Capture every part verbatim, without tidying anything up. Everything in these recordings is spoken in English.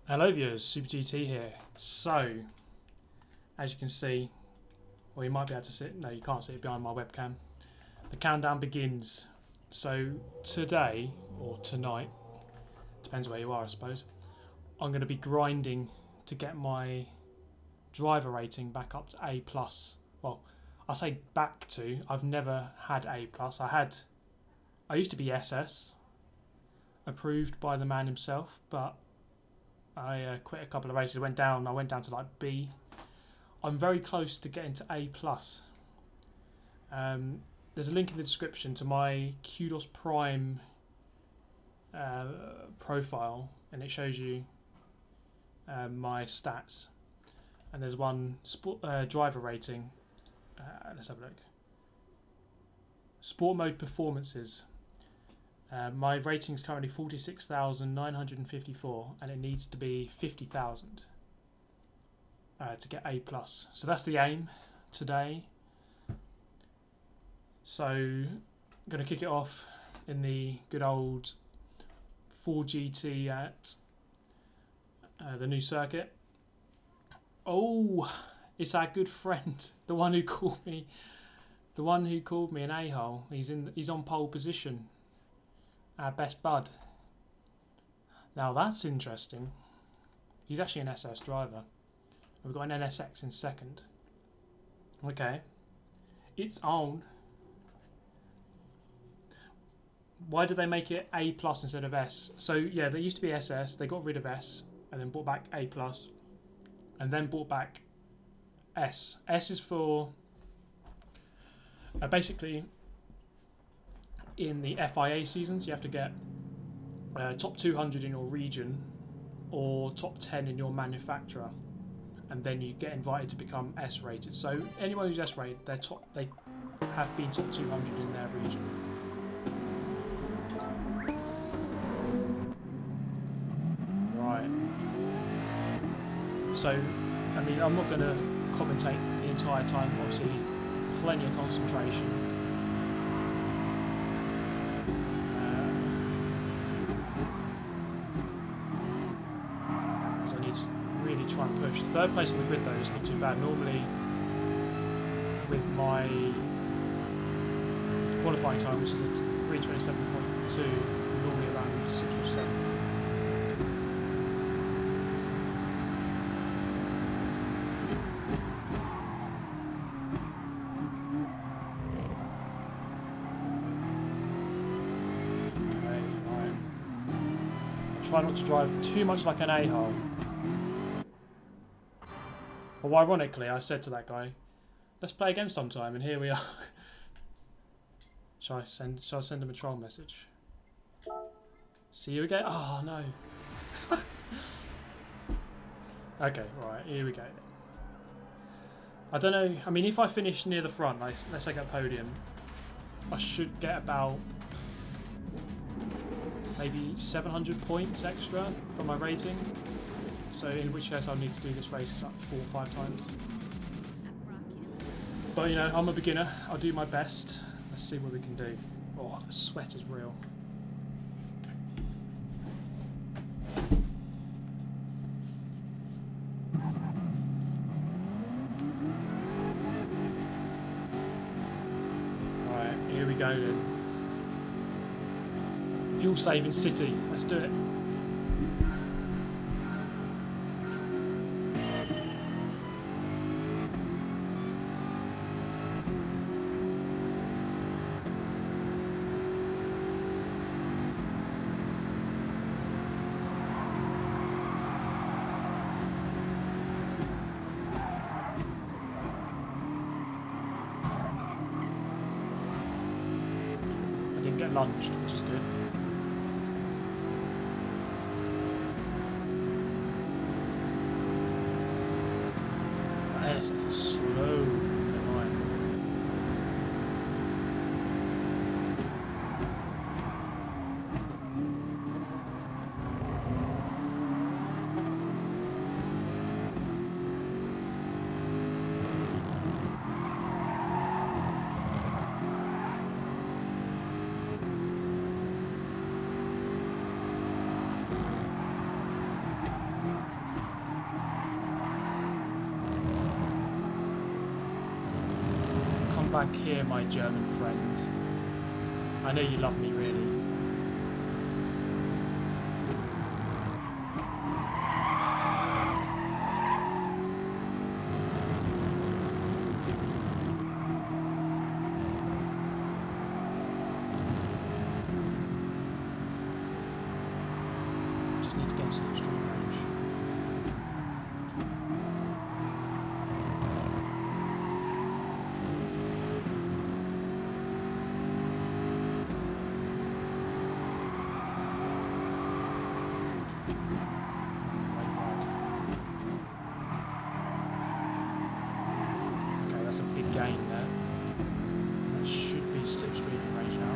Hello viewers, Super G T here. So, as you can see, or you might be able to see it, no you can't see it behind my webcam. The countdown begins. So today, or tonight, depends where you are I suppose, I'm going to be grinding to get my driver rating back up to A plus. Well, I say back to, I've never had A plus. I had, I used to be S S, approved by the man himself, but I uh, quit a couple of races, went down, I went down to like B. I'm very close to getting to A plus. Um, there's a link in the description to my Kudos Prime uh, profile, and it shows you uh, my stats. And there's one sport, uh, driver rating. Uh, let's have a look. Sport mode performances. Uh, my rating is currently forty-six thousand nine hundred fifty-four, and it needs to be fifty thousand uh, to get A plus. So that's the aim today. So I'm going to kick it off in the good old four G T at uh, the new circuit. Oh, it's our good friend, the one who called me, the one who called me an a-hole. He's in. He's on pole position. Our best bud. Now that's interesting. He's actually an S S driver. We've got an N S X in second. Okay. It's on. Why did they make it A plus instead of S? So yeah, they used to be S S. They got rid of S and then brought back A plus, and then brought back S. S is for uh, basically, in the F I A seasons, you have to get uh, top two hundred in your region or top ten in your manufacturer, and then you get invited to become S rated. So anyone who's S rated, they're top, they have been top two hundred in their region. Right. So, I mean, I'm not going to commentate the entire time. Obviously, plenty of concentration. Try and push. Third place on the grid though is not too bad. Normally with my qualifying time, which is at three twenty-seven point two, normally around six or seven. Okay, right. I try not to drive too much like an a-hole. Well, ironically, I said to that guy, let's play again sometime, and here we are. Shall I send, shall I send him a troll message? See you again? Oh, no. Okay, right, here we go then. I don't know, I mean, if I finish near the front, like, let's say I get podium, I should get about maybe seven hundred points extra for my rating. So in which case I'll need to do this race like four or five times. But you know, I'm a beginner. I'll do my best. Let's see what we can do. Oh, the sweat is real. Right, here we go then. Fuel saving city. Let's do it. Get lunged, which is good. That N S X is slow. Never mind. back here, my German friend. I know you love me, really. Just need to get in slipstream range. That's a big gain there. That should be slipstream range now.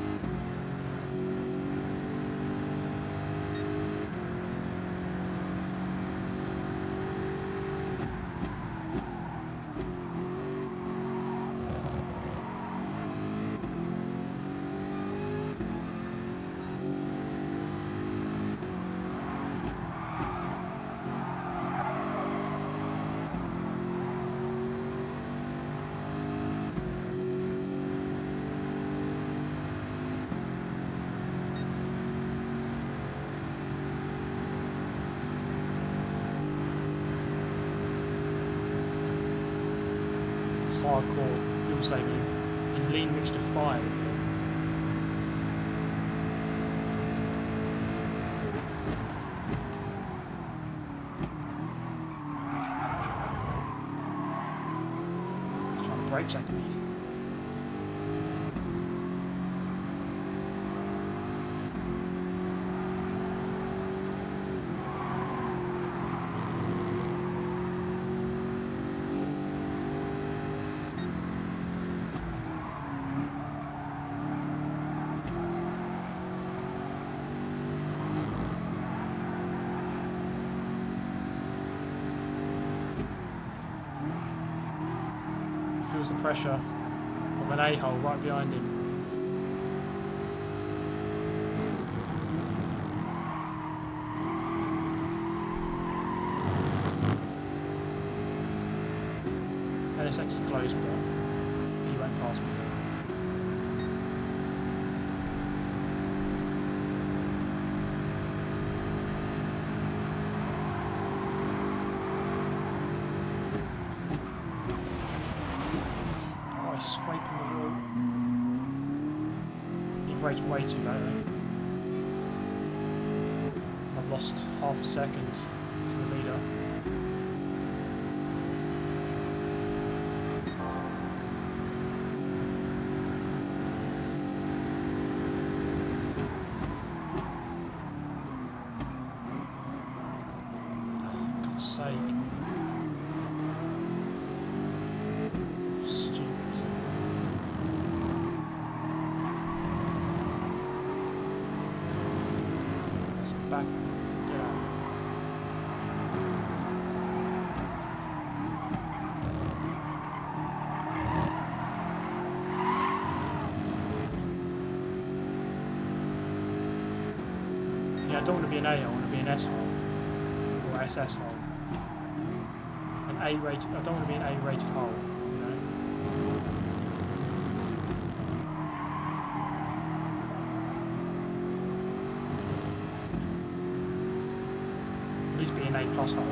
Hardcore fuel saving in lean mixture five. He's trying to brake check me. Feels the pressure of an A-hole right behind him. N S X is close, but he went past me. Scraping the wall. He braked way too low. I've lost half a second to the leader. Oh, God's sake. Back. Get out. Yeah, I don't want to be an A, I want to be an S hole. Or S S hole. An A rated, I don't want to be an A rated hole, you know? Be an A plus hole.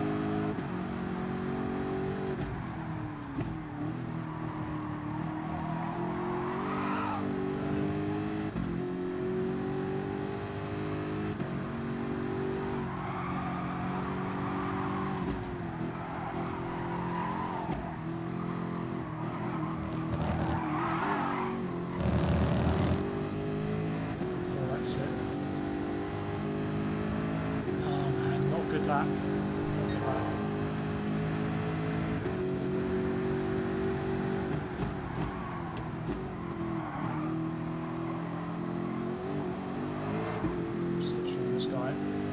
That. Slips from the sky.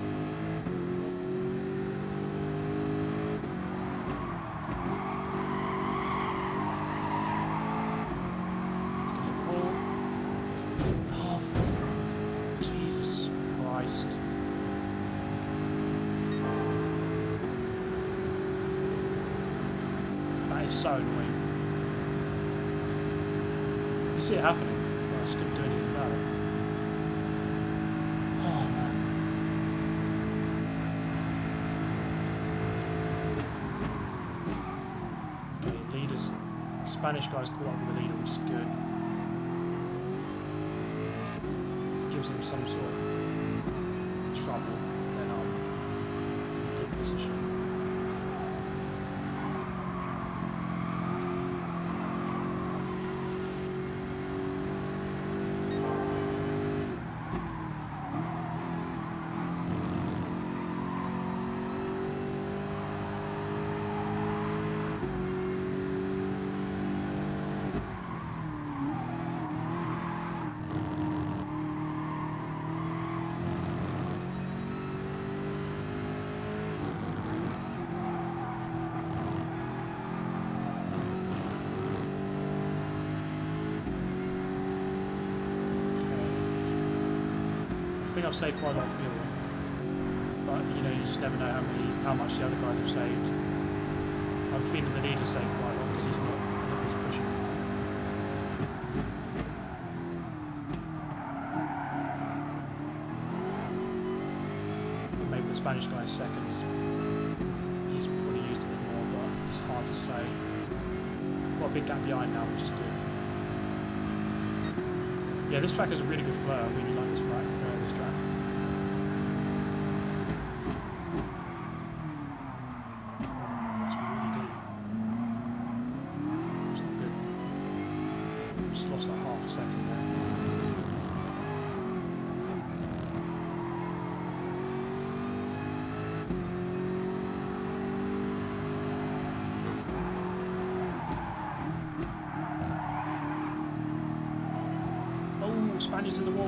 Oh, Jesus Christ. That is so annoying. You see it happening. Well, I just couldn't do anything about it. Oh man. Okay, leaders. Spanish guy's caught up with the leader, which is good. Gives him some sort of trouble. Then I'm in a good position. I think I've saved quite a lot of fuel, but you know, you just never know how many, how much the other guys have saved. I'm feeling the leader saved quite a lot because he's not, I think he's pushing. Maybe the Spanish guy's seconds. He's probably used a bit more, but it's hard to say. Got a big gap behind now, which is good. Yeah, this track has a really good flow. I really like this track. Uh, this track. Oh man, that's really deep. It's not good. Just lost like half a second there. Spaniards in the wall.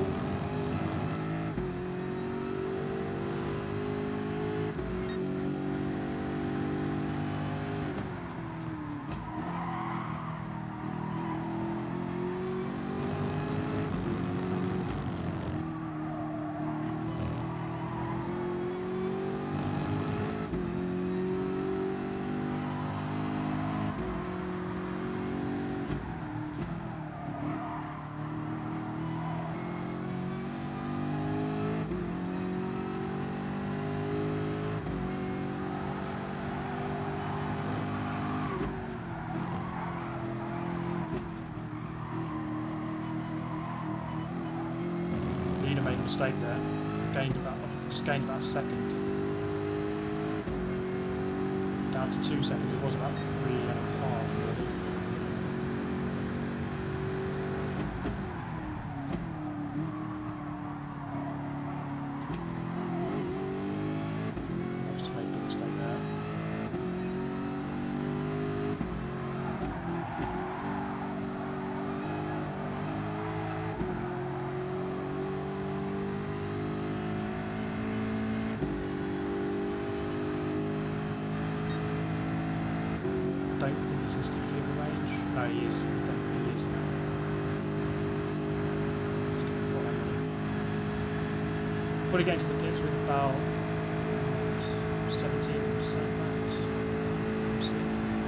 Mistake there. Gained about, just gained about a second. Down to two seconds. It was about three and a half. Really. I've just made a big mistake there. I don't think he's instantly feeling the range. No, he is. He definitely is now. He's going to follow me. Probably getting to the pits with about seventeen percent left. We'll see.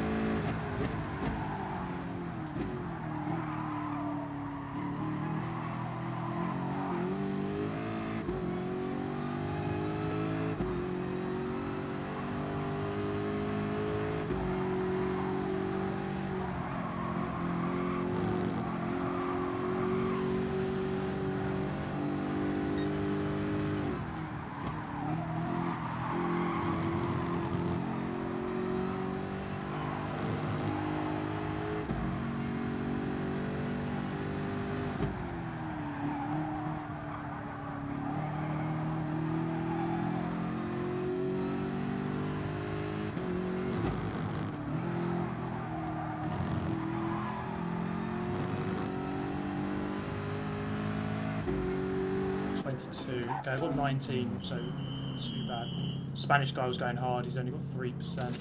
twenty-two. Okay, I've got nineteen, so not too bad. Spanish guy was going hard, he's only got three percent.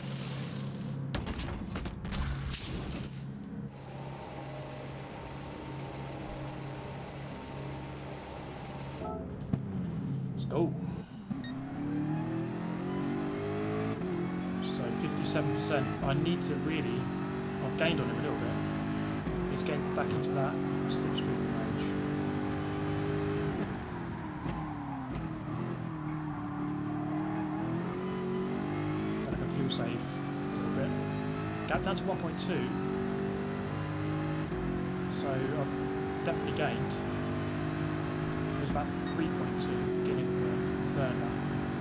Let's go. So fifty-seven percent. I need to really, I've gained on him a little bit. He's getting back into that. slipstream range. Then I can fuel save a little bit. Gap down to one point two. So I've definitely gained. It was about three point two beginning of the third lap.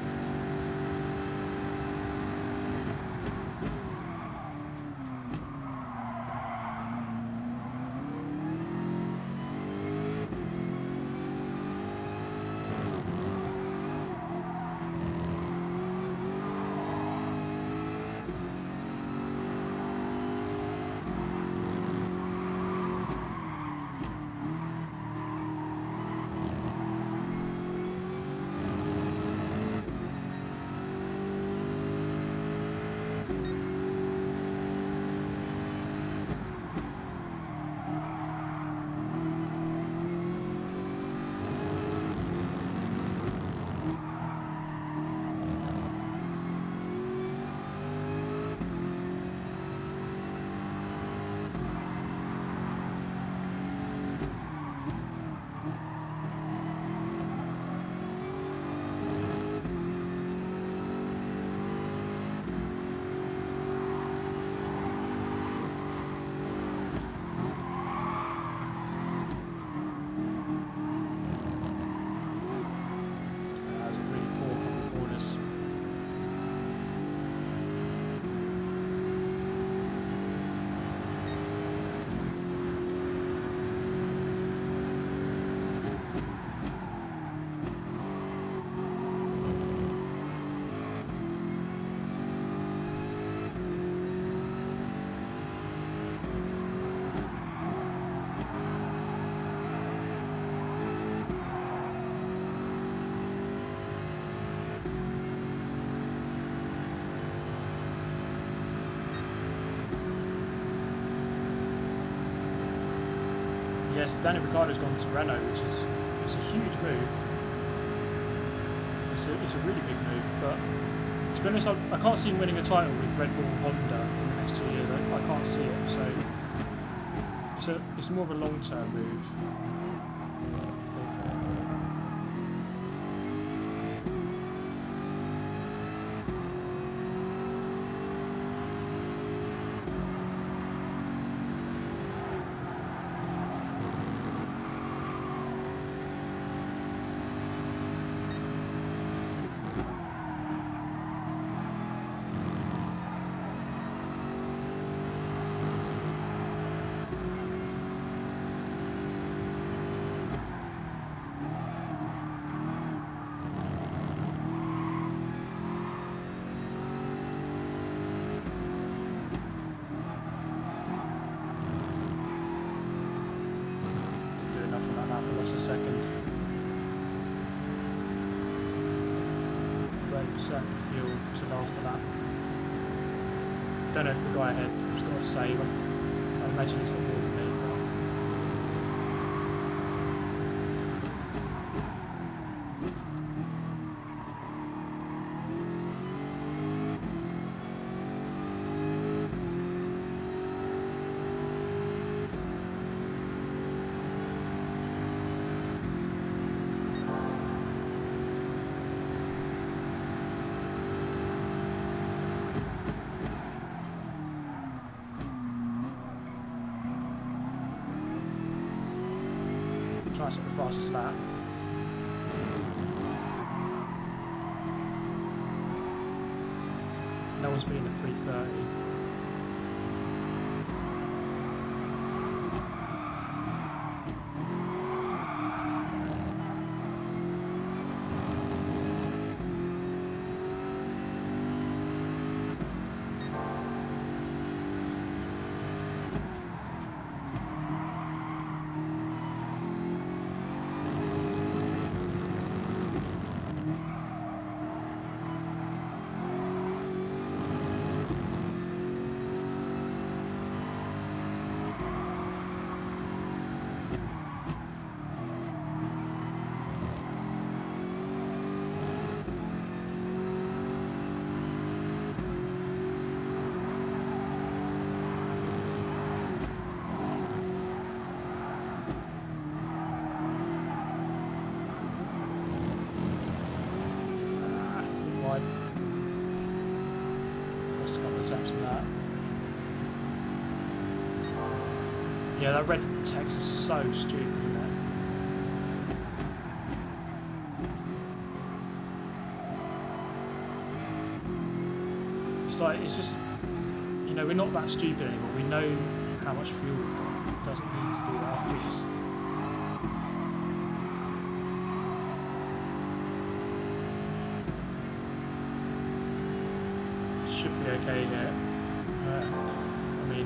Yes, Daniel Ricciardo's gone to Renault, which is it's a huge move. It's a, it's a really big move, but to be honest, I, I can't see him winning a title with Red Bull Honda in the next two years. I, I can't see it, so it's a it's more of a long-term move. Second, thirty percent fuel to last a lap. Don't know if the guy ahead has got a save. I imagine he's got more than me. Try and set the fastest lap. No one's beating the three thirty. Yeah, that red text is so stupid, isn't it? It's like, it's just, you know, we're not that stupid anymore. We know how much fuel we've got. It doesn't need to be that obvious. Should be okay here. Uh, I mean,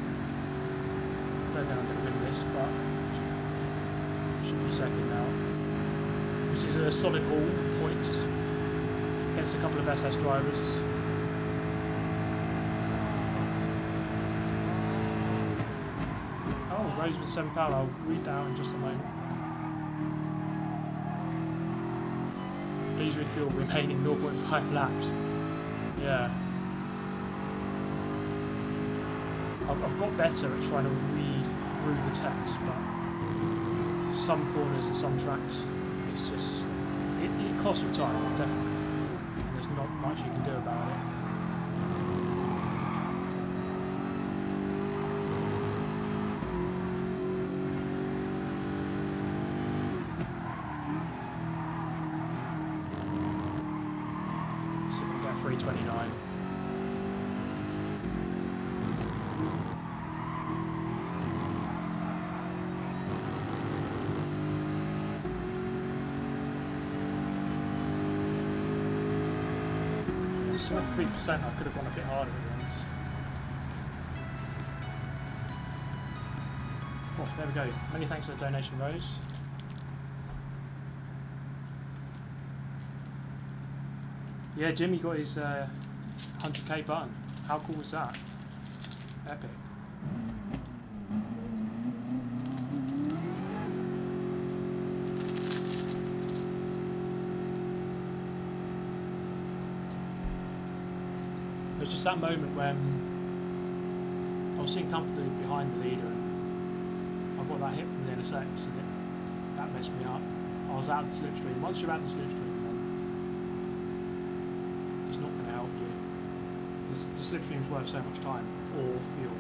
I don't think I'm going to win this, but should be second now. Which is a solid haul of points against a couple of S S drivers. Oh, Rose with seven power. I'll read that out in just a moment. Please refuel remaining zero point five laps. Yeah. I've, I've got better at trying to read through the text, but some corners and some tracks, it's just, it, it costs you time, definitely. And there's not much you can do about it. See if we can get three twenty-nine. three percent, I could have gone a bit harder at the end. Oh, there we go. Many thanks for the donation, Rose. Yeah, Jimmy got his uh, one hundred K button. How cool was that? Epic. It's just that moment when I was sitting comfortably behind the leader and I've got that hit from the N S X and it, that messed me up. I was out of the slipstream. Once you're out of the slipstream, then it's not going to help you. Because the slipstream's worth so much time or fuel.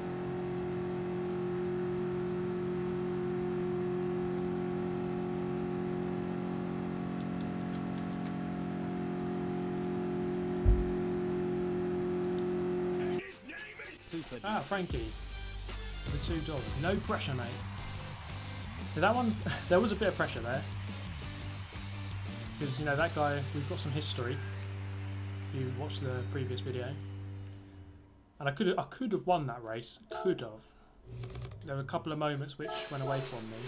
Ah, Frankie, the two dollars. No pressure, mate. So that one, there was a bit of pressure there, because you know that guy. We've got some history. If you watched the previous video, and I could have, I could have won that race. Could have. There were a couple of moments which went away from me.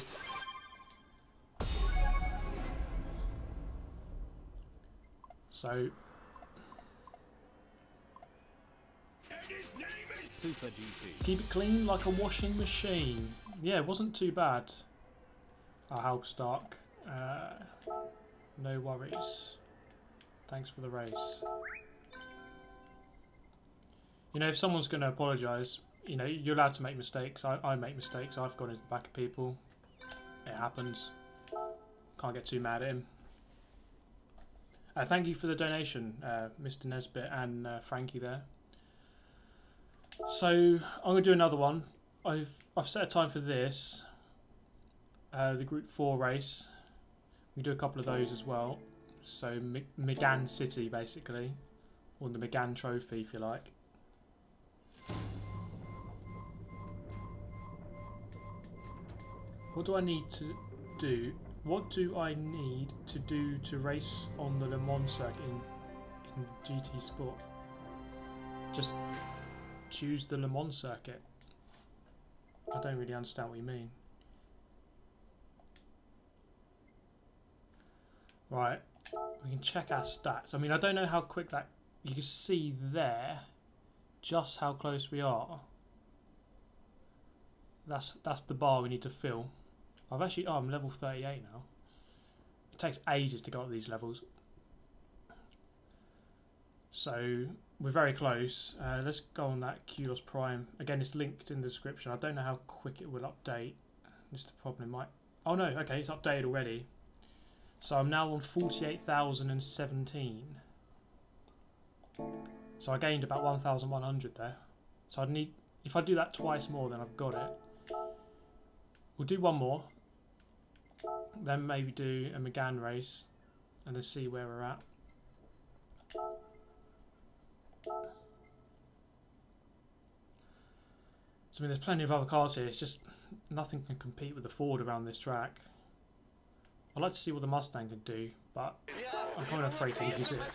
So. Super G T. Keep it clean like a washing machine. Yeah, it wasn't too bad. I help Stark. Uh, no worries. Thanks for the race. You know, if someone's going to apologise, you know, you're allowed to make mistakes. I, I make mistakes. I've gone into the back of people. It happens. Can't get too mad at him. Uh, thank you for the donation, uh, Mister Nesbitt and uh, Frankie there. So I'm going to do another one. I've I've set a time for this. Uh, the Group Four race. We do a couple of those as well. So M Megane City, basically, or the Megane Trophy, if you like. What do I need to do? What do I need to do to race on the Le Mans circuit in, in G T Sport? Just choose the Le Mans circuit. I don't really understand what you mean. Right, we can check our stats. I mean, I don't know how quick that... You can see there just how close we are. That's that's the bar we need to fill. I've actually... Oh, I'm level thirty-eight now. It takes ages to go up these levels. So, we're very close. Uh, let's go on that Kudos Prime. Again, it's linked in the description. I don't know how quick it will update. This is the problem. It might... Oh no, okay, it's updated already. So I'm now on forty-eight thousand seventeen. So I gained about one thousand one hundred there. So I need... If I do that twice more, then I've got it. We'll do one more, then maybe do a Megane race, and then see where we're at. So I mean, there's plenty of other cars here. It's just nothing can compete with the Ford around this track. I'd like to see what the Mustang can do, but I'm kind of afraid to use it.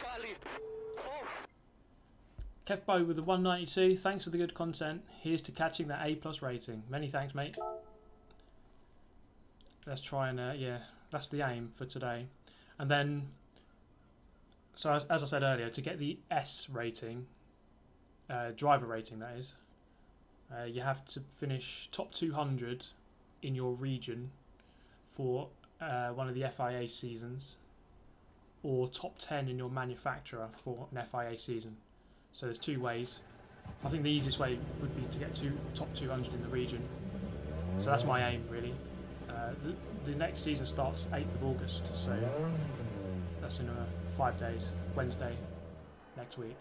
Kevbo with the one ninety-two, thanks for the good content. Here's to catching that A plus rating. Many thanks, mate. Let's try and, uh, yeah, that's the aim for today. And then, so as, as I said earlier, to get the S rating, uh, driver rating that is, uh, you have to finish top two hundred in your region for uh, one of the F I A seasons, or top ten in your manufacturer for an F I A season. So there's two ways. I think the easiest way would be to get to top two hundred in the region. So that's my aim, really. Uh, the, the next season starts eighth of August, so that's in uh, five days. Wednesday next week.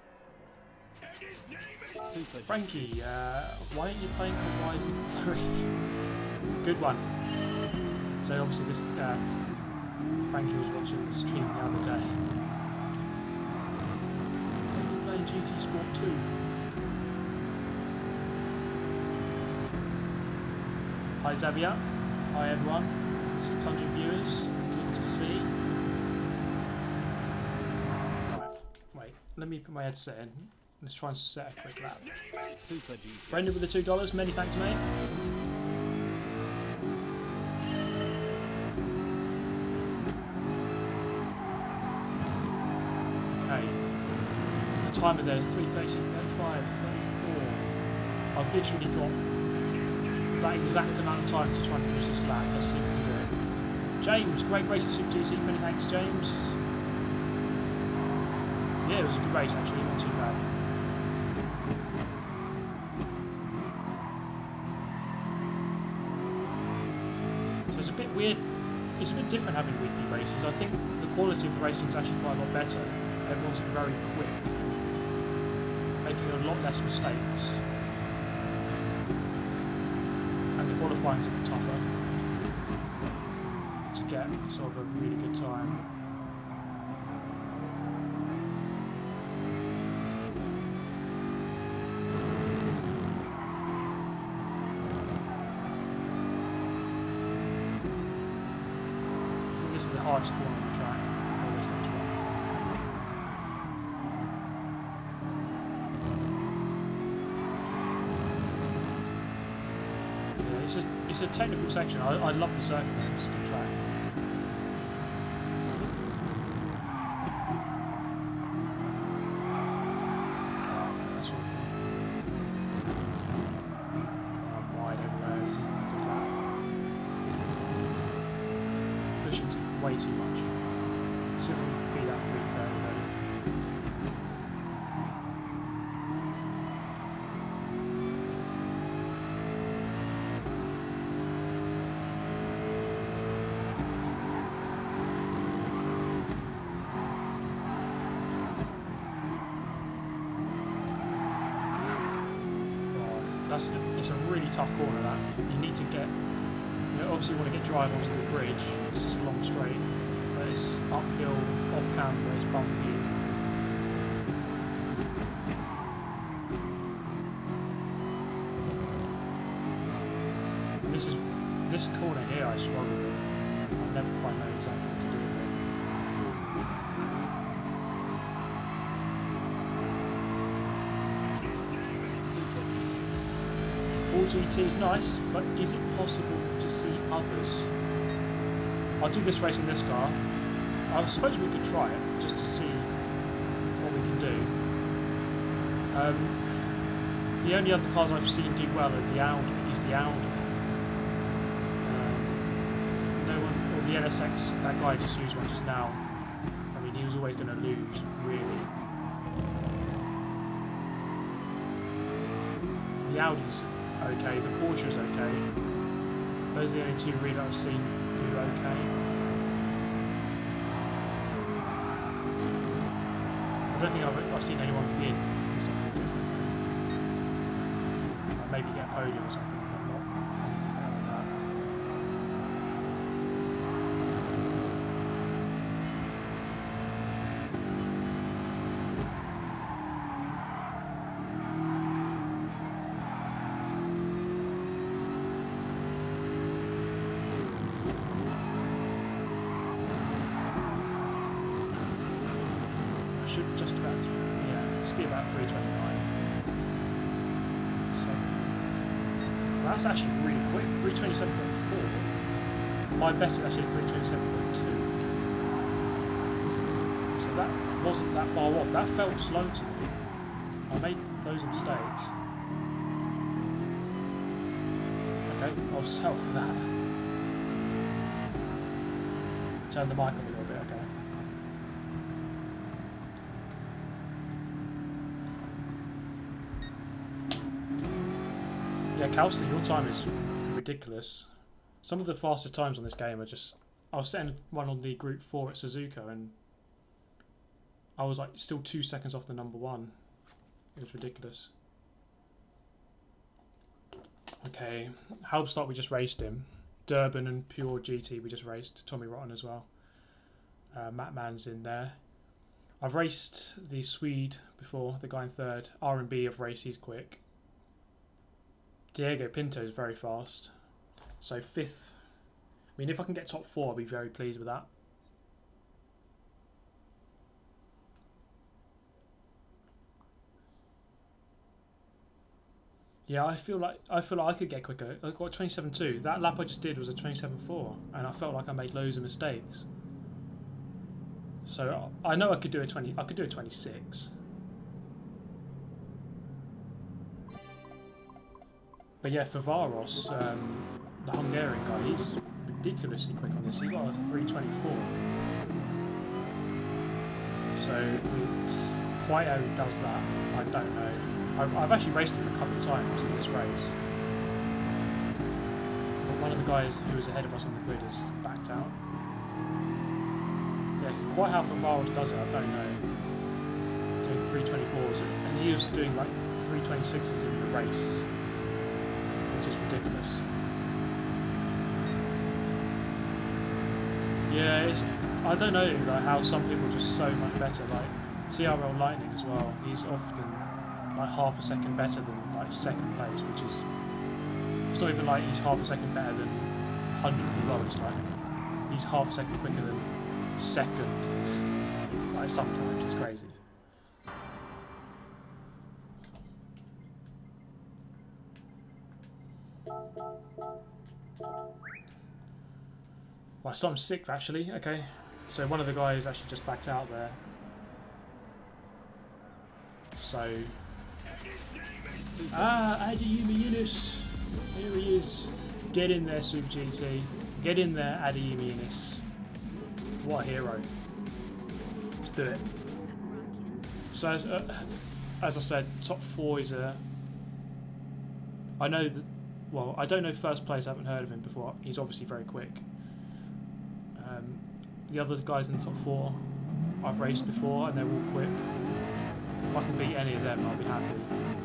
Super. Frankie, uh, why aren't you playing Horizon three? Good one. So obviously this uh, Frankie was watching the stream the other day. G T Sport two. Hi Xavier. Hi everyone. six hundred viewers. Good to see. Right. Wait. Let me put my headset in. Let's try and set a quick lap. Super G T. Brendan with the two dollars. Many thanks, mate. Timer there is three thirty-six, thirty-five, thirty-four. I've literally got that exact amount of time to try and finish this lap. Let's see if we can do it. James, great race at Super G T. Many thanks, James. Yeah, it was a good race actually, not too bad. So it's a bit weird. It's a bit different having weekly races. I think the quality of the racing is actually quite a lot better. Everyone's very quick, making a lot less mistakes, and the qualifying's a bit tougher to get sort of a really good time. I think this is the hardest corner on the track. It's a, it's a technical section. I, I love the circuit, man. It's a good track. That's all. I'm wide everywhere. This isn't a good lap. Pushing to way too much. See if we can beat that three thirty. It's a really tough corner that. You need to get, you know, obviously you want to get drive onto the bridge because it's a long straight, but it's uphill, off camber, it's bumpy. And this is, this corner here I struggle with. I never quite know exactly what to do with it. G T is nice, but is it possible to see others? I'll do this race in this car. I suppose we could try it just to see what we can do. Um, the only other cars I've seen do well are the Audi. Is the Audi. Um, no one, or the N S X. That guy just used one just now. I mean, he was always going to lose, really. The Audi's okay, the Porsche's okay. Those are the only two really I've seen do okay. I don't think I've, I've seen anyone win do something different. Like maybe get a podium or something, but not anything better than that. That's actually really quick. three twenty-seven point four. My best is actually three twenty-seven point two. So that wasn't that far off. That felt slow to me. I made loads of mistakes. Okay, I'll settle for that. Turn the mic up a little bit, okay. Yeah, Calster, your time is ridiculous. Some of the fastest times on this game are just... I was setting one on the Group four at Suzuka and I was like still two seconds off the number one. It was ridiculous. Okay, Halbstadt, we just raced him. Durban and Pure G T, we just raced. Tommy Rotten as well. Uh, Matt Mann's in there. I've raced the Swede before, the guy in third. R and B I've raced, he's quick. Diego Pinto is very fast. So fifth. I mean, if I can get top four, I'll be very pleased with that. Yeah, I feel like I feel like I could get quicker. I got twenty-seven two. That lap I just did was a twenty-seven four, and I felt like I made loads of mistakes. So I know I could do a twenty. I could do a twenty-six. But yeah, for Varos, um, the Hungarian guy, he's ridiculously quick on this. He got a three twenty-four. So quite how he does that, I don't know. I've, I've actually raced him a couple of times in this race. But one of the guys who was ahead of us on the grid has backed out. Yeah, quite how Favaros does it, I don't know. Doing three twenty-fours, and he was doing like three twenty-sixes in the race, which is ridiculous. Yeah, it's, I don't know like how some people are just so much better. Like T R L Lightning as well. He's often like half a second better than like second place, which is, it's not even like he's half a second better than hundredth as well. It's like he's half a second quicker than second. Like sometimes it's crazy. Well, so I'm sick actually. Okay, so one of the guys actually just backed out there. So. Ah, Adeyemi Yunus. Here he is. Get in there, Super G T. Get in there, Adeyemi Yunus. What a hero. Let's do it. So, as, uh, as I said, top four is a... I know that... Well, I don't know first place. I haven't heard of him before. He's obviously very quick. Um, the other guys in the top four I've raced before and they're all quick. If I can beat any of them, I'll be happy.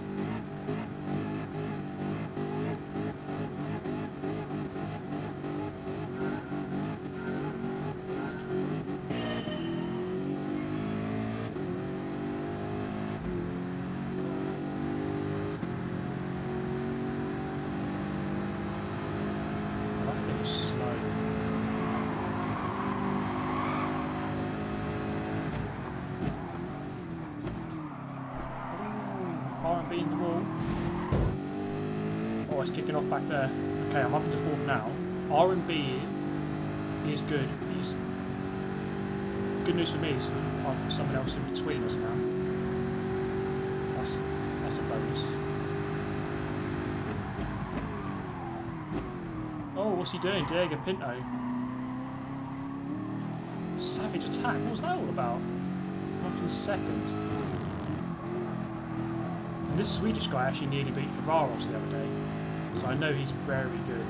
In the wall. Oh, it's kicking off back there. Okay, I'm up into fourth now. R and B is good. He's good news for me is I've got someone else in between us now. That's that's a bonus. Oh, what's he doing? Diego Pinto. Savage attack. What was that all about? Up in second. And this Swedish guy actually nearly beat Favaros the other day, so I know he's very good.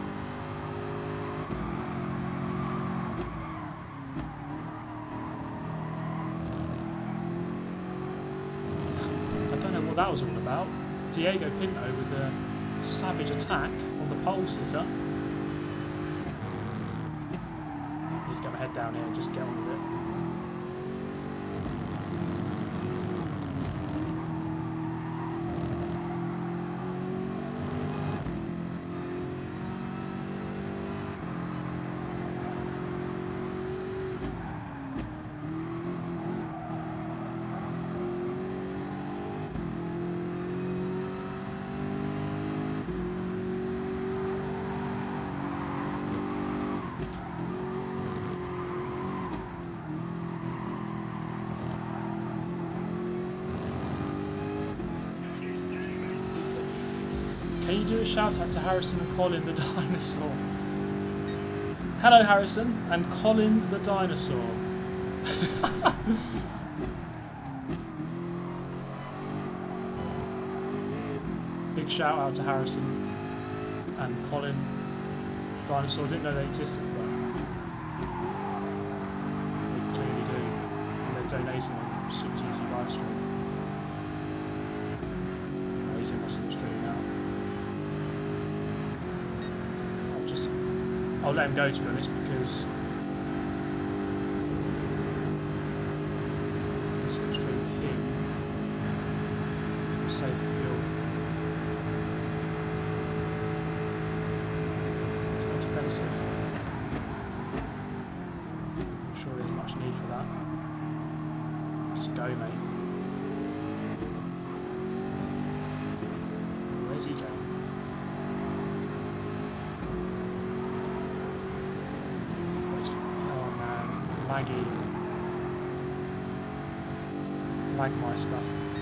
I don't know what that was all about. Diego Pinto with a savage attack on the pole sitter. He's got my head down here and just get on with it. Can you do a shout out to Harrison and Colin the dinosaur? Hello Harrison and Colin the dinosaur. Big shout out to Harrison and Colin dinosaur. Didn't know they existed, but they clearly do. And they're donating on Super T C live stream. Oh, he's in my slipstream now. I'll just I'll let him go, to be honest, because I can slipstream him. Save fuel. Not defensive. Not sure there's much need for that. Just go, mate. Where's he going? Laggy. Lagmeister.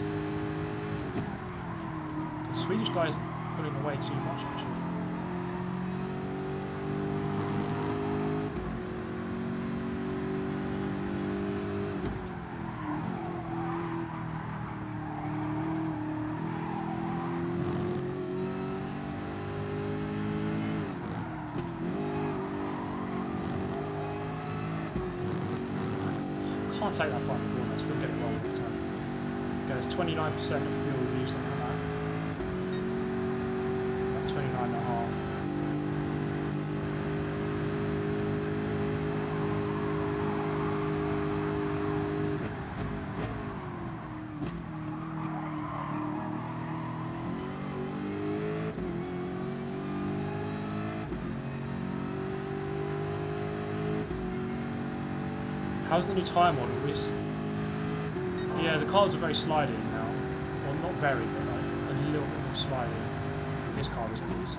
The Swedish guy's pulling away too much, actually. I can't take that far in the corner, I still get it wrong all the time. Okay, there's twenty-nine percent of fuel used on that. About twenty-nine and a half. How's the new tyre model? It's, yeah, the cars are very sliding now. Well, not very, but like a little bit more sliding. This car is at least.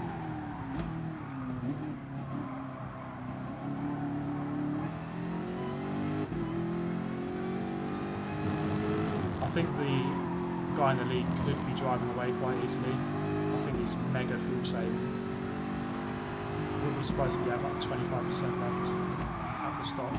I think the guy in the lead could be driving away quite easily. I think he's mega fuel saving. Wouldn't be surprised if he had like twenty-five percent left at the stop.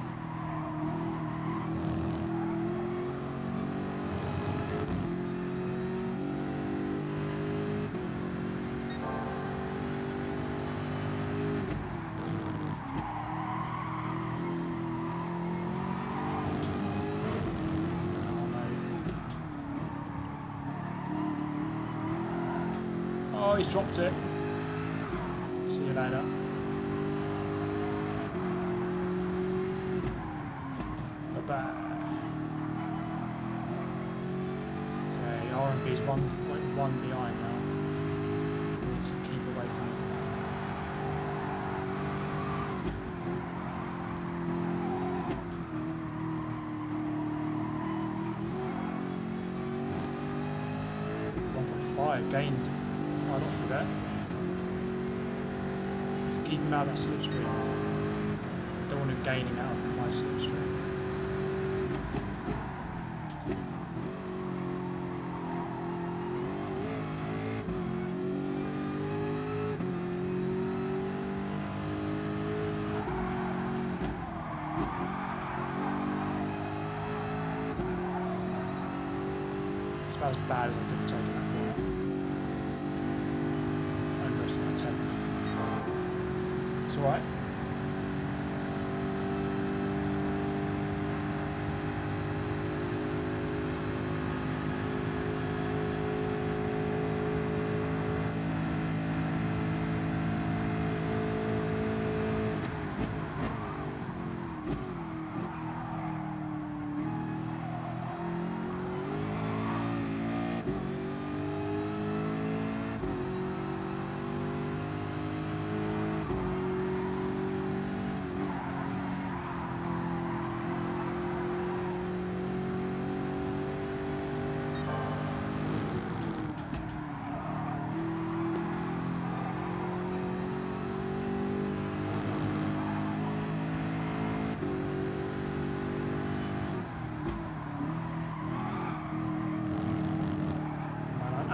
Oh, he's dropped it. See you later. Bye-bye. Okay, R and B is one point one behind now. Need to keep away from it. one point five gained. Quite off with that. Keep him out of that slipstream. Don't want him gaining out of my slipstream. It's about as bad as I could have taken that corner. It's alright.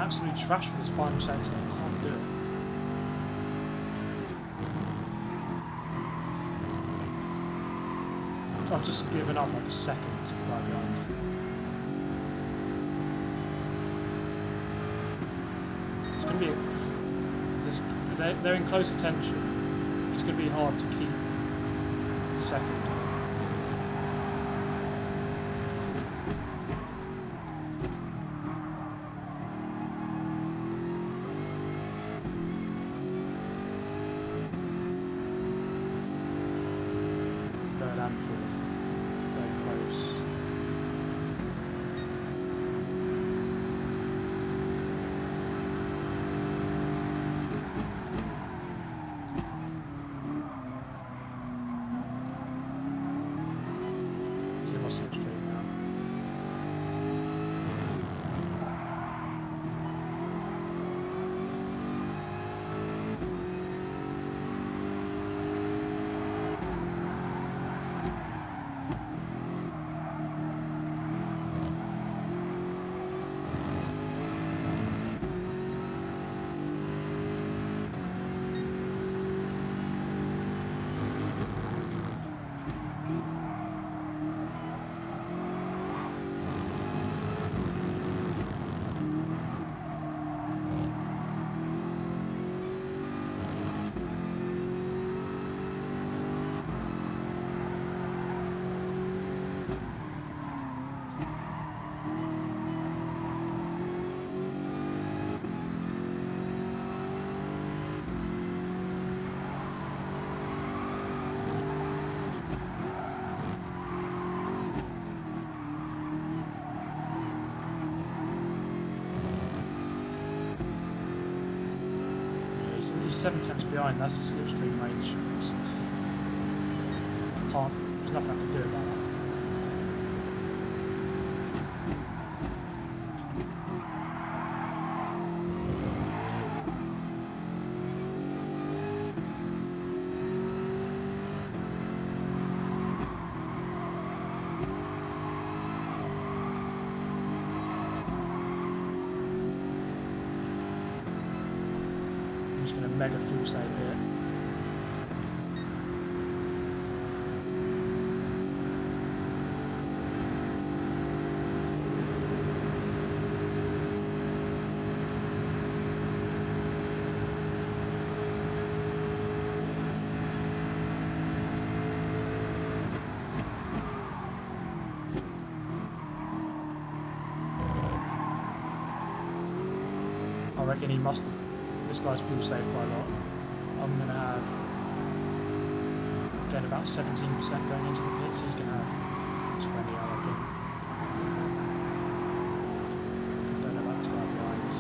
absolute trash for this final sector. I can't do it. I've just given up like a second to the guy behind. It's going to be... A, this, they're, they're in close attention. It's going to be hard to keep second. Third and fourth. Very close. He's in my slipstream now. He's seven tenths behind, that's the slipstream range. So I can't, there's nothing I can do about that. I'm just going to mega fuel save here. I reckon he must have. This guy's fuel saved quite a lot. I'm going to have, again, about seventeen percent going into the pits. He's going to have twenty, I reckon. I don't know about this guy behind us.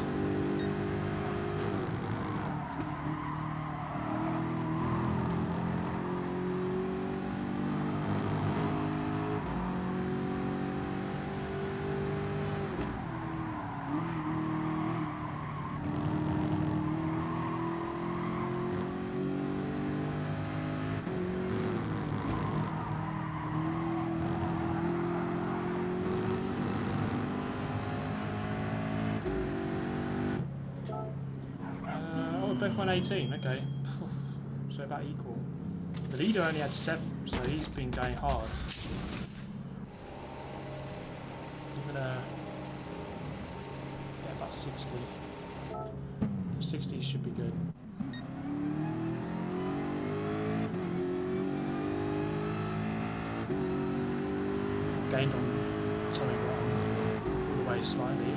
Both on eighteen, okay. So about equal. The leader only had seven, so he's been going hard. I'm gonna get about sixty. sixty should be good. Gained on Tommy Brown, all the way slightly.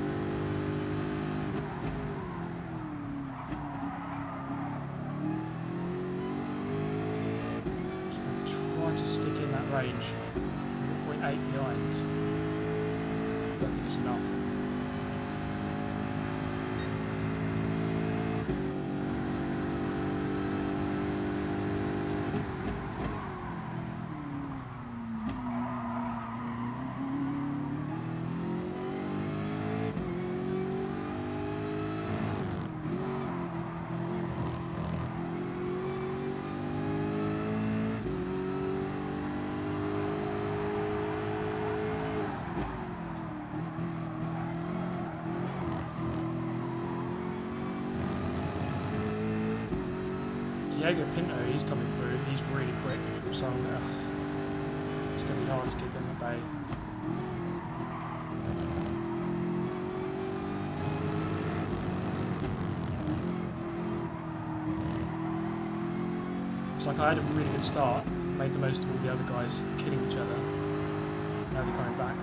To stick in that range, zero point eight behind. I don't think it's enough. Diego Pinto, he's coming through. He's really quick, so uh, it's going to be hard to keep him at bay. It's like I had a really good start, made the most of all the other guys killing each other. Now they're coming back.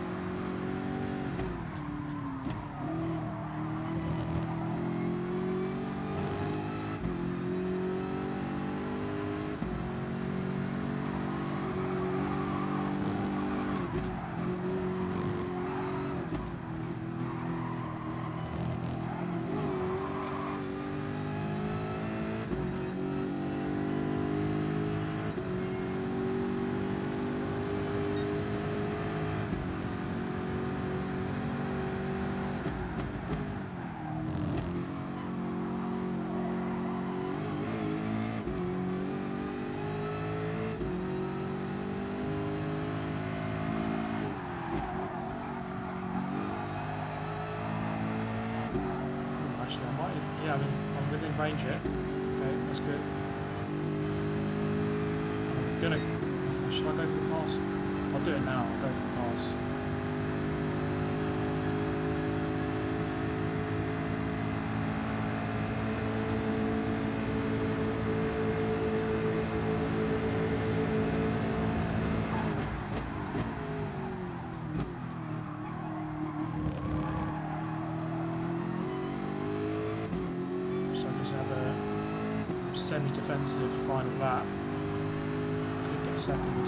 Yeah, I mean, I'm within range yet. Okay, that's good. I'm gonna... Should I go for the pass? I'll do it now. I'll go for the pass. Semi-defensive final lap. Could get second.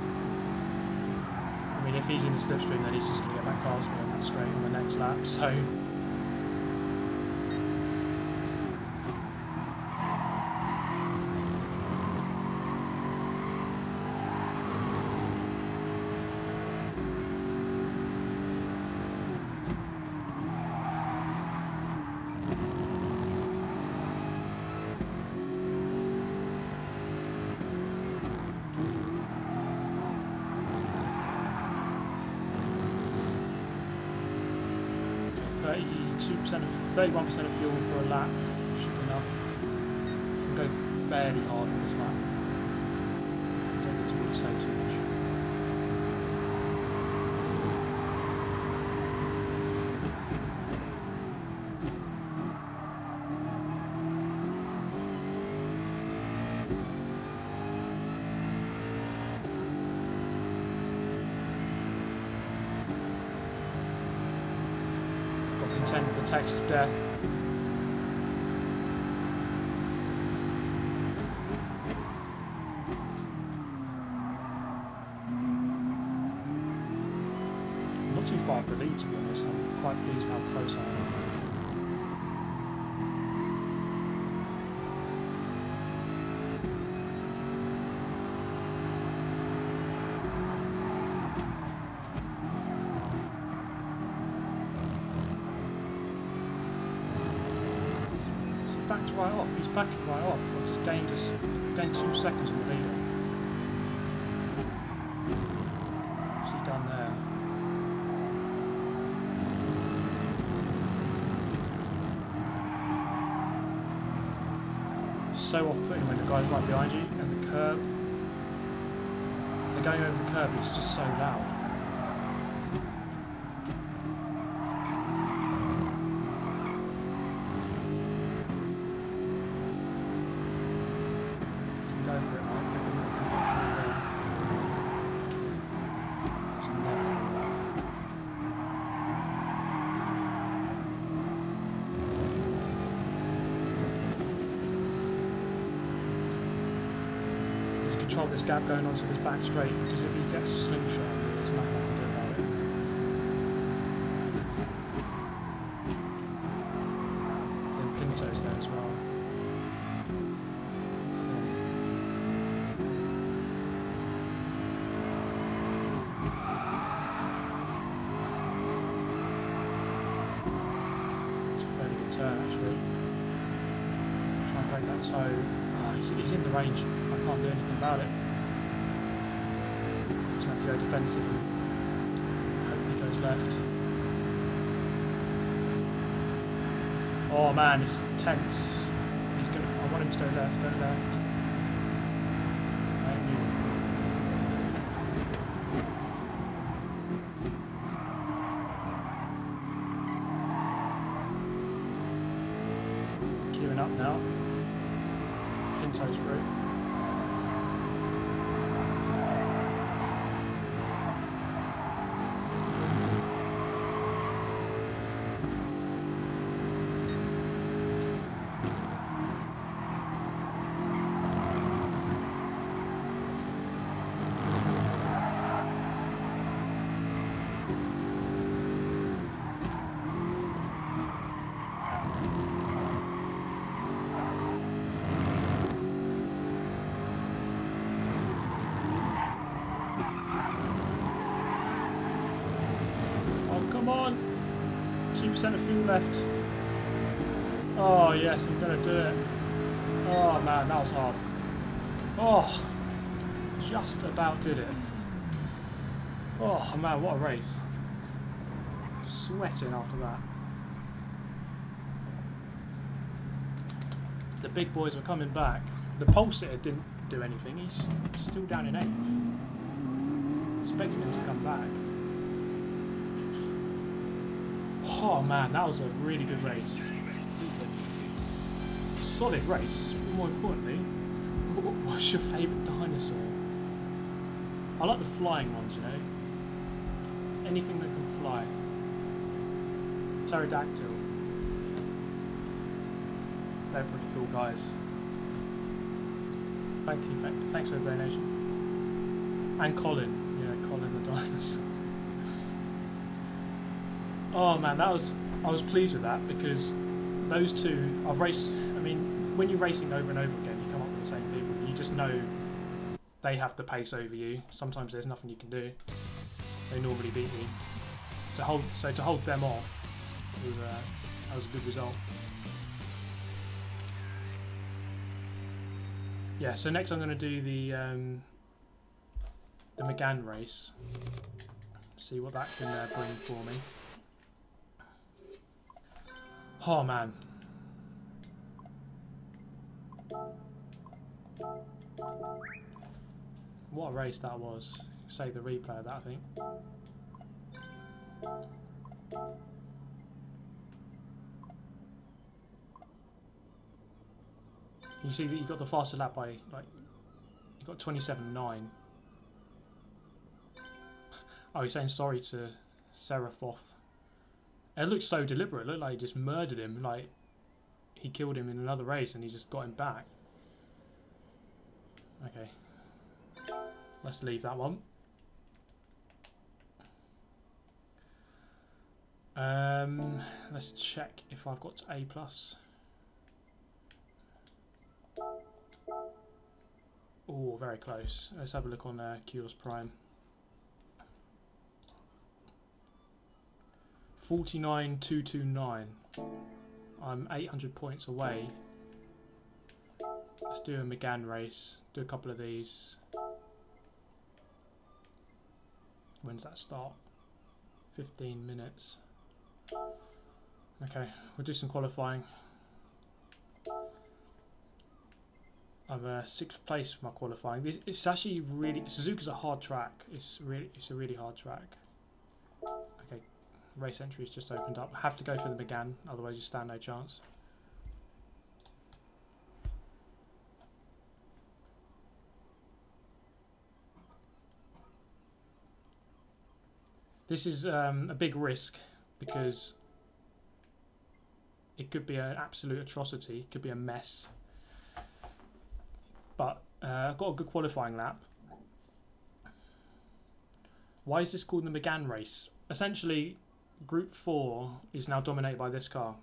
I mean, if he's in the slipstream, then he's just going to get back past me on that straight on the next lap. So. thirty-two percent of thirty-one percent of fuel for a lap should be enough. I can go fairly hard on this lap. Don't need to really say too much. Contend with the text of death. Not too far off the lead, to be honest. I'm quite pleased with how close I am. Backed right off. He's backing right off. I've just gained us gained two seconds on the leader. What's he done there? So off-putting when the guy's right behind you and the curb. They're going over the curb. It's just so loud. Control this gap going onto this back straight, because if he gets a slingshot, there's nothing I can do about it. Then Pinto's there as well. It's a fairly good turn actually. Try and break that toe. Oh, he's, he's in the range. I can't do anything about it. Just have to go defensive and hope he goes left. Oh man, it's tense. He's gonna. I want him to go left. Go left. up now. Pinto's through. Come on! two percent of fuel left. Oh yes, I'm gonna do it. Oh man, that was hard. Oh, just about did it. Oh man, what a race. Sweating after that. The big boys were coming back. The pole sitter didn't do anything. He's still down in eighth. Expecting him to come back. Oh man, that was a really good race. Solid race, but more importantly, what's your favourite dinosaur? I like the flying ones, you know. Anything that can fly. Pterodactyl. They're pretty cool guys. Thank you, thank, thanks for the donation. And Colin, yeah, Colin the dinosaur. Oh man, that was I was pleased with that because those two I've raced. I mean, when you're racing over and over again, you come up with the same people. You just know they have the pace over you. Sometimes there's nothing you can do. They normally beat you. To hold so to hold them off was uh, that was a good result. Yeah. So next I'm going to do the um, the Megane race. See what that can uh, bring for me. Oh man. What a race that was. Save the replay of that, I think. You see that you got the faster lap by, like, you got twenty-seven nine. Oh, he's saying sorry to Seraphoth. It looked so deliberate. It looked like he just murdered him. Like he killed him in another race and he just got him back. Okay. Let's leave that one. Um, let's check if I've got A plus. Oh, very close. Let's have a look on uh, Kudos Prime. forty-nine two twenty-nine. I'm eight hundred points away. Let's do a Megane race. Do a couple of these. When's that start? fifteen minutes. Okay, we'll do some qualifying. I'm uh, sixth place for my qualifying. This, it's actually really Suzuka's a hard track. It's really it's a really hard track. Okay, race entry's just opened up. I have to go for the Megane, otherwise you stand no chance. This is um, a big risk because it could be an absolute atrocity. It could be a mess. But uh, I've got a good qualifying lap. Why is this called the Megane race? Essentially, Group four is now dominated by this car.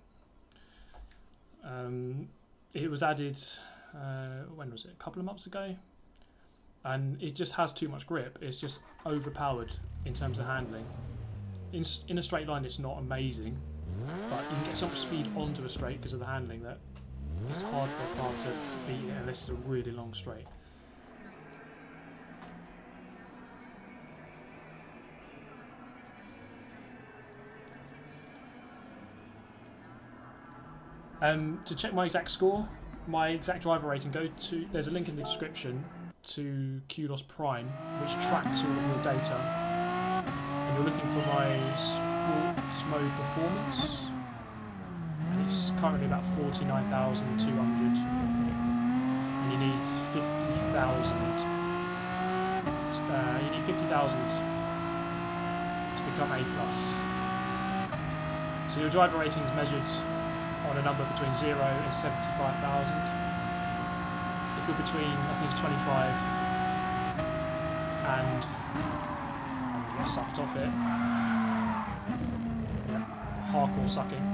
Um, it was added, uh, when was it? A couple of months ago? And it just has too much grip. It's just overpowered in terms of handling. In, in a straight line, it's not amazing, but you can get so much speed onto a straight because of the handling that it's hard for a car to beat it unless it's a really long straight. Um, to check my exact score, my exact driver rating, go to, there's a link in the description to Kudos Prime, which tracks all of your data. And you're looking for my sports mode performance, and it's currently about forty-nine thousand two hundred, and you need fifty thousand. Uh, you need fifty thousand to become A plus. So your driver rating is measured on a number between zero and seventy-five thousand. If you're between, I think it's twenty-five and I'm gonna get sucked off it. Yeah, hardcore sucking.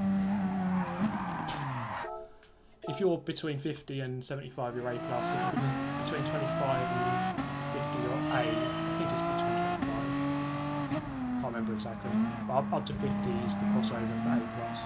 If you're between fifty and seventy-five, you're A plus. If you're between twenty-five and fifty, you're A. I think it's between twenty-five. Can't remember exactly. But up, up to fifty is the crossover for A plus.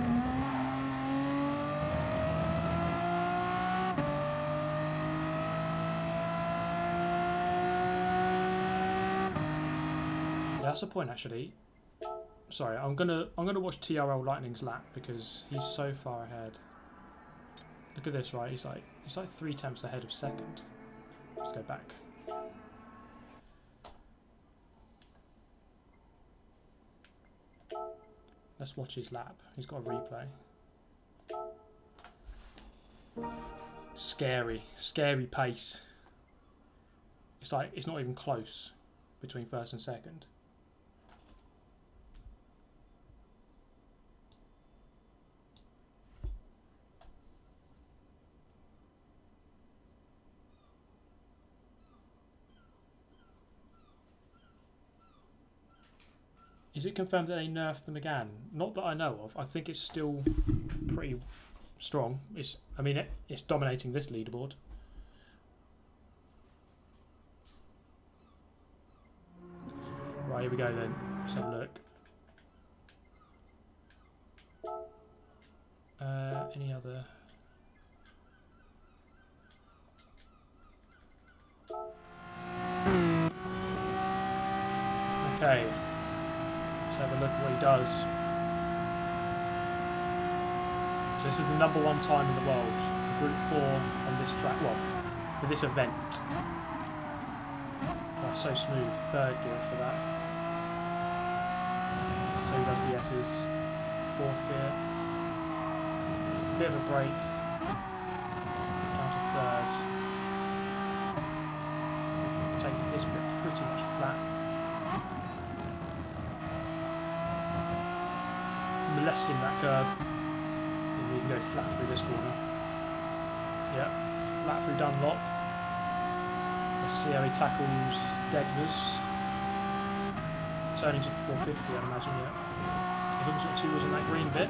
Yeah, that's the point actually. Sorry, I'm gonna I'm gonna watch T R L Lightning's lap because he's so far ahead. Look at this, right? He's like he's like three tenths ahead of second. Let's go back. Let's watch his lap. He's got a replay. Scary, scary pace. It's like it's not even close between first and second. Is it confirmed that they nerfed them again? Not that I know of. I think it's still pretty strong. It's, I mean, it, it's dominating this leaderboard. Right, here we go then. Let's have a look. Uh, any other? Okay. Let's have a look at what he does. So this is the number one time in the world for Group four on this track. Well, for this event. Oh, so smooth. Third gear for that. So he does the S's. Fourth gear. Bit of a break. Down to third. Take this bit pretty much flat. Molesting that curb, and we can go flat through this corner. Yep, flat through Dunlop. Let's see how he tackles Degner's. Turning to four fifty, I'd imagine, yeah. He's almost got two wheels on that green bit.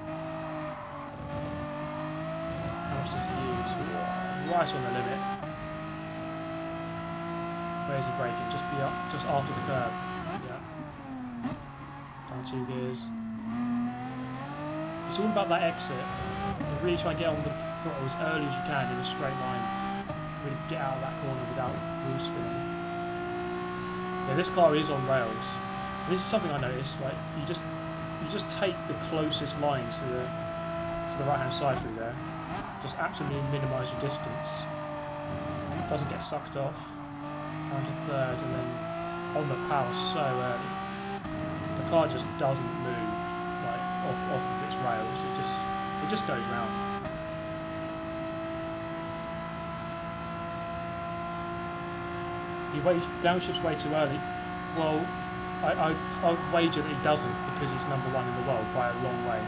How much does he use? Right on the limit. Where is he braking? Just be up, just after the curb. Yeah. Down two gears. It's all about that exit. You really try and get on the throttle as early as you can in a straight line. Really get out of that corner without wheel spinning. Yeah, this car is on rails. And this is something I noticed. Like you just you just take the closest line to the to the right hand side through there. Just absolutely minimise your distance. Doesn't get sucked off. Down to third, and then on the power so early. The car just doesn't move. Off, off of its rails, it just it just goes round. He way, downshifts way too early. Well, I, I I wager that he doesn't because he's number one in the world by a long way.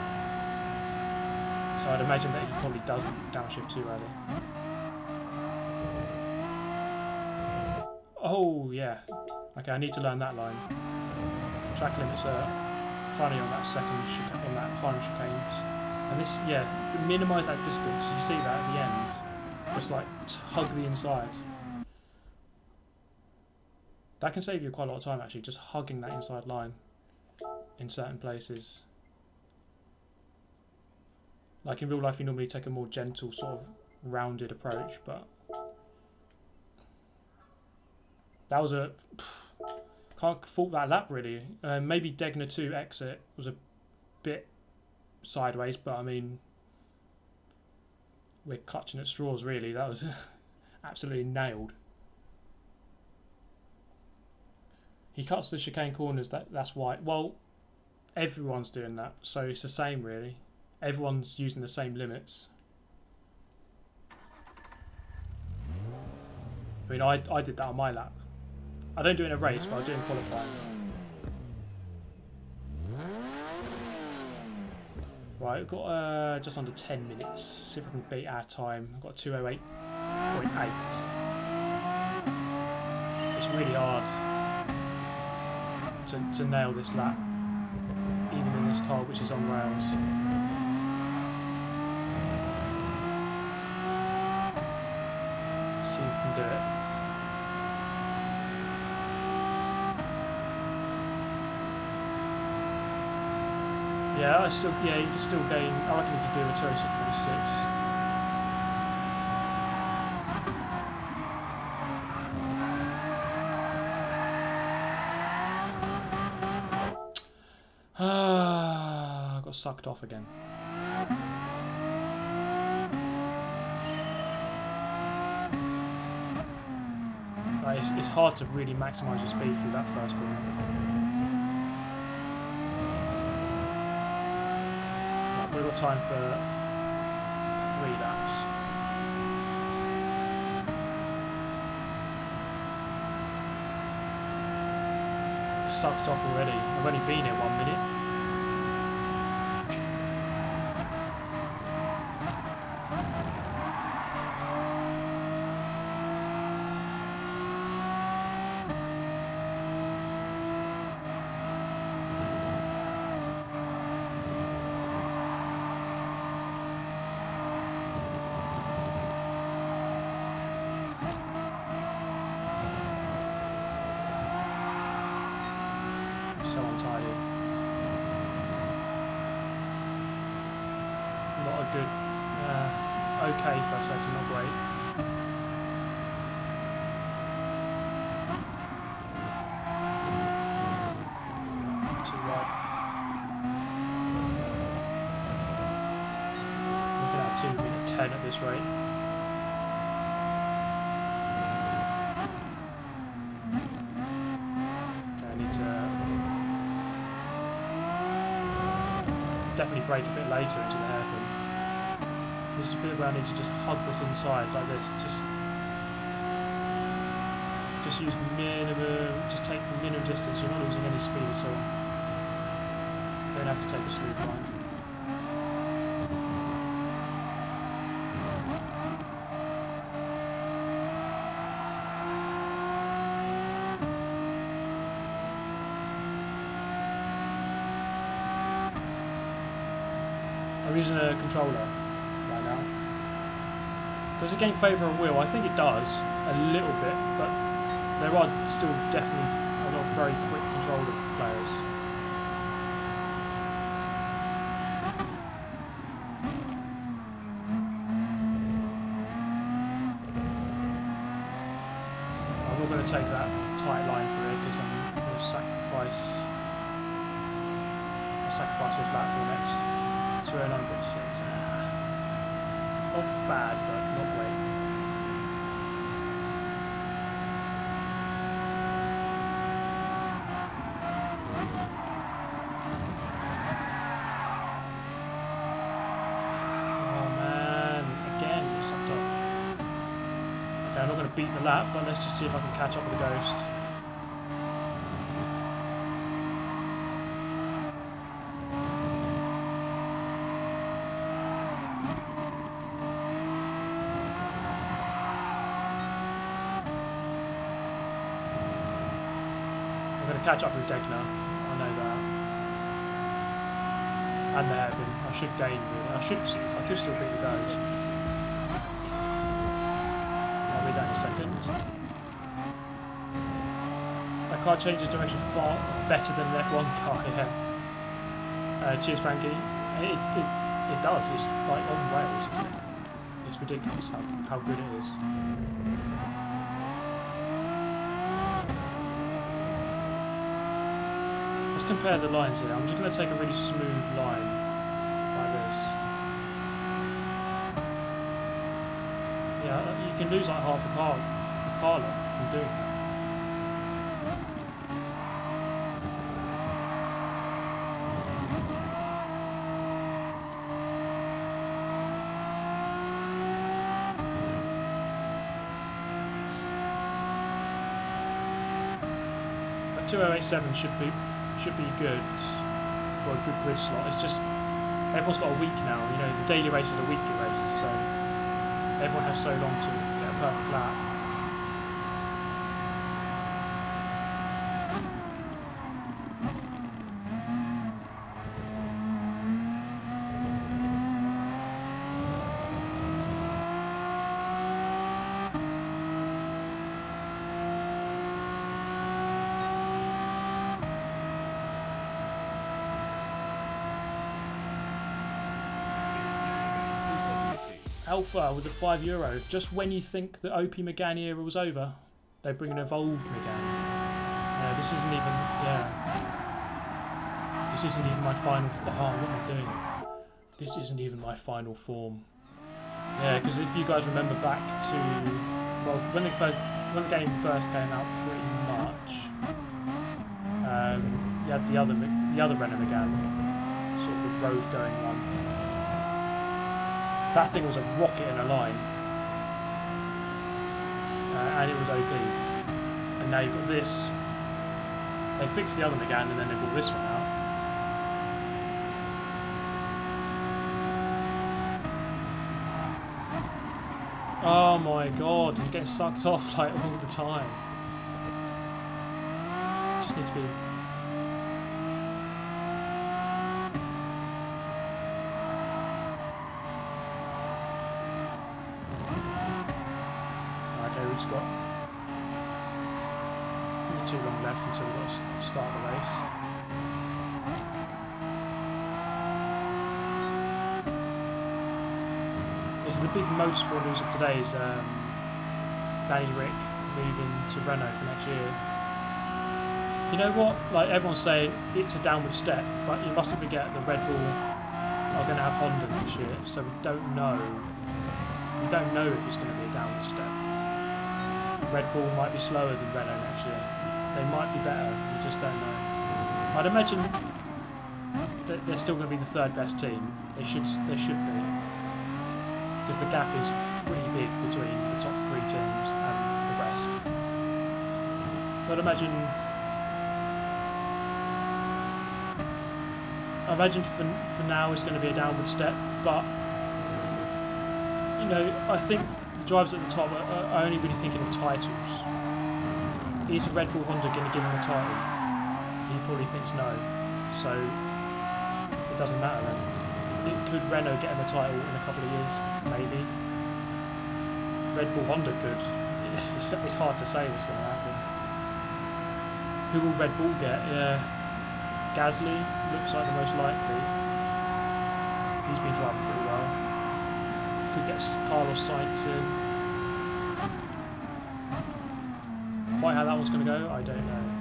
So I'd imagine that he probably doesn't downshift too early. Oh yeah. Okay, I need to learn that line. Track limits are funny on that second chicane, on that final chicane, and this, yeah, minimise that distance. You see that at the end, just like hug the inside. That can save you quite a lot of time actually, just hugging that inside line in certain places. Like in real life, you normally take a more gentle sort of rounded approach, but that was a. Can't fault that lap really. Uh, maybe Degner two exit was a bit sideways, but I mean, we're clutching at straws really. That was absolutely nailed. He cuts the chicane corners. That that's why. Well, everyone's doing that, so it's the same really. everyone's using the same limits. I mean, I, I did that on my lap. I don't do it in a race, but I do in qualifying. Right, we've got uh, just under ten minutes. See if we can beat our time. I've got two oh eight point eight. It's really hard to, to nail this lap, even in this car which is on rails. See if we can do it. Yeah, I still, yeah, you can still gain. I reckon you can do a two oh six point six. Ah, I got sucked off again. Right, it's, it's hard to really maximise your speed through that first corner. We've got time for three laps. Sucked off already. I've only been here one minute. So untidy. Not a good, uh, okay first section, not great. Too right. Looking at two minute ten at this rate. Okay, I need to definitely brake a bit later into the hairpin. This is a bit where I need to just hug this inside like this. Just, just use minimum. Just take the minimum distance. You're not losing any speed at all. Don't have to take a smooth line. I'm using a controller right now. Does it gain favour of wheel? I think it does, a little bit, but there are still definitely a lot of very quick controller players. I'm not going to take that tight line for it because I'm going to sacrifice, I'll sacrifice this lap for the next. two oh nine point six. Not bad, but not great. Oh man, again, you sucked off. Okay, I'm not going to beat the lap, but let's just see if I can catch up with the Ghost. Catch up with Degner, I know that. And the hairpin. I should gain really. I should I should still beat the Ghost. I'll read that in a second. That car changes direction far better than an F one car, yeah. Uh, cheers Frankie. It, it it does, it's like on rails, isn't it? It's ridiculous how, how good it is. Compare the lines here. I'm just going to take a really smooth line like this. Yeah, you can lose like half a car, a car length from doing that. two oh eight seven should be should be good for a good grid slot. It's just everyone's got a week now. You know, the daily races are weekly races, so everyone has so long to get a perfect lap. Alpha with the five euro. Just when you think the O P Megane era was over, they bring an evolved Megane. Yeah, this isn't even. Yeah. This isn't even my final. Oh, what am I doing? This isn't even my final form. Yeah, because if you guys remember back to well, when the first, when the game first came out, pretty much. Um, you had the other the other Renault Megane, sort of the road going one. That thing was a rocket in a line, uh, and it was O P. And now you've got this. They fixed the other Megane, and then they brought this one out. Oh my god, I'm getting sucked off like all the time. Just need to be. We've got not too long left until we've got to start the race. This is the big motorsport news of today is um, Danny Rick moving to Renault for next year. You know what? Like everyone's saying, it's a downward step, but you mustn't forget the Red Bull are going to have Honda next year, so we don't know. We don't know if it's going to be a downward step. Red Bull might be slower than Renault next year. They might be better, we just don't know. I'd imagine that they're still going to be the third best team. They should they should be. Because the gap is pretty big between the top three teams and the rest. So I'd imagine I imagine for, for now it's going to be a downward step, but you know, I think the drivers at the top are, are only really thinking of titles. Is a Red Bull Honda going to give him a title? He probably thinks no. So it doesn't matter then. It, could Renault get him a title in a couple of years? Maybe. Red Bull Honda could. It's, it's hard to say what's going to happen. Who will Red Bull get? Yeah. Gasly looks like the most likely. He's been driving pretty well. Could get Carlos Sainz in. Quite how that one's going to go, I don't know.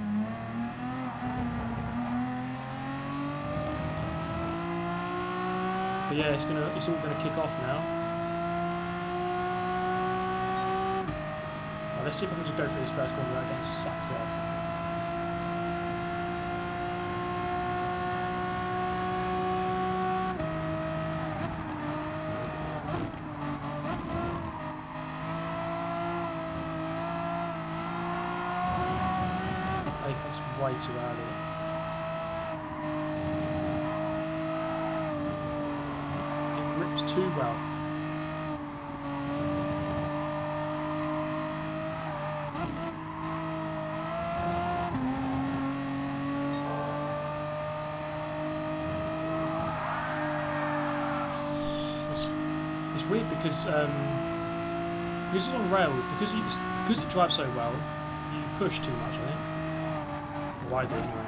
But yeah, it's gonna, it's all going to kick off now. Well, let's see if I can just go through this first corner without getting sucked off. Way too early. It grips too well. It's, it's weird because um, because it's on rail, because you, because it drives so well, you push too much, I think. Why do anyway?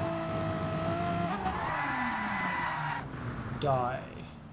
Die.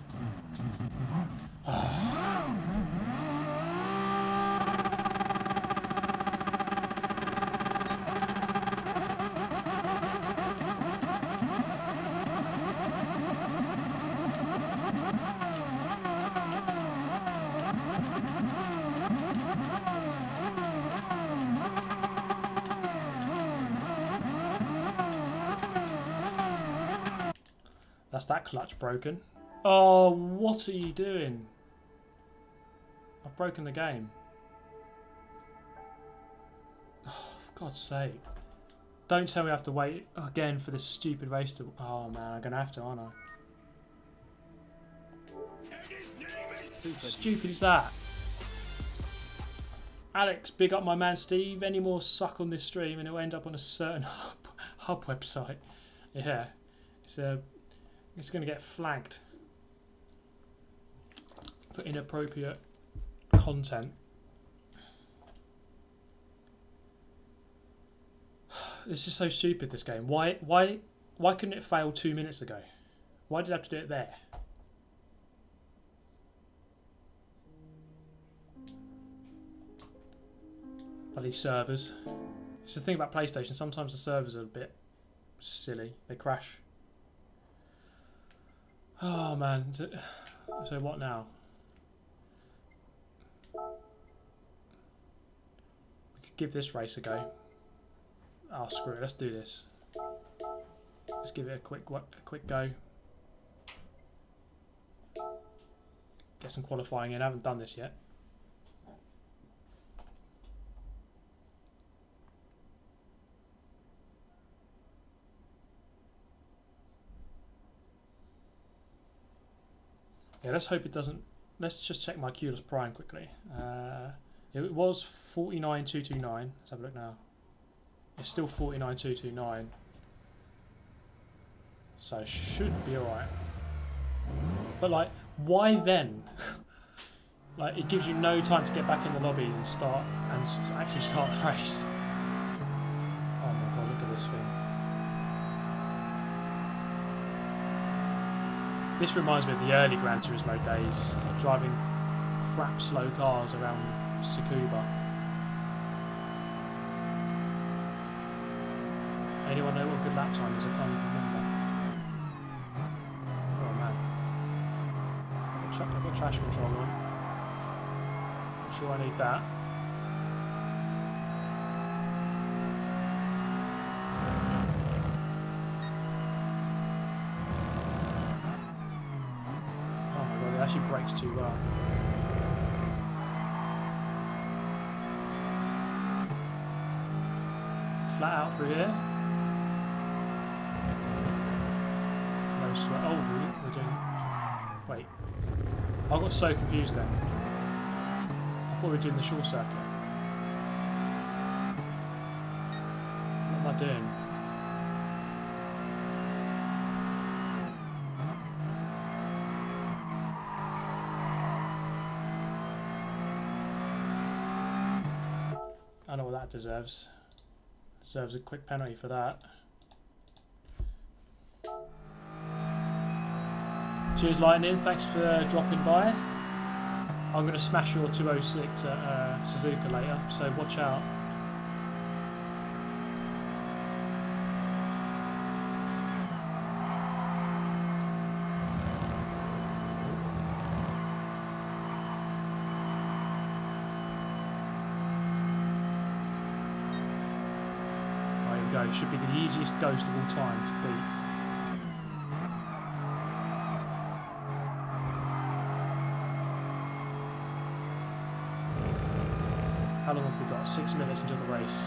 That's that clutch broken. Oh, what are you doing? I've broken the game. Oh, for God's sake. Don't tell me I have to wait again for this stupid race to... Oh man, I'm going to have to, aren't I? Super. Stupid is that? Alex, big up my man Steve. Any more suck on this stream and it'll end up on a certain hub, hub website. Yeah. It's, uh, it's going to get flagged for inappropriate content. This is so stupid, this game. Why why why couldn't it fail two minutes ago? Why did I have to do it there? Bloody servers. It's the thing about PlayStation, sometimes the servers are a bit silly. They crash. Oh man. So what now? We could give this race a go. Oh screw it, let's do this. Let's give it a quick a quick go. Get some qualifying in, I haven't done this yet. Yeah, let's hope it doesn't. Let's just check my Q-less Prime quickly. Uh, it was forty-nine two twenty-nine. Let's have a look now. It's still forty-nine two twenty-nine, so should be alright. But like, why then? Like, it gives you no time to get back in the lobby and start and actually start the race. Oh my god, look at this thing. This reminds me of the early Gran Turismo days, driving crap slow cars around Tsukuba. Anyone know what good lap time is? I can't even remember. Oh man. I've got, tra I've got trash control on. I'm sure I need that. Oh my god, it actually brakes too well. Flat out through here. Oh, we're doing... Wait. I got so confused then. I thought we were doing the short circuit. What am I doing? I know what that deserves. Deserves a quick penalty for that. Cheers Lightning, thanks for uh, dropping by. I'm going to smash your two oh six at uh, Suzuka later, so watch out. There you go, should be the easiest ghost of all time to beat. How long have we got? Six minutes into the race.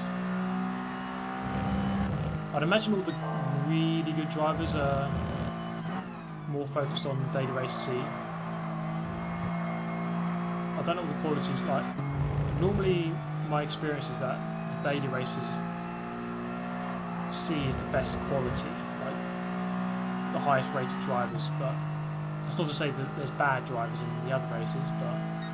I'd imagine all the really good drivers are more focused on Daily Race C. I don't know what the quality is like. Normally, my experience is that the Daily Races C is the best quality, like the highest rated drivers. But that's not to say that there's bad drivers in the other races, but.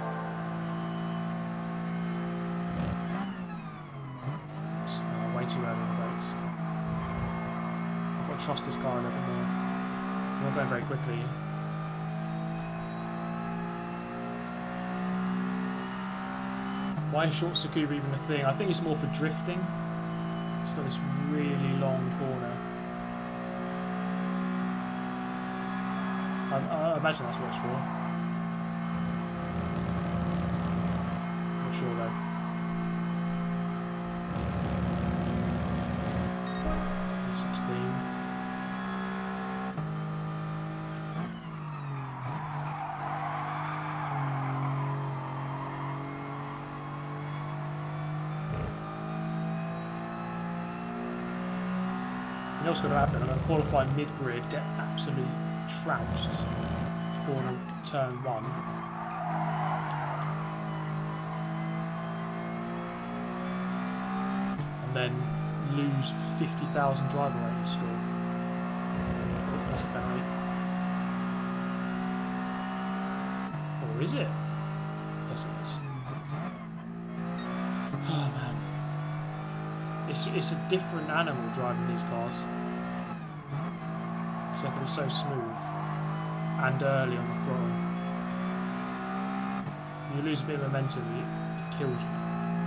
Too early in the race. I've got to trust this car a little bit more. I'm not going very quickly. Why is short Tsukuba even a thing? I think it's more for drifting. It's got this really long corner. I, I imagine that's what it's for. Not sure though. sixteen. know what's going to happen? I'm going to qualify mid-grid, get absolutely trounced. Corner, turn one. And then lose fifty thousand driver rating score. Oh, that's a penalty. Or is it? Yes, it is. Oh man, it's it's a different animal driving these cars. So you have to be so smooth and early on the throttle. You lose a bit of momentum, it, it kills you.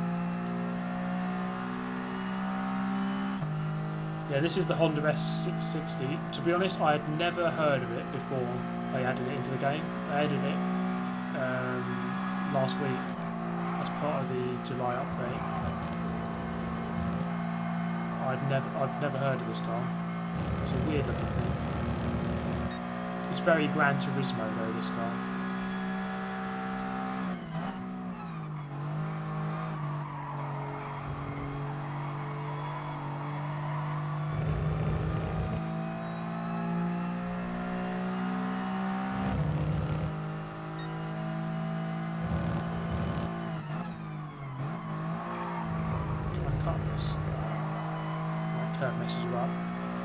Yeah, this is the Honda S six sixty. To be honest, I had never heard of it before they added it into the game. They added it um, last week as part of the July update. I'd never, I've never heard of this car. It's a weird looking thing. It's very Gran Turismo though, this car. Curve messes you up.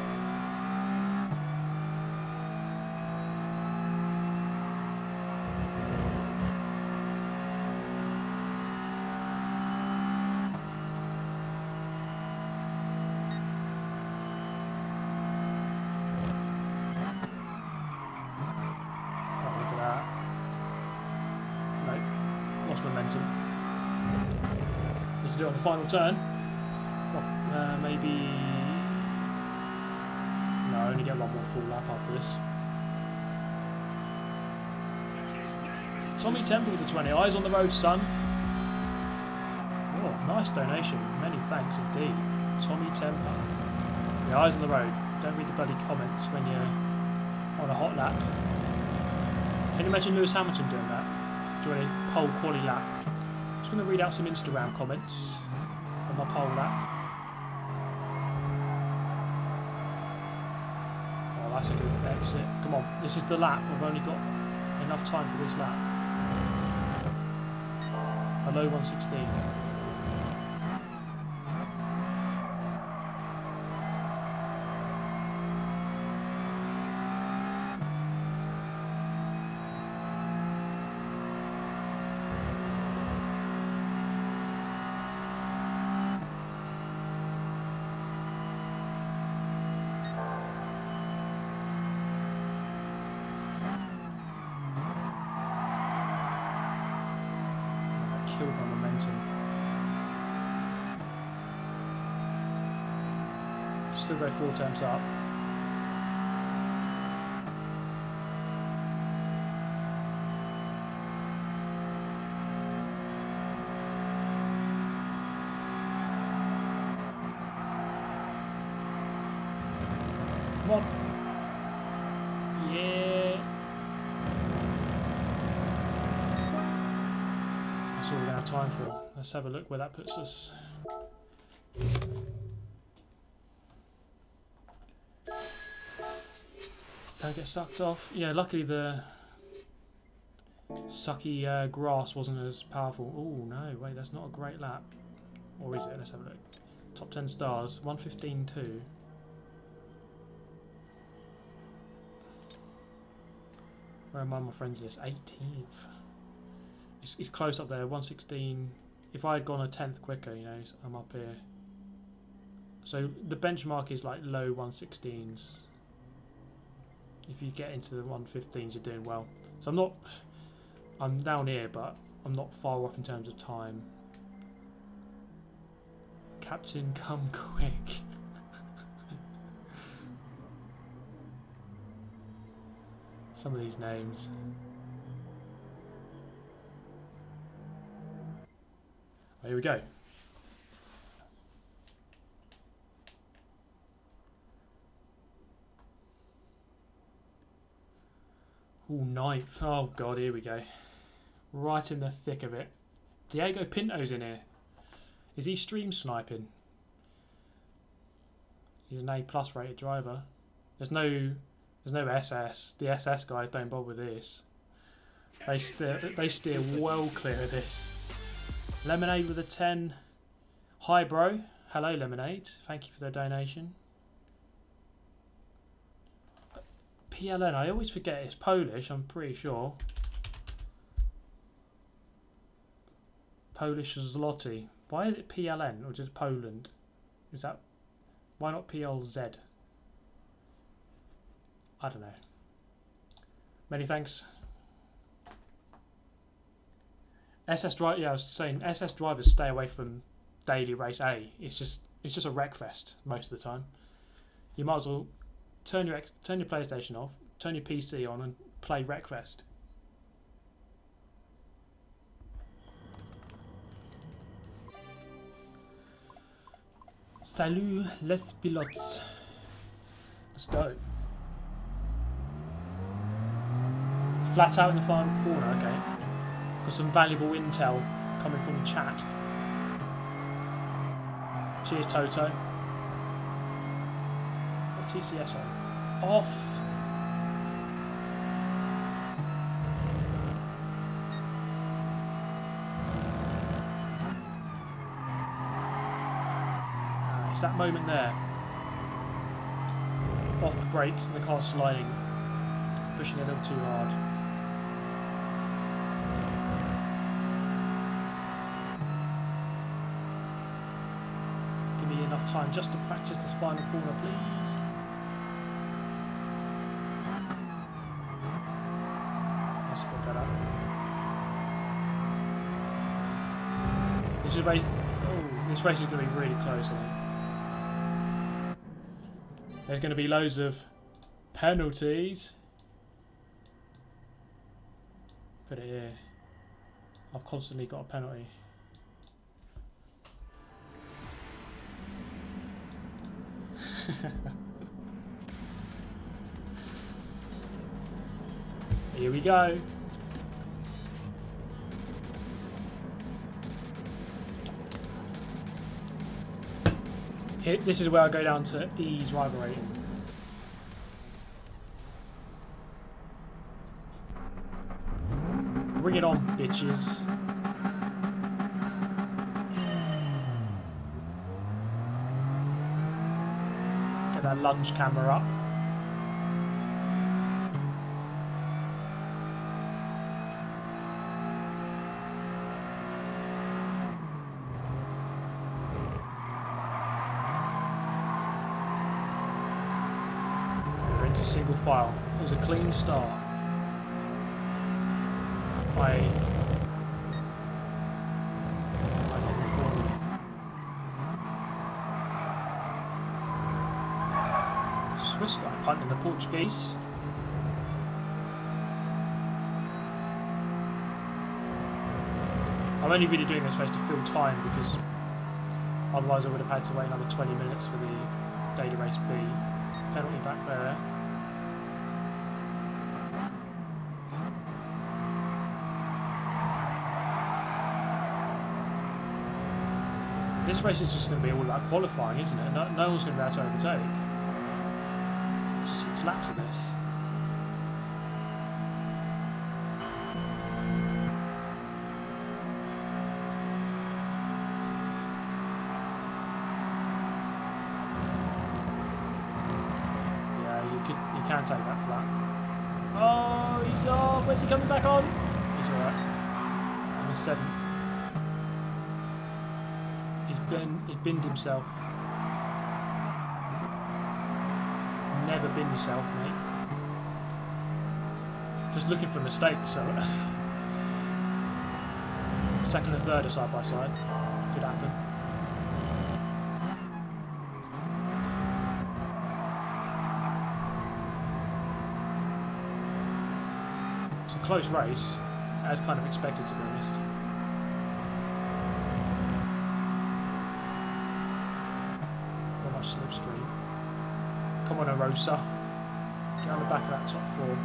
Oh, look at that. Nope. Lost momentum. Need to do it on the final turn. Uh, maybe... No, I only get one more full lap after this. Tommy Temple with the twenty. Eyes on the road, son. Oh, nice donation. Many thanks indeed. Tommy Temple. The eyes on the road. Don't read the bloody comments when you're on a hot lap. Can you imagine Lewis Hamilton doing that? Doing a pole quali lap. I'm just going to read out some Instagram comments on my pole lap. That's a good exit. Come on, this is the lap. We've only got enough time for this lap. Hello, one sixteen. Killed my momentum. Still go four times up. Come on. Yeah. That's all we're going to have time for. Let's have a look where that puts us. Don't get sucked off. Yeah, luckily the sucky uh, grass wasn't as powerful. Oh no, wait, that's not a great lap. Or is it? Let's have a look. Top ten stars, one fifteen point two. Where am I on my friends list? eighteenth. It's, it's close up there, one sixteen. If I had gone a tenth quicker, you know, I'm up here. So the benchmark is like low one sixteens. If you get into the one fifteens, you're doing well. So I'm not, I'm down here, but I'm not far off in terms of time. Captain, come quick. Some of these names. Oh, here we go. Oh, ninth. Oh god, here we go. Right in the thick of it. Diego Pinto's in here. Is he stream sniping? He's an A plus rated driver. There's no, there's no S S. The S S guys don't bother with this. They steer, they steer well clear of this. Lemonade with a ten. Hi, bro. Hello, Lemonade. Thank you for the donation. P L N. I always forget it's Polish. I'm pretty sure. Polish zloty. Why is it P L N or just Poland? Is that why not P L Z? I don't know. Many thanks. S S drive. Yeah, I was saying S S drivers stay away from daily race A. It's just it's just a wreck fest most of the time. You might as well turn your turn your PlayStation off, turn your P C on, and play Wreckfest. Salut les pilotes. Let's go. Flat out in the final corner. Okay. Got some valuable intel coming from the chat. Cheers, Toto. Got T C S on. Off. Uh, it's that moment there. Off the brakes and the car's sliding. Pushing a little too hard. Enough time just to practice this final corner, please. That's a bit better. This is race. Oh, this race is going to be really close, I think. There's going to be loads of penalties. Put it here. I've constantly got a penalty. Here we go. Here, this is where I go down to E driver rating. Bring it on, bitches. That lunge camera up. Okay, we're into single file. It was a clean start. I Swiss guy punting the Portuguese. I'm only really doing this race to fill time because otherwise I would have had to wait another twenty minutes for the daily race B. Penalty back there. This race is just going to be all about qualifying, isn't it? No, no one's going to be able to overtake. Six laps of this. Yeah, you could you can take that flat. Oh, he's off. Where's he coming back on? He's alright. On the seventh. He's been he binned himself. Never bin yourself, mate. Just looking for mistakes. So second and third are side by side. Could happen. It's a close race, as kind of expected, to be honest. Not much slipstream. Come on, Arosa. Get on the back of that top four.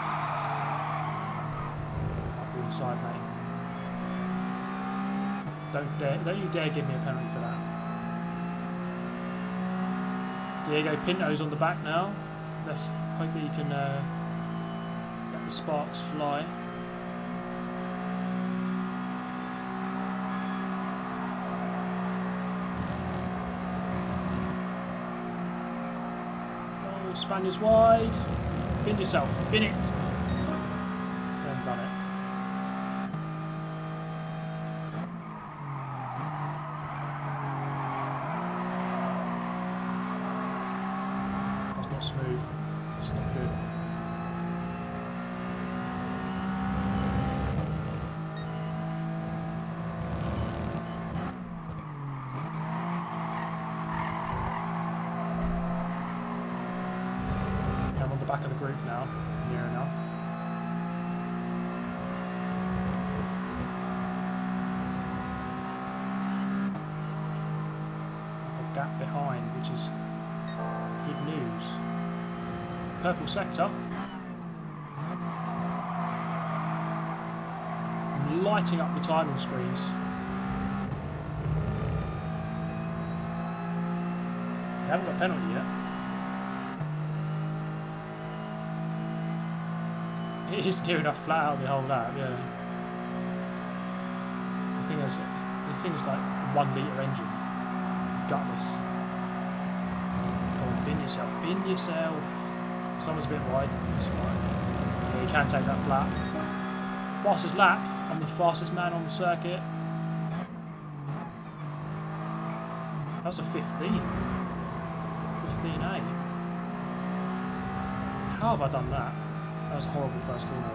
I'll be inside, mate. Don't dare, don't you dare give me a penalty for that. Diego Pinto's on the back now. Let's hope that he can uh, let the sparks fly. Oh, Spaniards wide. Bin yourself. Bin it. They haven't done it. Not smooth. It's not good. I'm on the back of the group now, near enough. A gap behind, which is good news. Purple sector. I'm lighting up the timing screens. They haven't got a penalty yet. It is near enough flat out the whole lap, yeah. The thing is, this thing is like a one litre engine. Gutless. Go on, bin yourself, bin yourself. Someone's a bit wide. That's right. Yeah, you can take that flat. Fastest lap. I'm the fastest man on the circuit. That was a fifteen. fifteen eight. How have I done that? That was a horrible first corner.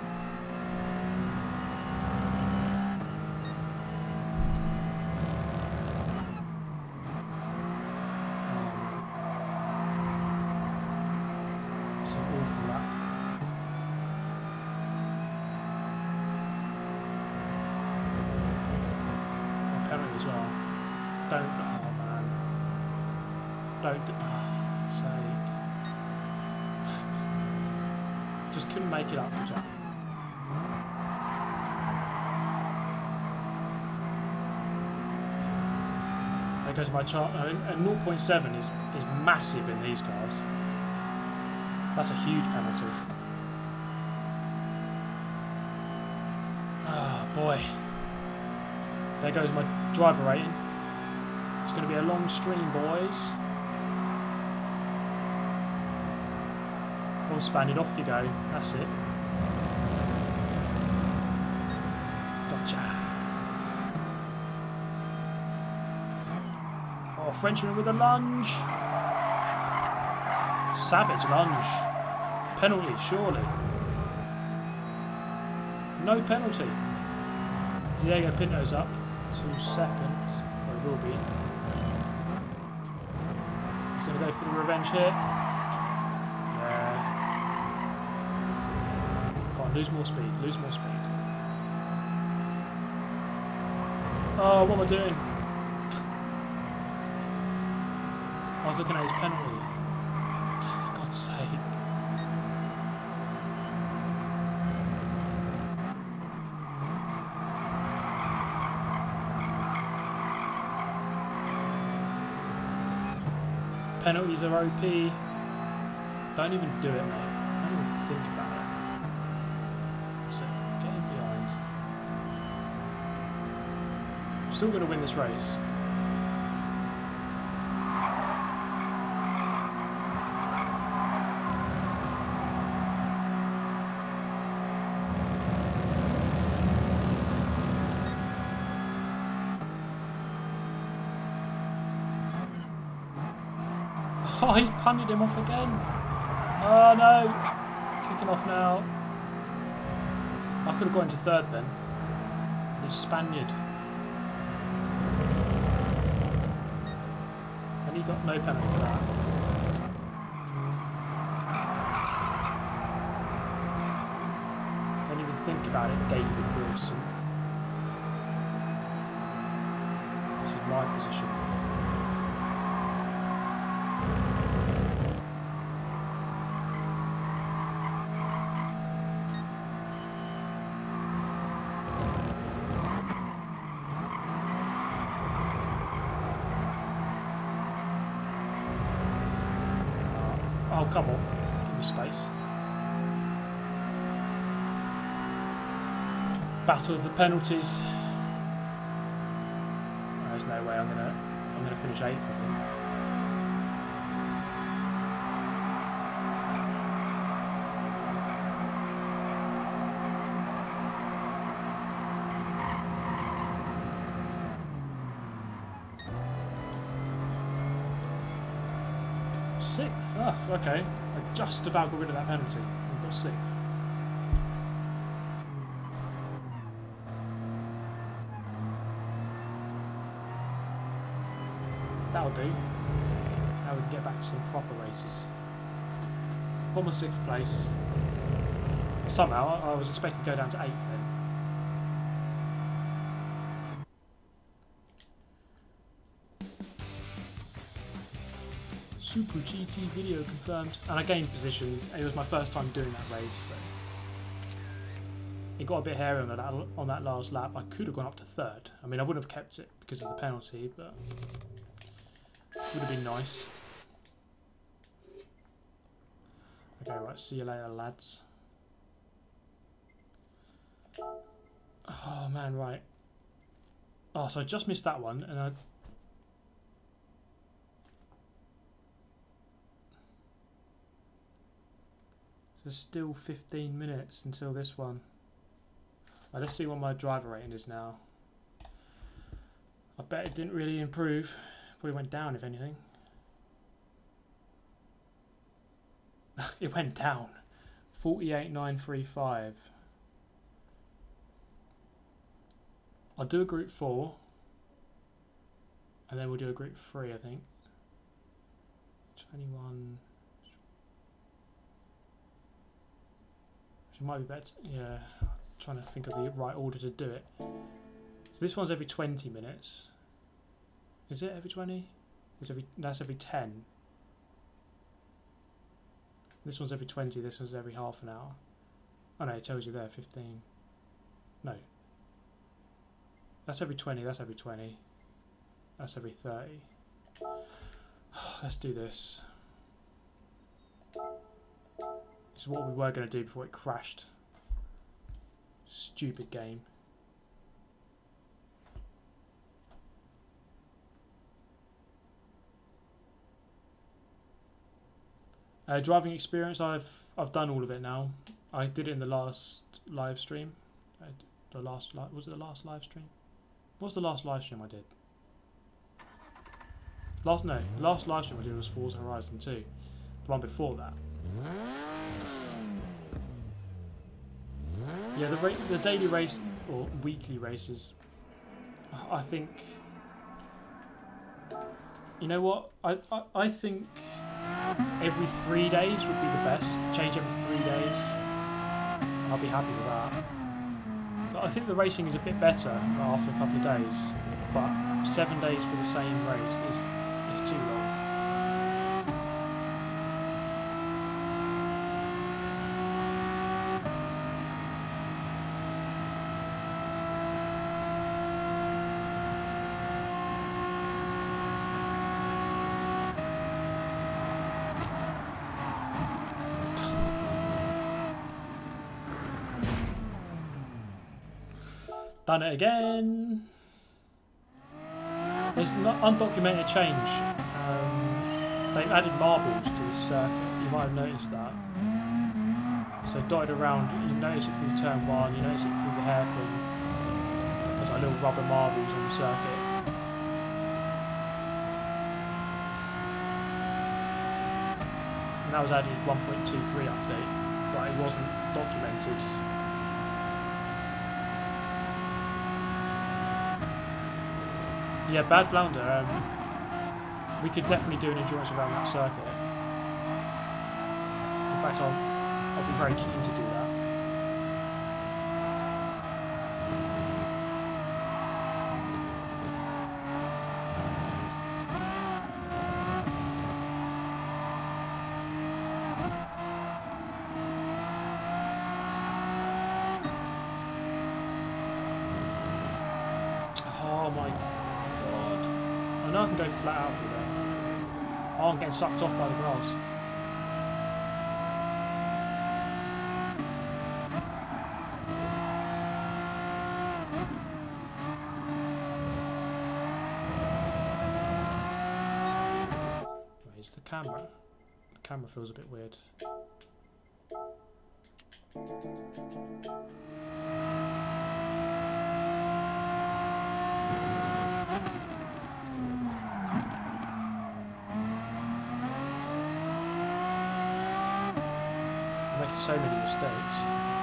As well. Don't, oh man. Don't, oh, for sake. Just couldn't make it up, Jack. There goes my chart. I mean, and zero point seven is, is massive in these cars. That's a huge penalty. Ah, oh, boy. There goes my driver rating. It's going to be a long stream, boys. Come on, Spaniard, off you go. That's it. Gotcha. Oh, Frenchman with a lunge. Savage lunge. Penalty, surely. No penalty. Diego Pinto's up. Two seconds, or it will be. He's going to go for the revenge here. Yeah. Come on, lose more speed, lose more speed. Oh, what am I doing? I was looking at his penalty. For God's sake. Penalties are O P. Don't even do it, mate. Don't even think about it. That's it. Get in behind. I'm still going to win this race. Oh, he's punted him off again. Oh no. Kicking off now. I could have gone to third then. He's Spaniard. And he got no penalty for that. Don't even think about it, David Wilson. This is my position. Oh, come on. Give me space. Battle of the penalties. There's no way I'm gonna I'm gonna finish eighth, I think. Sixth? Oh, okay. I just about got rid of that penalty. I've got sixth. That'll do. Now we can get back to some proper races. From a sixth place. Somehow, I was expecting to go down to eighth then. Super G T video confirmed. And I gained positions. It was my first time doing that race, so it got a bit hairy on that, on that last lap. I could have gone up to third. I mean, I would have kept it because of the penalty, but would have been nice. Okay, right, see you later, lads. Oh, man, right. Oh, so I just missed that one, and I... There's still fifteen minutes until this one. Right, let's see what my driver rating is now. I bet it didn't really improve. Probably went down, if anything. It went down. forty-eight nine thirty-five. I'll do a group four. And then we'll do a group three, I think. twenty-one. It might be better. Yeah. I'm trying to think of the right order to do it. So this one's every twenty minutes. Is it every twenty? It's every, that's every ten. This one's every twenty, this one's every half an hour. Oh no, it tells you there, fifteen. No. That's every twenty, that's every twenty. That's every thirty. Let's do this. This is what we were going to do before it crashed. Stupid game. Uh, driving experience, I've I've done all of it now. I did it in the last live stream. I, the last li was it the last live stream? What was the last live stream I did? Last no, last live stream I did was Forza Horizon two. The one before that. Yeah, the ra the daily race or weekly races. I think. You know what? I I, I think. Every three days would be the best. Change every three days. I'll be happy with that. But I think the racing is a bit better after a couple of days. But seven days for the same race is is too long. Done it again. There's not undocumented change. Um, they've added marbles to the circuit. You might have noticed that. So dotted around, you notice it through turn one, you notice it through the hairpin. There's like little rubber marbles on the circuit. And that was added one point two three update, but it wasn't documented. Yeah, Bad Flounder. Um, we could definitely do an endurance around that circuit. In fact, I'll, I'll be very keen to do that. Oh my god. I know I can go flat out through there. Oh, I'm getting sucked off by the grass. camera? The camera feels a bit weird. I'm making so many mistakes.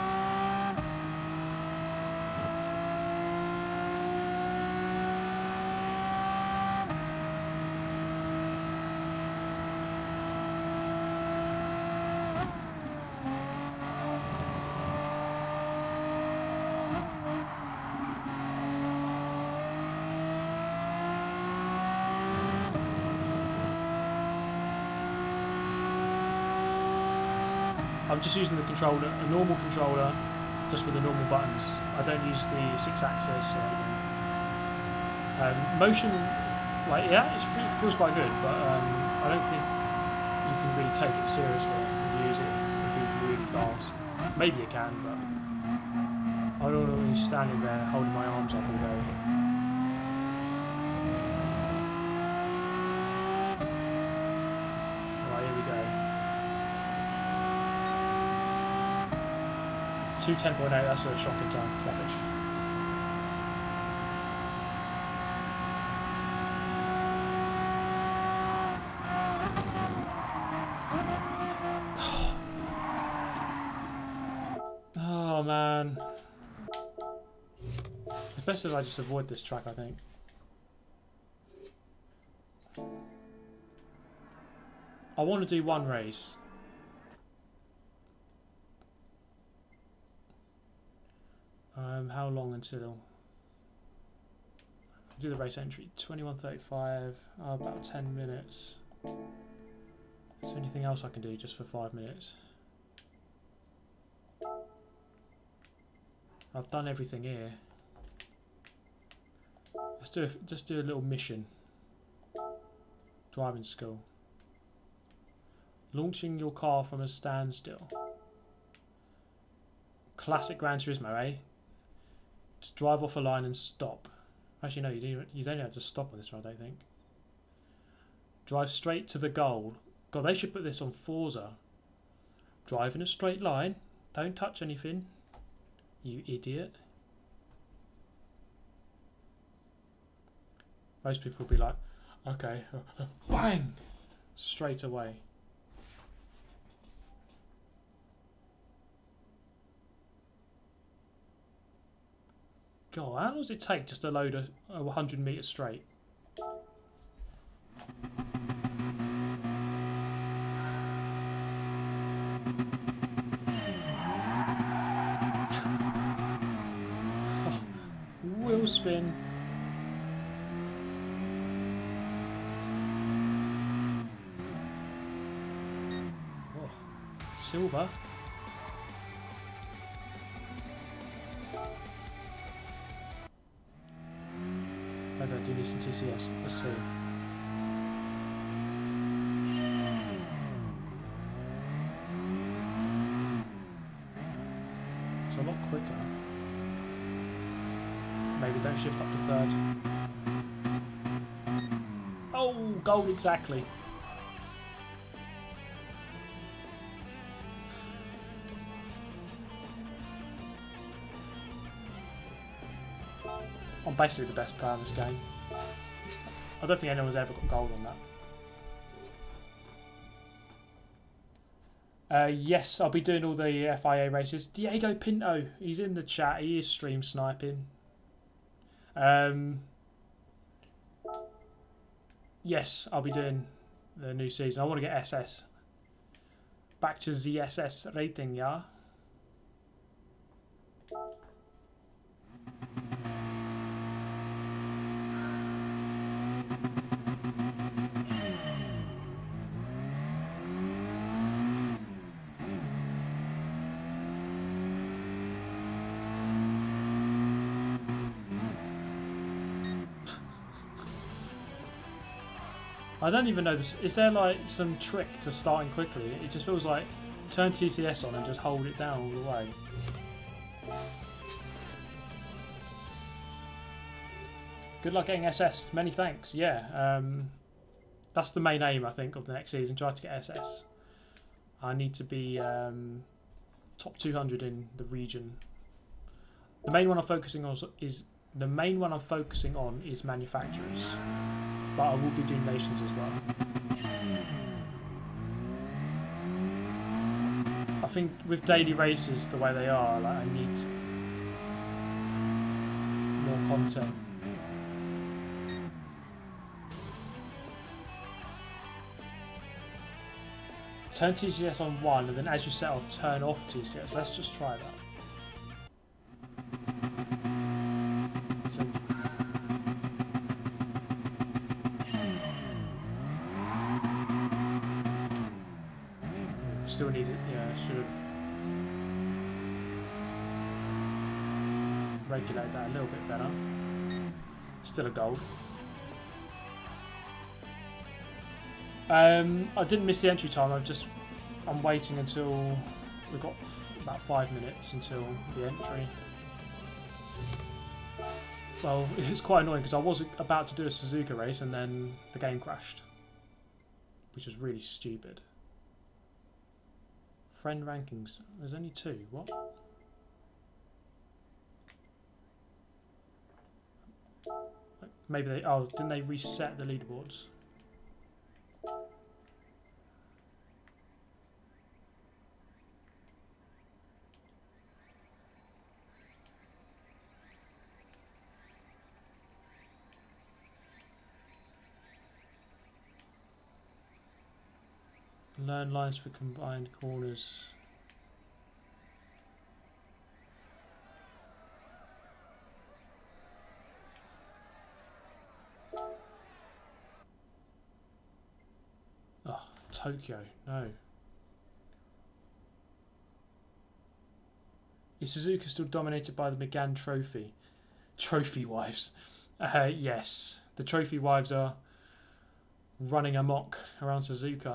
I'm just using the controller, a normal controller, just with the normal buttons. I don't use the six axis or anything. Um, motion, like, yeah, it feels quite good, but um, I don't think you can really take it seriously and use it and be really fast. Maybe you can, but I don't want to be standing there holding my arms up all day. Right, here we go. two ten point eight, that's a shocking time, rubbish. Oh man. It's best if I just avoid this track, I think. I want to do one race. Um, how long until do the race entry? twenty-one thirty-five, oh, about ten minutes. Is there anything else I can do just for five minutes? I've done everything here. Let's do a, just do a little mission. Driving school. Launching your car from a standstill. Classic Gran Turismo, eh? Just drive off a line and stop. Actually, no, you don't, you don't have to stop on this one, I don't think. Drive straight to the goal. God, they should put this on Forza. Drive in a straight line. Don't touch anything. You idiot. Most people will be like, okay, bang! Straight away. God, how long does it take just to load a, a one hundred metre straight? Oh, wheel spin. Oh, silver. Maybe I do need some T C S. Let's see. It's a lot quicker. Maybe don't shift up to third. Oh, gold exactly. I'm basically the best player in this game. I don't think anyone's ever got gold on that. Uh, yes, I'll be doing all the F I A races. Diego Pinto, he's in the chat. He is stream sniping. Um, yes, I'll be doing the new season. I want to get S S. Back to the S S rating, yeah. I don't even know this. Is there like some trick to starting quickly? It just feels like turn T C S on and just hold it down all the way. Good luck getting S S. Many thanks. Yeah. Um, that's the main aim, I think, of the next season. Try to get S S. I need to be um, top two hundred in the region. The main one I'm focusing on is the main one I'm focusing on is manufacturers, but I will be doing nations as well. I think with daily races the way they are, like I need more content. Turn T C S on one, and then as you set off, turn off T C S. Let's just try that. So, still need it. Yeah, should have regulate that a little bit better. Still a gold. Um, I didn't miss the entry time. I'm just I'm waiting until we've got about five minutes until the entry. Well, it's quite annoying because I was about to do a Suzuka race and then the game crashed, which was really stupid. Friend rankings. There's only two. What? Maybe they. Oh, didn't they reset the leaderboards? Learn lines for combined corners. Oh, Tokyo, no. Is Suzuka still dominated by the Megane Trophy? Trophy wives. Uh, yes, the trophy wives are running amok around Suzuka.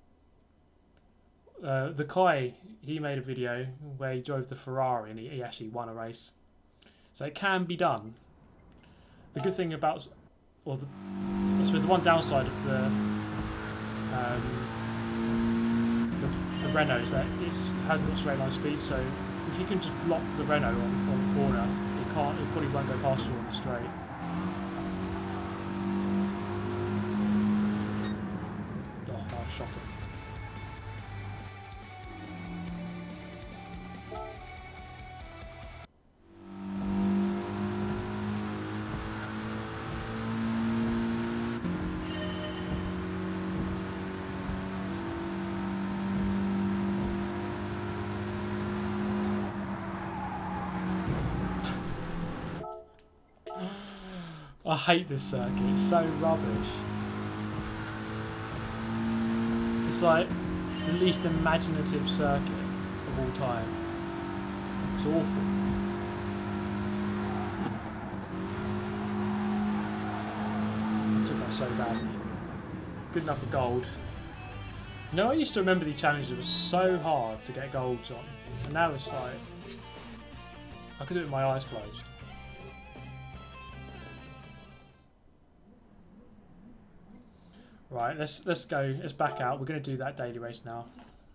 Uh, the Kai, he made a video where he drove the Ferrari and he, he actually won a race. So it can be done. The good thing about, or the, I suppose the one downside of the um, the, the Renault is that it hasn't got straight line speed. So if you can just block the Renault on, on the corner, it can't. It probably won't go past you on the straight. Oh, that was shocking. I hate this circuit, it's so rubbish. It's like the least imaginative circuit of all time. It's awful. I took that so badly. Good enough for gold. You know, I used to remember these challenges were so hard to get golds on. And now it's like, I could do it with my eyes closed. Right, let's let's go. Let's back out. We're going to do that daily race now.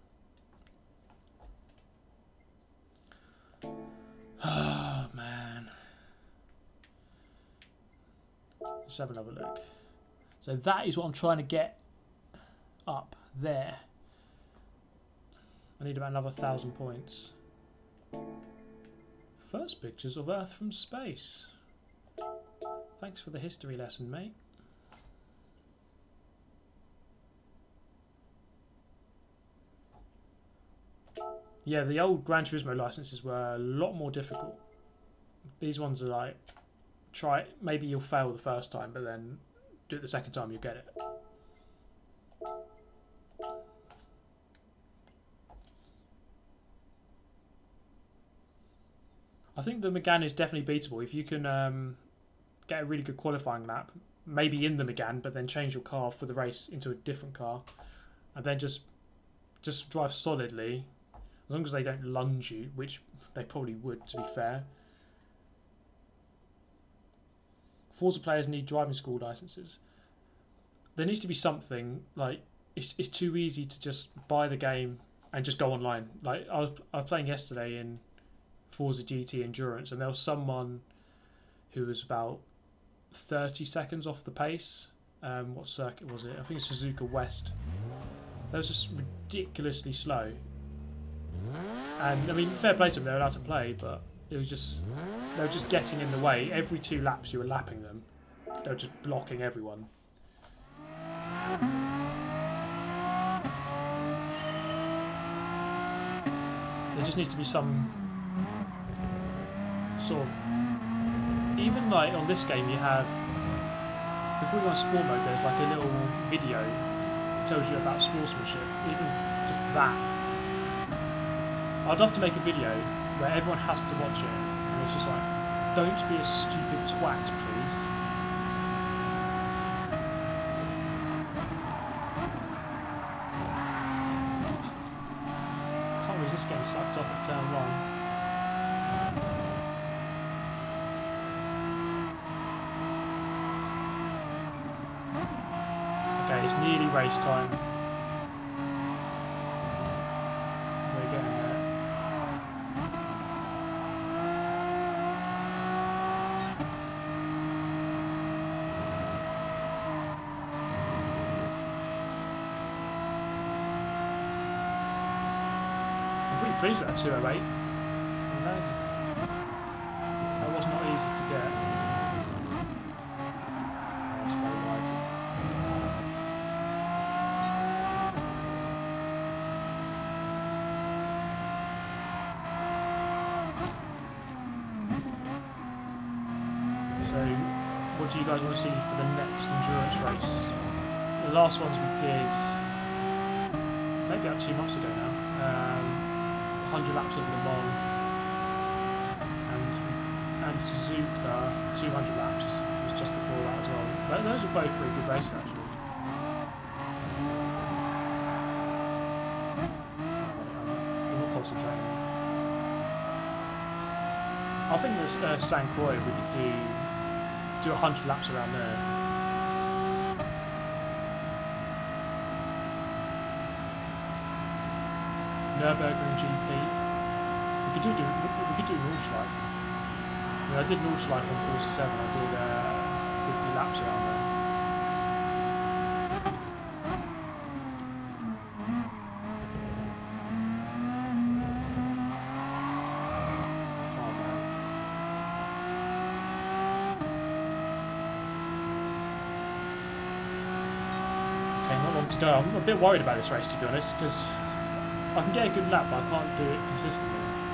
Oh man. Let's have another look. So that is what I'm trying to get up there. I need about another thousand points. First pictures of Earth from space. Thanks for the history lesson, mate. Yeah, the old Gran Turismo licenses were a lot more difficult. These ones are like, try it, maybe you'll fail the first time, but then do it the second time, you'll get it. I think the Megane is definitely beatable. If you can um, get a really good qualifying lap, maybe in the Megane, but then change your car for the race into a different car, and then just just drive solidly. As long as they don't lunge you, which they probably would, to be fair. Forza players need driving school licenses. there needs to be something like it's it's too easy to just buy the game and just go online. Like I was I was playing yesterday in Forza G T Endurance, and there was someone who was about thirty seconds off the pace. Um, what circuit was it? I think it's Suzuka West. That was just ridiculously slow. And I mean, fair play to them, they were allowed to play, but it was just they were just getting in the way. Every two laps, you were lapping them. They were just blocking everyone. There just needs to be some sort of, even like on this game, you have, if we go on sport mode, there's like a little video that tells you about sportsmanship. Even just that. I'd love to make a video where everyone has to watch it, and it's just like, don't be a stupid twat, please. Can't resist getting sucked off at turn one. Okay, it's nearly race time. We're getting there. I'm pretty pleased with that two oh eight. That, is, that was not easy to get. That's very wide. So, what do you guys want to see for the next endurance race? The last ones we did, maybe about two months ago now. Um, one hundred laps of Le Mans and, and Suzuka two hundred laps was just before that as well. But those were both pretty good races actually. I'm not concentrating. I think there's uh, Saint Croix, we could do do one hundred laps around there. Nürburgring G P. We could do, do we could do Nordschleife. I mean, I did Nordschleife on Forza seven. I did uh, fifty laps around there. Oh man. Okay, not long to go. I'm a bit worried about this race, to be honest, because I can get a good lap, but I can't do it consistently.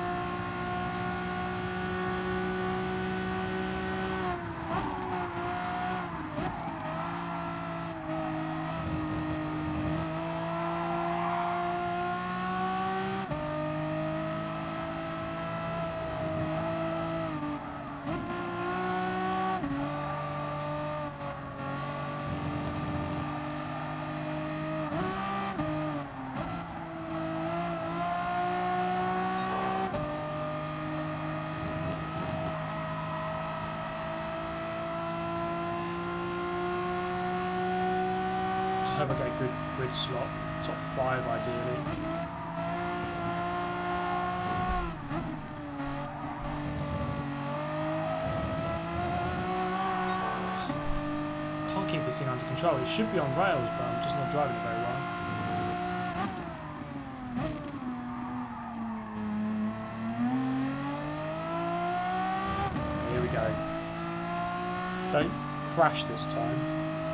I hope I get a good grid slot, top five ideally. Can't keep this thing under control. It should be on rails, but I'm just not driving it very well. Here we go. Don't crash this time.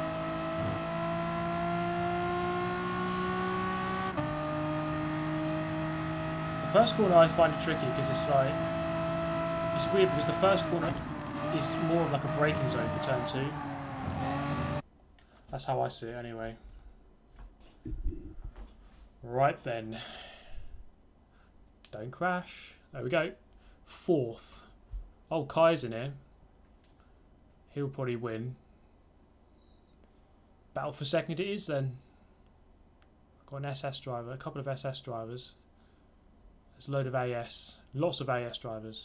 First corner I find it tricky because it's like, it's weird because the first corner is more of like a braking zone for turn two. That's how I see it anyway. Right then. Don't crash. There we go. Fourth. Oh, Kai's in here. He'll probably win. Battle for second it is then. I've got an S S driver, a couple of S S drivers. There's a load of A S, lots of A S drivers.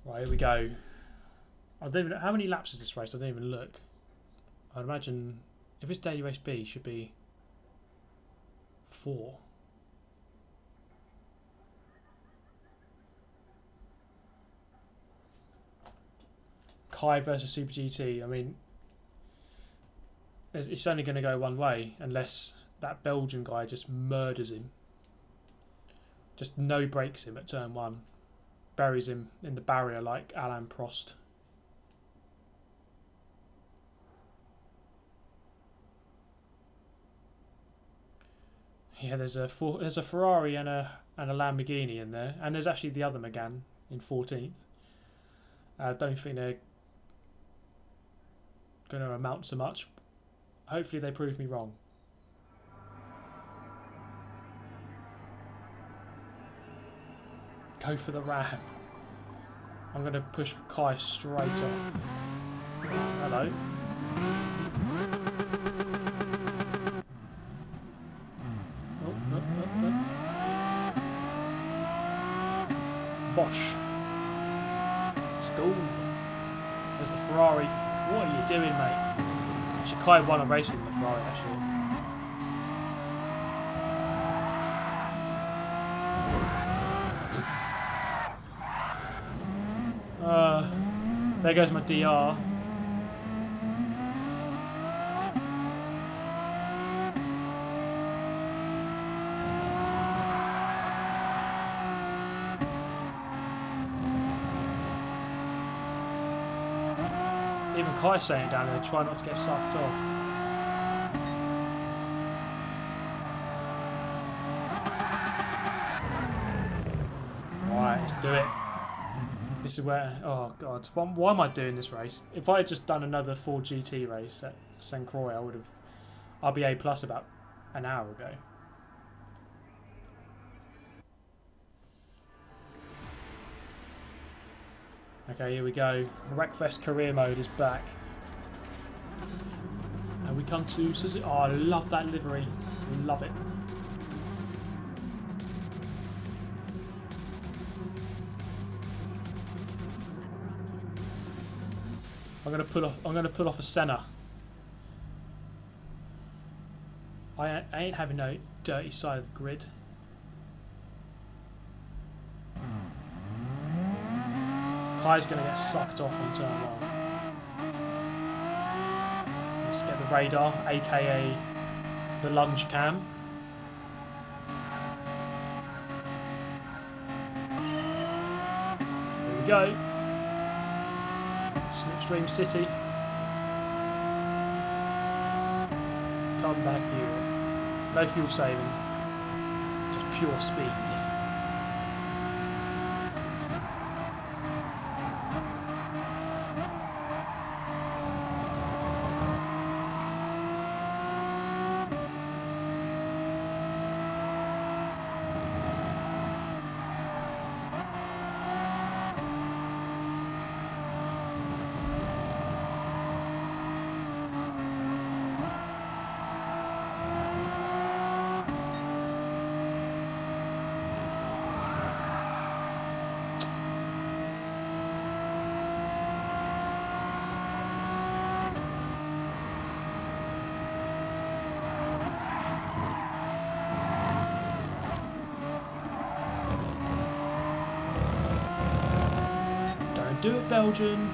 Right, here we go. I don't even know how many laps is this race. I don't even look. I'd imagine if it's daily race B, it should be four. Kai versus Super G T. I mean, it's only going to go one way unless that Belgian guy just murders him. Just no breaks him at turn one. Buries him in the barrier like Alain Prost. Yeah, there's a there's a Ferrari and a and a Lamborghini in there, and there's actually the other Megane in fourteenth. I don't think they're going to amount to much. Hopefully they prove me wrong. Go for the ram. I'm going to push Kai straight off. Hello. Oh, oh, oh, oh. Bosh. Let's go. There's the Ferrari. What are you doing, mate? Actually, Kai won a race in the Ferrari, actually. Uh, there goes my D R. Even Kai's saying down there, try not to get sucked off. Right, let's do it. This is where, oh god, why am I doing this race? If I had just done another Ford G T race at Saint Croix, I would have, I'll be A plus about an hour ago. Okay, here we go. Wreckfest career mode is back. And we come to Suzuki. Oh, I love that livery. Love it. I'm gonna pull off. I'm gonna pull off a Senna. I, I ain't having no dirty side of the grid. Kai's gonna get sucked off on turn one. Let's get the radar, aka the lunge cam. Here we go. Slipstream City. Come back here. No fuel saving. Just pure speed. Do it, Belgian.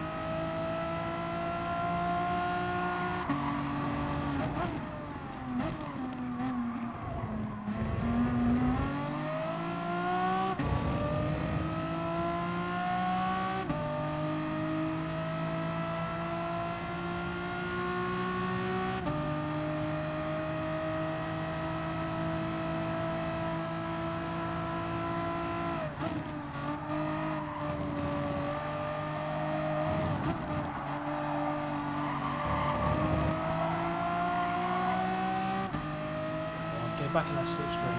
Back in that slipstream.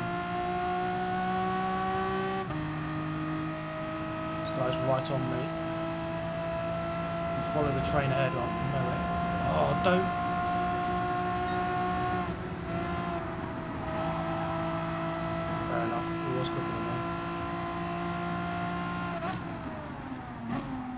This guy's right on me. Follow the train ahead. Oh, no way. Oh, don't. Fair enough. He was quicker than me.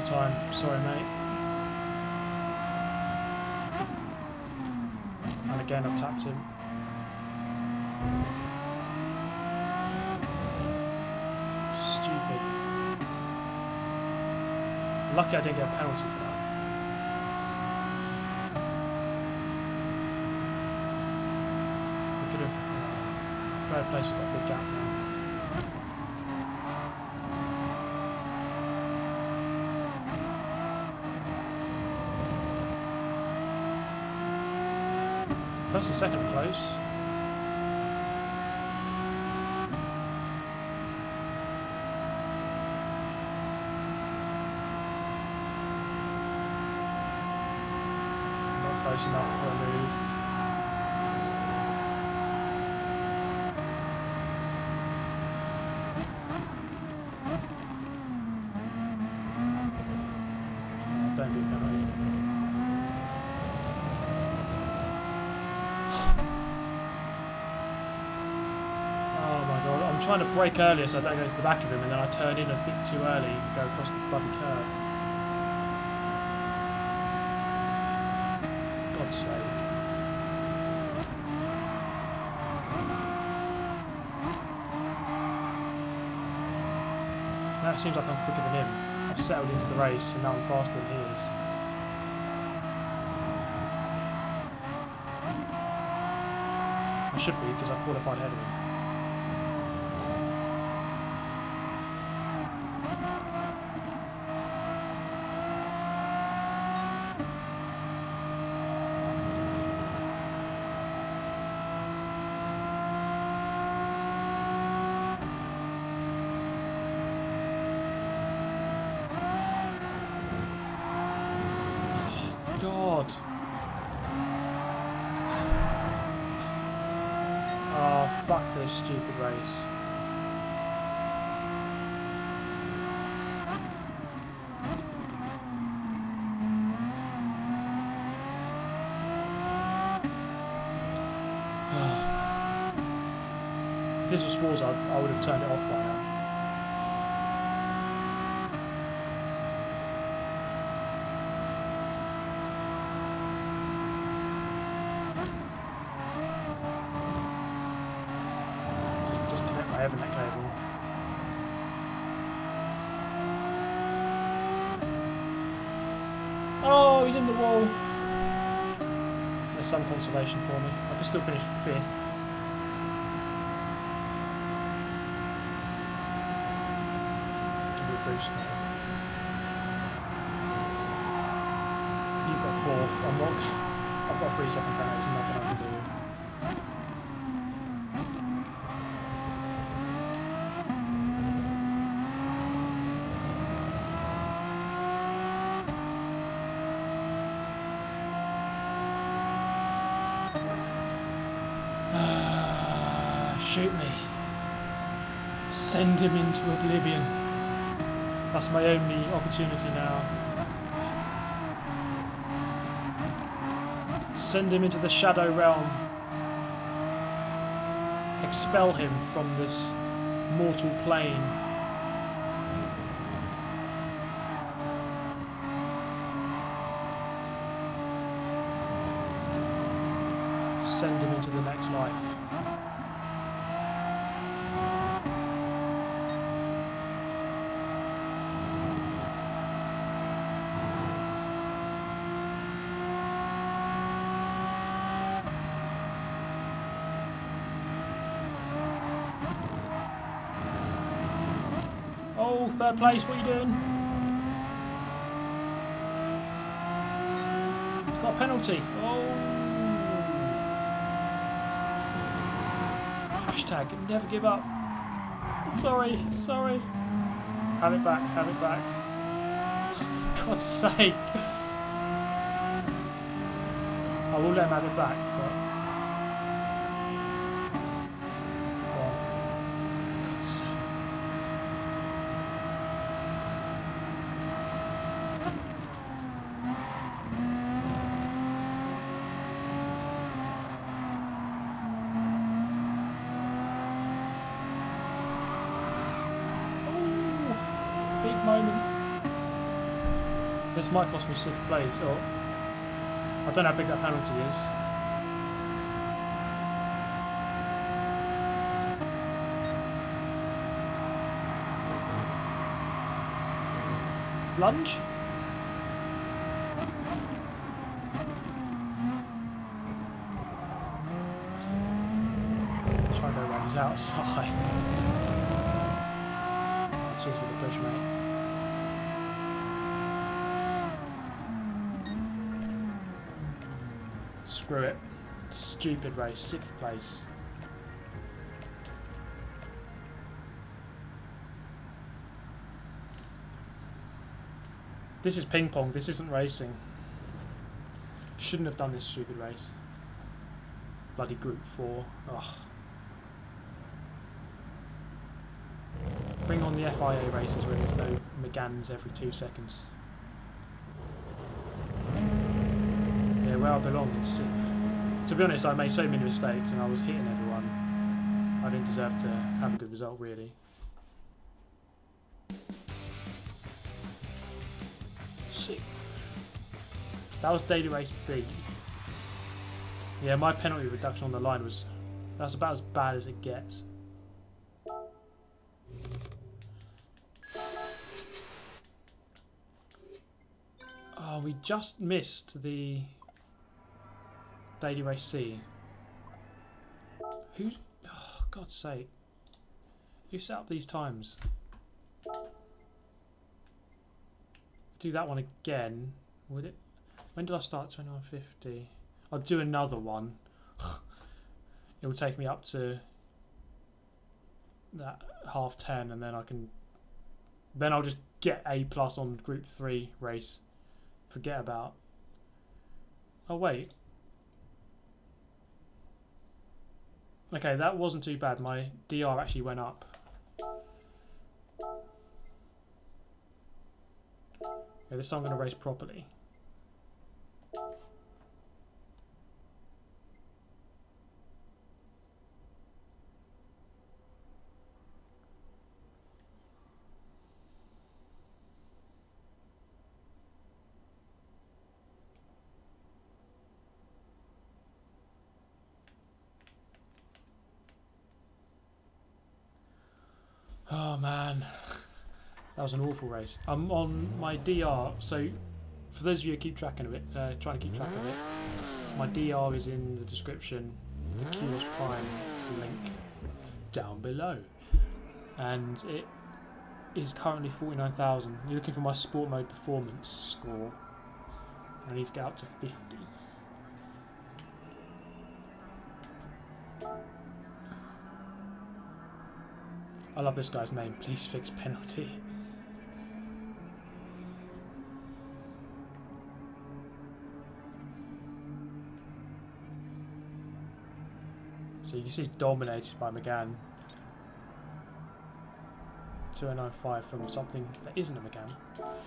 of time. Sorry, mate. And again, I've tapped him. Stupid. Lucky I didn't get a penalty for that. We could have... Uh, third place has got a big gap now. First and second are close. Not close enough for a move. Oh, don't be a penalty. I'm trying to brake earlier so I don't go into the back of him, and then I turn in a bit too early and go across the bloody curb. God's sake. Now it seems like I'm quicker than him. I've settled into the race and now I'm faster than he is. I should be, because I qualified ahead of him. God. Oh, fuck this stupid race. If this was Forza, I would have turned it off by now. Ethernet cable. Oh, he's in the wall. There's some consolation for me. I can still finish fifth. Give me a boost now. You've got fourth. I'm not. I've got three second penalties. Nothing I can do. Shoot me. Send him into oblivion. That's my only opportunity now. Send him into the shadow realm. Expel him from this mortal plane. Send him into the next life. Oh, third place, what are you doing? He's got a penalty. Oh. Hashtag never give up. Sorry, sorry. Have it back, have it back. For God's sake. I will let him have it back, but... moment. this might cost me sixth place, or I don't know how big that penalty is. Lunge? Try and go around, he's outside. Cheers for the push, mate. Screw it. Stupid race, sixth place. This is ping pong, this isn't racing. Shouldn't have done this stupid race. Bloody group four. Ugh. Bring on the F I A races where there's no McGanns every two seconds. Yeah, where I belong in sixth. To be honest, I made so many mistakes and I was hitting everyone. I didn't deserve to have a good result, really. Sixth. That was daily race B. Yeah, my penalty reduction on the line was... That's about as bad as it gets. Oh, we just missed the daily race C. Who? Oh, God's sake! Who set up these times? Do that one again. Would it? When did I start? twenty-one fifty. I'll do another one. It will take me up to that half ten, and then I can. Then I'll just get A plus on Group Three race. Forget about. Oh wait. Okay, that wasn't too bad. My D R actually went up. Okay, this time I'm going to race properly. Oh man, that was an awful race. I'm on my D R, so for those of you who keep track of it, uh, trying to keep track of it, my D R is in the description, the Q S Prime link down below, and it is currently forty-nine thousand. You're looking for my sport mode performance score. I need to get up to fifty. I love this guy's name. Please fix penalty. So you can see he's dominated by McGann. two oh nine five from something that isn't a McGann.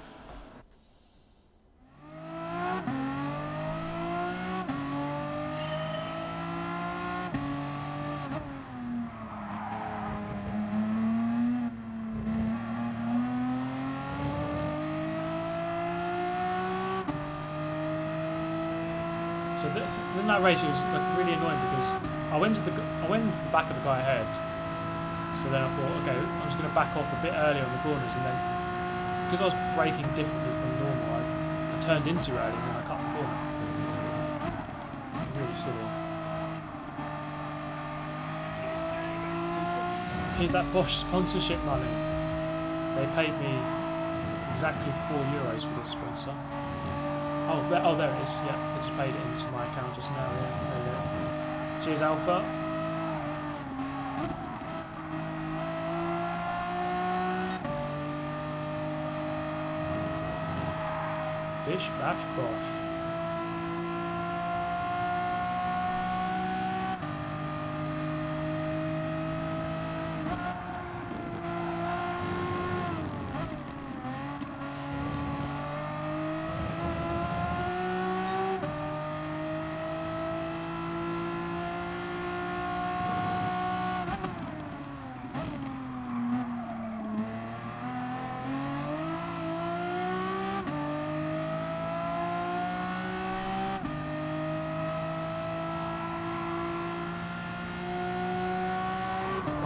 So th in that race it was like really annoying because I went to the I went into the back of the guy ahead. So then I thought, okay, I'm just going to back off a bit earlier on the corners, and then because I was braking differently from normal, I, I turned in too early and then I cut the corner. Really silly. Here's that Bosch sponsorship money. They paid me exactly four euros for this sponsor. Oh, there, oh, there it is. Yeah, they just paid it into my account just now. Yeah, there you go. Cheers, Alpha. Bish, bash, bosh.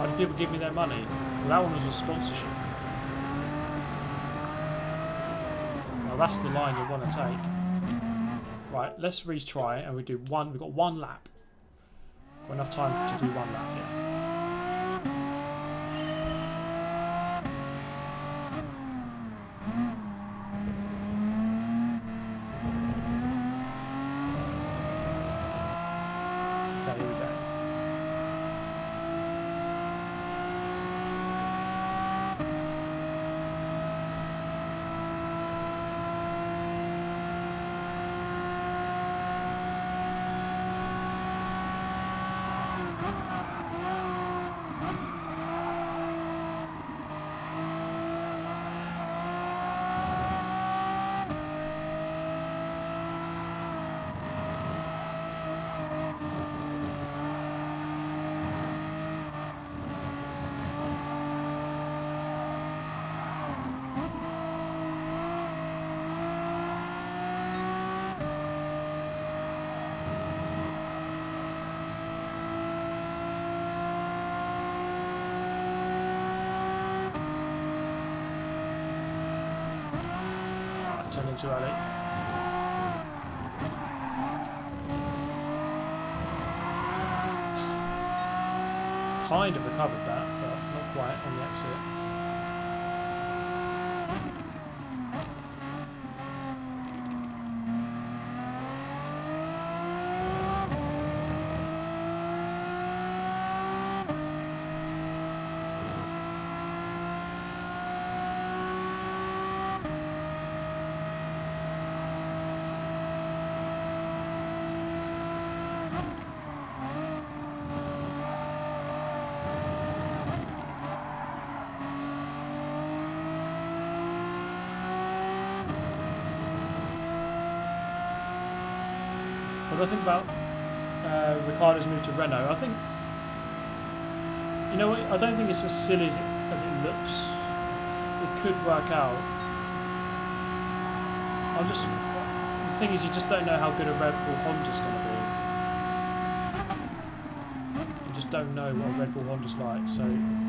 Why do people give me their money? Well, that one was a sponsorship. Well, that's the line you want to take. Right, let's retry and we do one. We've got one lap. Got enough time to do one lap, yeah. Okay, here we go. Turned in too early. Kind of recovered that, but not quite on the exit. What do I think about uh, Ricciardo's move to Renault? I think, you know what, I don't think it's as silly as it, as it looks. It could work out. I'm just, the thing is you just don't know how good a Red Bull Honda's going to be. You just don't know what a Red Bull Honda's like, so...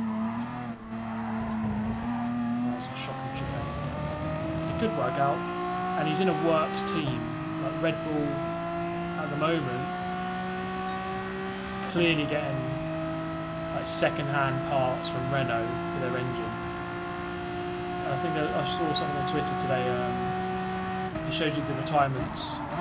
Oh, that's a shocking chicane. It could work out, and he's in a works team, like Red Bull... at the moment, clearly getting like second-hand parts from Renault for their engine. I think that I saw something on Twitter today. Um, it showed you the retirements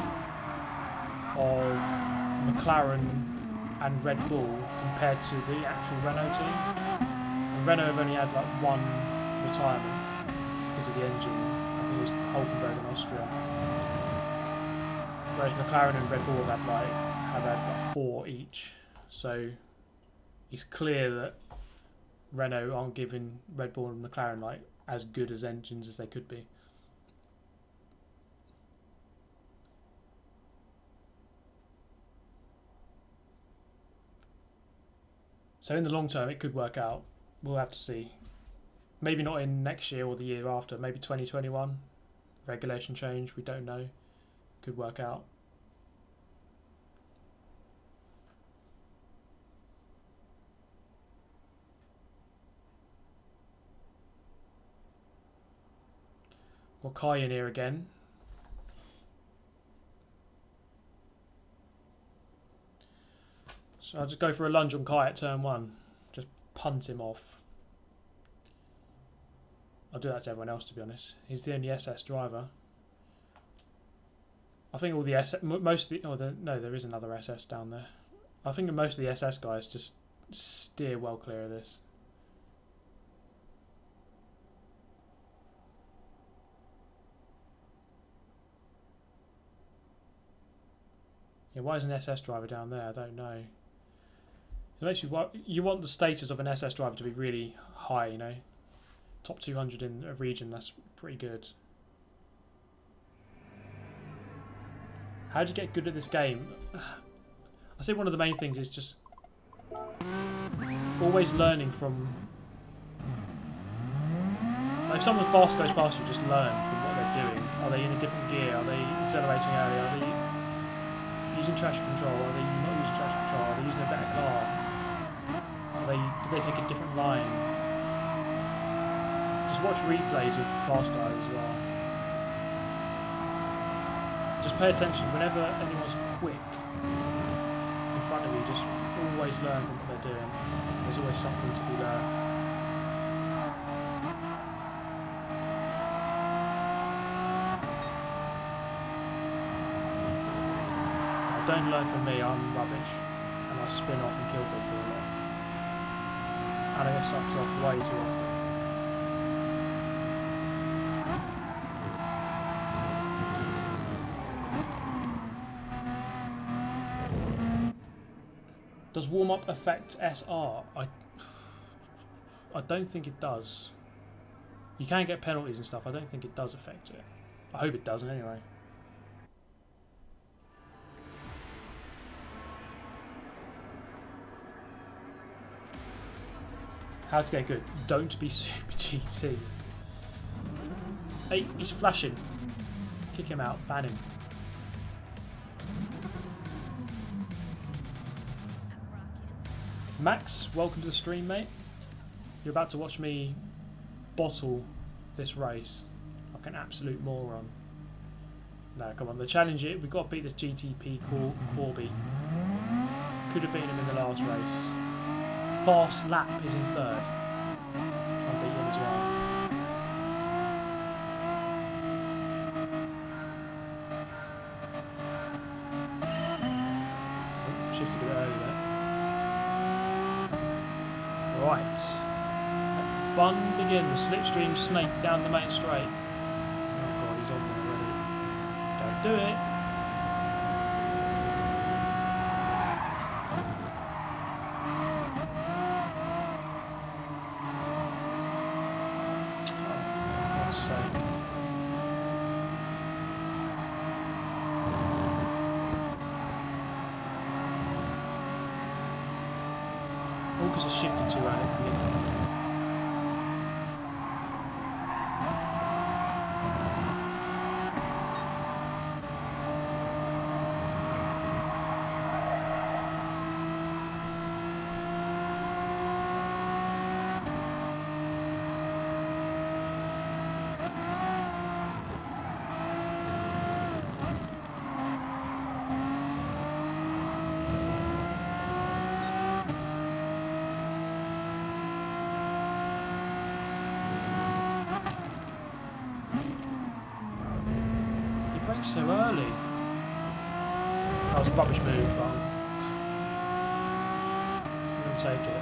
of McLaren and Red Bull compared to the actual Renault team. And Renault have only had like one retirement because of the engine. I think it was Hulkenberg in Austria. Whereas McLaren and Red Bull have had like have had like four each, so it's clear that Renault aren't giving Red Bull and McLaren like as good as engines as they could be. So in the long term, it could work out. We'll have to see. Maybe not in next year or the year after. Maybe twenty twenty-one. Regulation change. We don't know. Could work out. Got Kai in here again. So I'll just go for a lunge on Kai at turn one. Just punt him off. I'll do that to everyone else, to be honest. He's the only S S driver. I think all the S S, most of the, oh, the, no, there is another S S down there. I think most of the S S guys just steer well clear of this. Yeah, why is an S S driver down there? I don't know. It makes you, you want the status of an S S driver to be really high, you know. Top two hundred in a region, that's pretty good. How do you get good at this game? I think one of the main things is just always learning from... Like if someone fast goes past you, just learn from what they're doing. Are they in a different gear? Are they accelerating early? Are they using traction control? Are they not using traction control? Are they using a better car? Are they, do they take a different line. Just watch replays of Fast Guys as well. Just pay attention whenever anyone's quick in front of you. Just always learn from what they're doing. There's always something to be learned. Now, don't learn from me. I'm rubbish, and I spin off and kill people a lot, and I get sucked off way too often. Does warm-up affect S R? I, I don't think it does. You can get penalties and stuff. I don't think it does affect it. I hope it doesn't anyway. How to get good? Don't be super G T. Hey, he's flashing. Kick him out. Ban him. Max, welcome to the stream, mate. You're about to watch me bottle this race like an absolute moron. No, come on, the challenge it. We've got to beat this G T P Cor Corby. Could have beaten him in the last race. Fast Lap is in third. Try and beat him as well. Oh, shifted a bit early there. Right, let the fun begin. The slipstream snake down the main straight. Oh god, he's on there already. Don't do it. Oh, for God's sake. All because I shifted too early at the beginning. So early. That was a rubbish move, but I'm going to take it.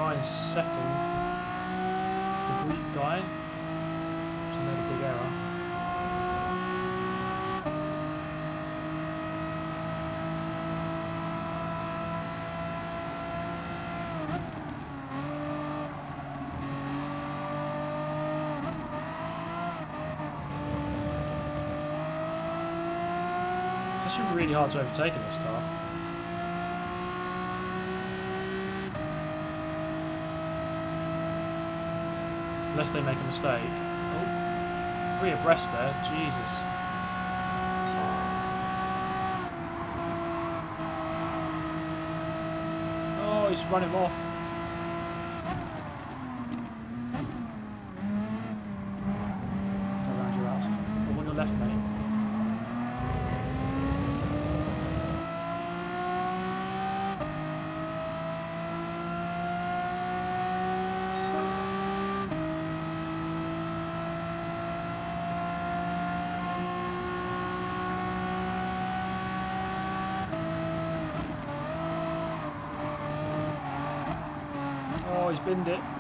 guy in second, the Greek guy, so made a big error. It's actually really hard to overtake in this car. Unless they make a mistake. Oh, three abreast there, Jesus. Oh, he's running off. Go around your house. I'm on your left, mate. Oh, he's binned it.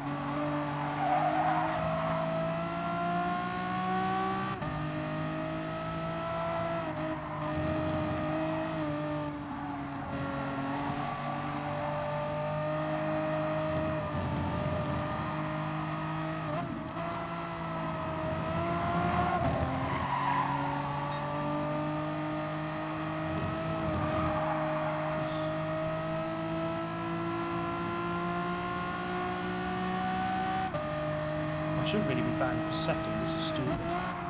I should really be banned for second, this is stupid.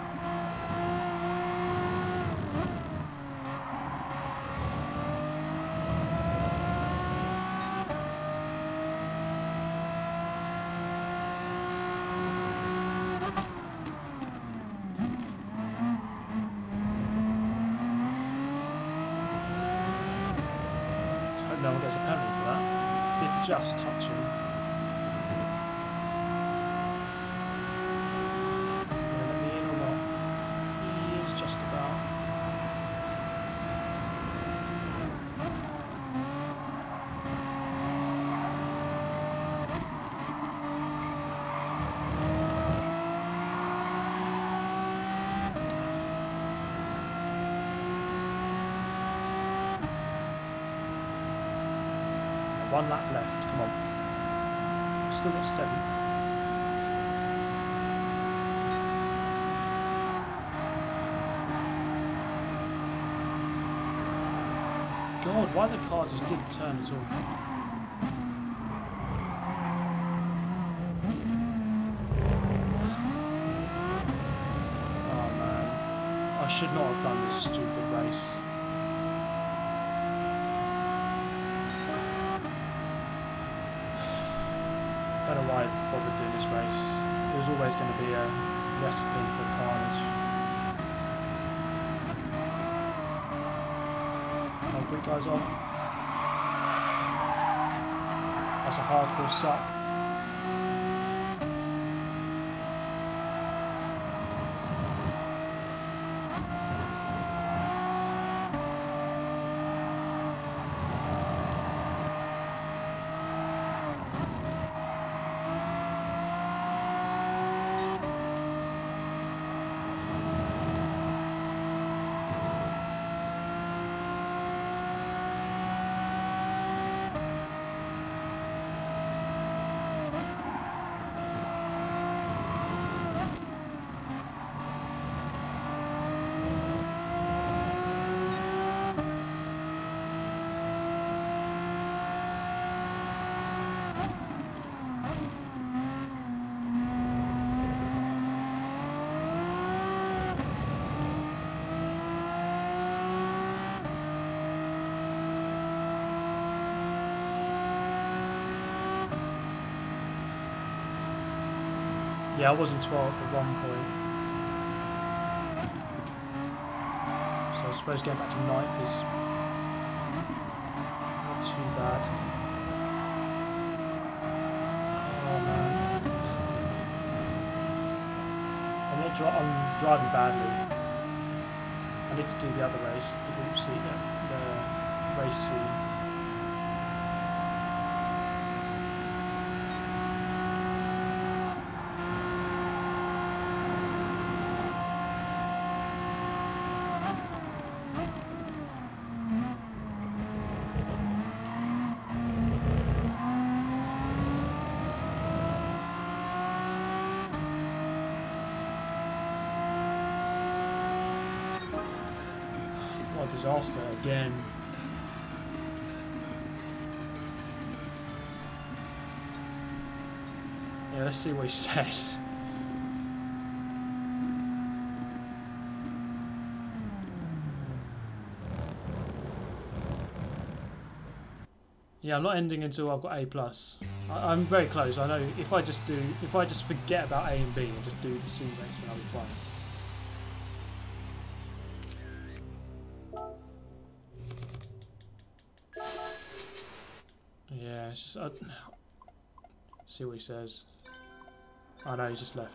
I hope no one gets a penalty for that. Did just touch him. One lap left, come on. Still at seventh. God, why the car just didn't turn at all? Oh man, I should not have done this stupid race. I don't know why I bothered doing this race. It was always going to be a recipe for carnage. Oh, Greek guy's off. That's a hardcore suck. Yeah, I was in twelfth at one point. So I suppose getting back to ninth is not too bad. Oh man. I'm not dri I'm driving badly. I need to do the other race, the group C, the, the race C. a disaster again. Yeah, let's see what he says. Yeah, I'm not ending until I've got A plus. I, I'm very close. I know if I just do, if I just forget about A and B and just do the C race, then I'll be fine. Yeah, it's just I, see what he says. I know he just left.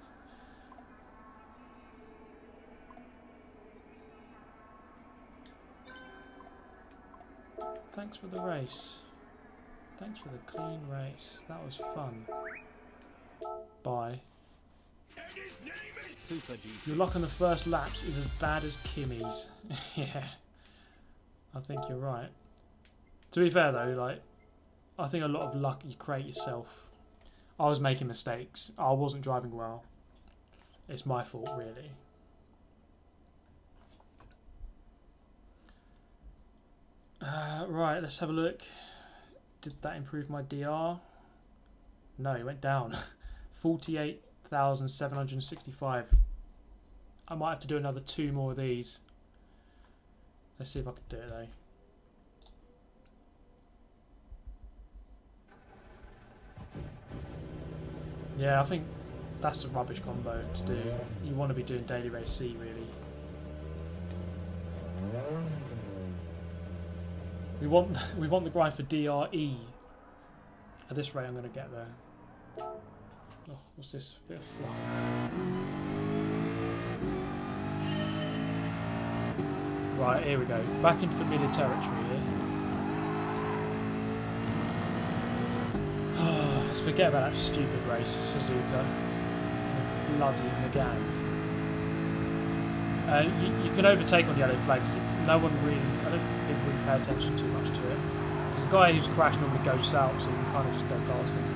Thanks for the race. Thanks for the clean race. That was fun. Bye. Your luck on the first laps is as bad as Kimmy's. Yeah, I think you're right. To be fair though, like, I think a lot of luck you create yourself. I was making mistakes. I wasn't driving well. It's my fault, really. Uh, right, let's have a look. Did that improve my D R? No, it went down. forty-eight thousand seven hundred sixty-five. I might have to do another two more of these. Let's see if I can do it though. Yeah, I think that's a rubbish combo to do. You want to be doing daily race C really. We want we want the grind for D R E. At this rate, I'm going to get there. Oh, what's this? Bit of fluff. Right, here we go. Back in familiar territory here. Let's forget about that stupid race, Suzuka. Bloody Megane. Uh, you, you can overtake on yellow flags. No one really, I don't think people really pay attention too much to it. Because the guy who's crashed normally goes south, so you can kind of just go past him.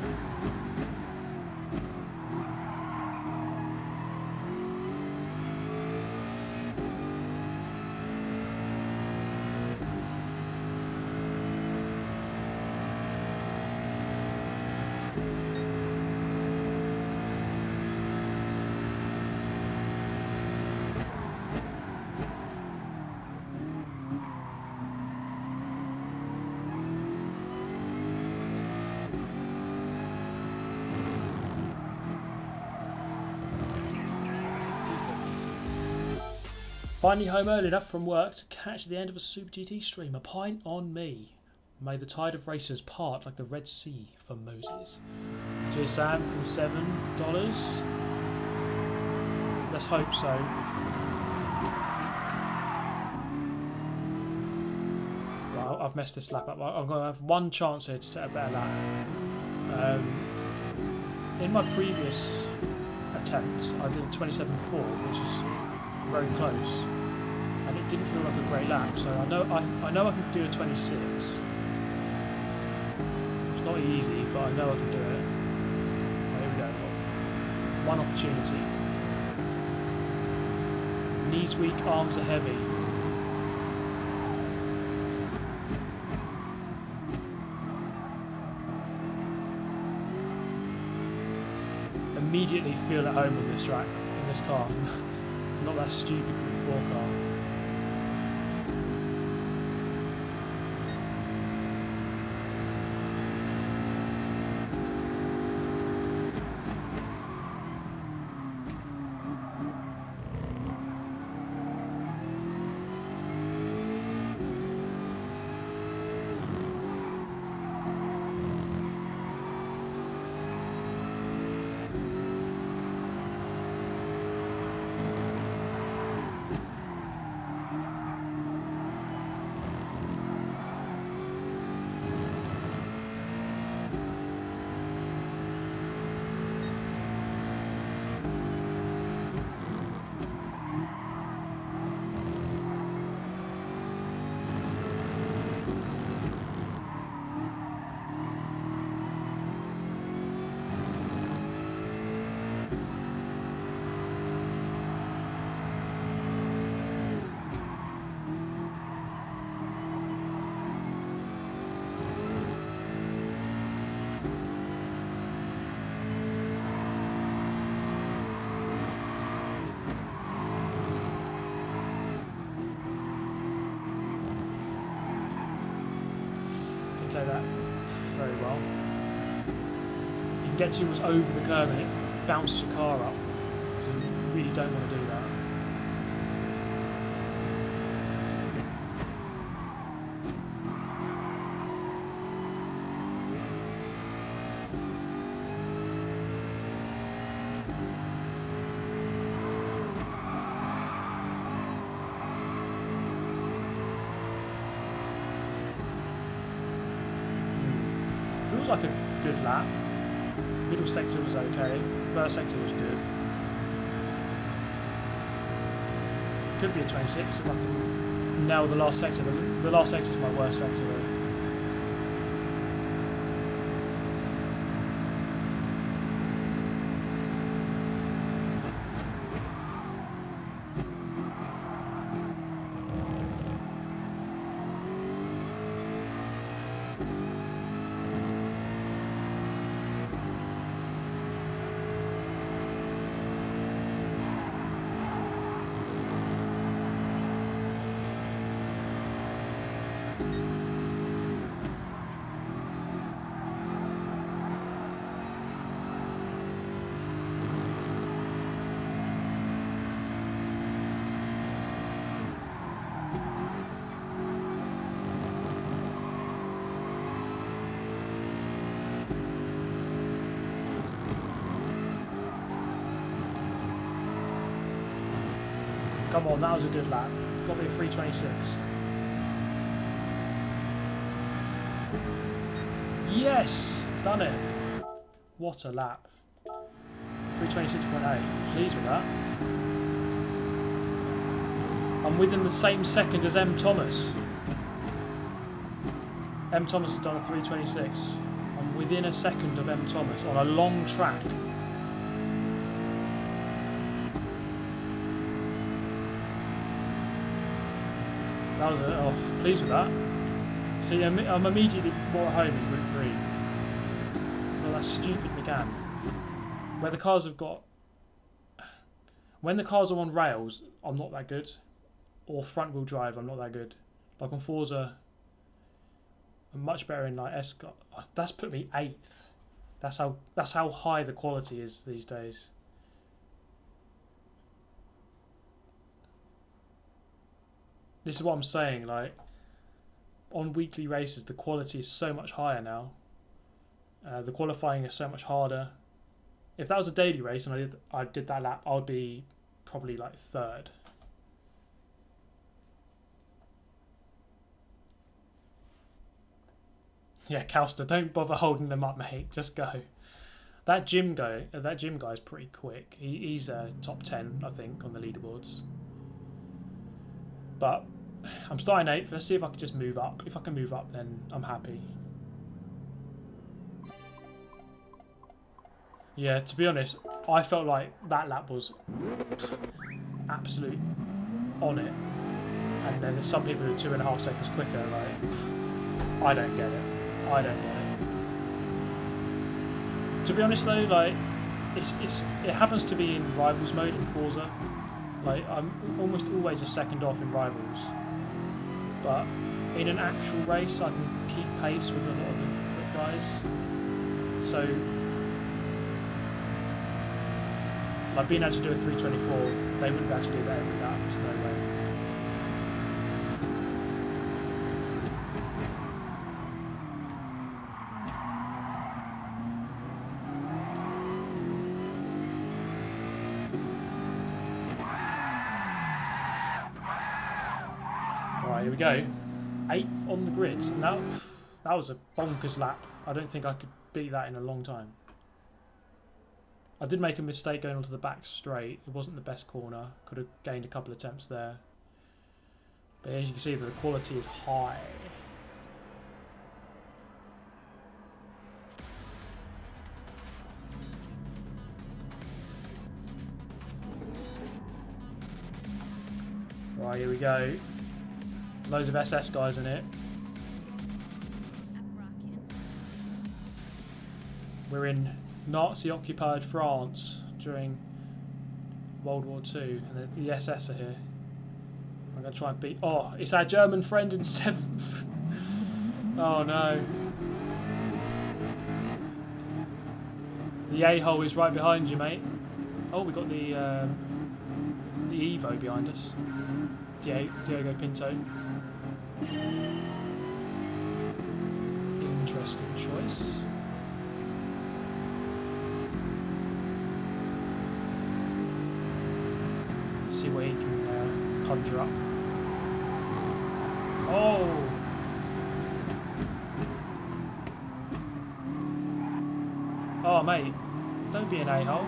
Finally home early enough from work to catch the end of a Super G T stream. A pint on me. May the tide of racers part like the Red Sea for Moses. Cheers Sam for the seven dollars. Let's hope so. Well, I've messed this lap up. I'm going to have one chance here to set a better lap. Um, in my previous attempts, I did a twenty-seven four, which is very close, and it didn't feel like a great lap. So I know I, I know I can do a twenty-six. It's not easy, but I know I can do it. Well, here we go. One opportunity. Knees weak, arms are heavy. Immediately feel at home on this track, in this car. Not that stupid Group four car. dictate that very well. You can get too much over the curve and it bounces your car up. So you really don't want to do that. Feels like a good lap. Middle sector was okay. First sector was good. Could be a twenty-six if I can nail the last sector. The, the last sector is my worst sector though. Come on, that was a good lap. Got to be a three twenty-six. Yes! Done it. What a lap. three twenty-six point eight. Pleased with that. I'm within the same second as M. Thomas. M. Thomas has done a three twenty-six. I'm within a second of M. Thomas on a long track. That was a, oh, pleased with that. See, I'm, I'm immediately more at home in Group three. Well, that stupid McGann. Where the cars have got... When the cars are on rails, I'm not that good. Or front wheel drive, I'm not that good. Like on Forza, I'm much better in like S. That's put me eighth. That's how, that's how high the quality is these days. This is what I'm saying, like, on weekly races, the quality is so much higher now. Uh, the qualifying is so much harder. If that was a daily race and I did, I did that lap, I would be probably like third. Yeah, Calster, don't bother holding them up, mate. Just go. That gym guy, uh, that gym guy is pretty quick. He, he's uh, top ten, I think, on the leaderboards. But I'm starting eighth. Let's see if I can just move up. If I can move up, then I'm happy. Yeah, to be honest, I felt like that lap was absolute on it. And then there's some people who are two and a half seconds quicker. Like, I don't get it. I don't get it. To be honest though, like, it's it's it happens to be in Rivals mode in Forza. Like, I'm almost always a second off in Rivals. But in an actual race, I can keep pace with a lot of the quick guys. So, like being able to do a three twenty-four, they wouldn't be able to do that every lap. There's no way. Here we go. Eighth on the grid. Now, that was a bonkers lap. I don't think I could beat that in a long time. I did make a mistake going onto the back straight. It wasn't the best corner. Could have gained a couple of attempts there. But as you can see, the quality is high. Right, here we go. Loads of S S guys in it. We're in Nazi-occupied France during World War Two, and the, the S S are here. I'm going to try and beat... Oh, it's our German friend in seventh. Oh no. The A-hole is right behind you, mate. Oh, we got the um, the Evo behind us. Diego, Diego Pinto. Interesting choice. See what he can uh, conjure up. Oh! Oh, mate, don't be an a-hole.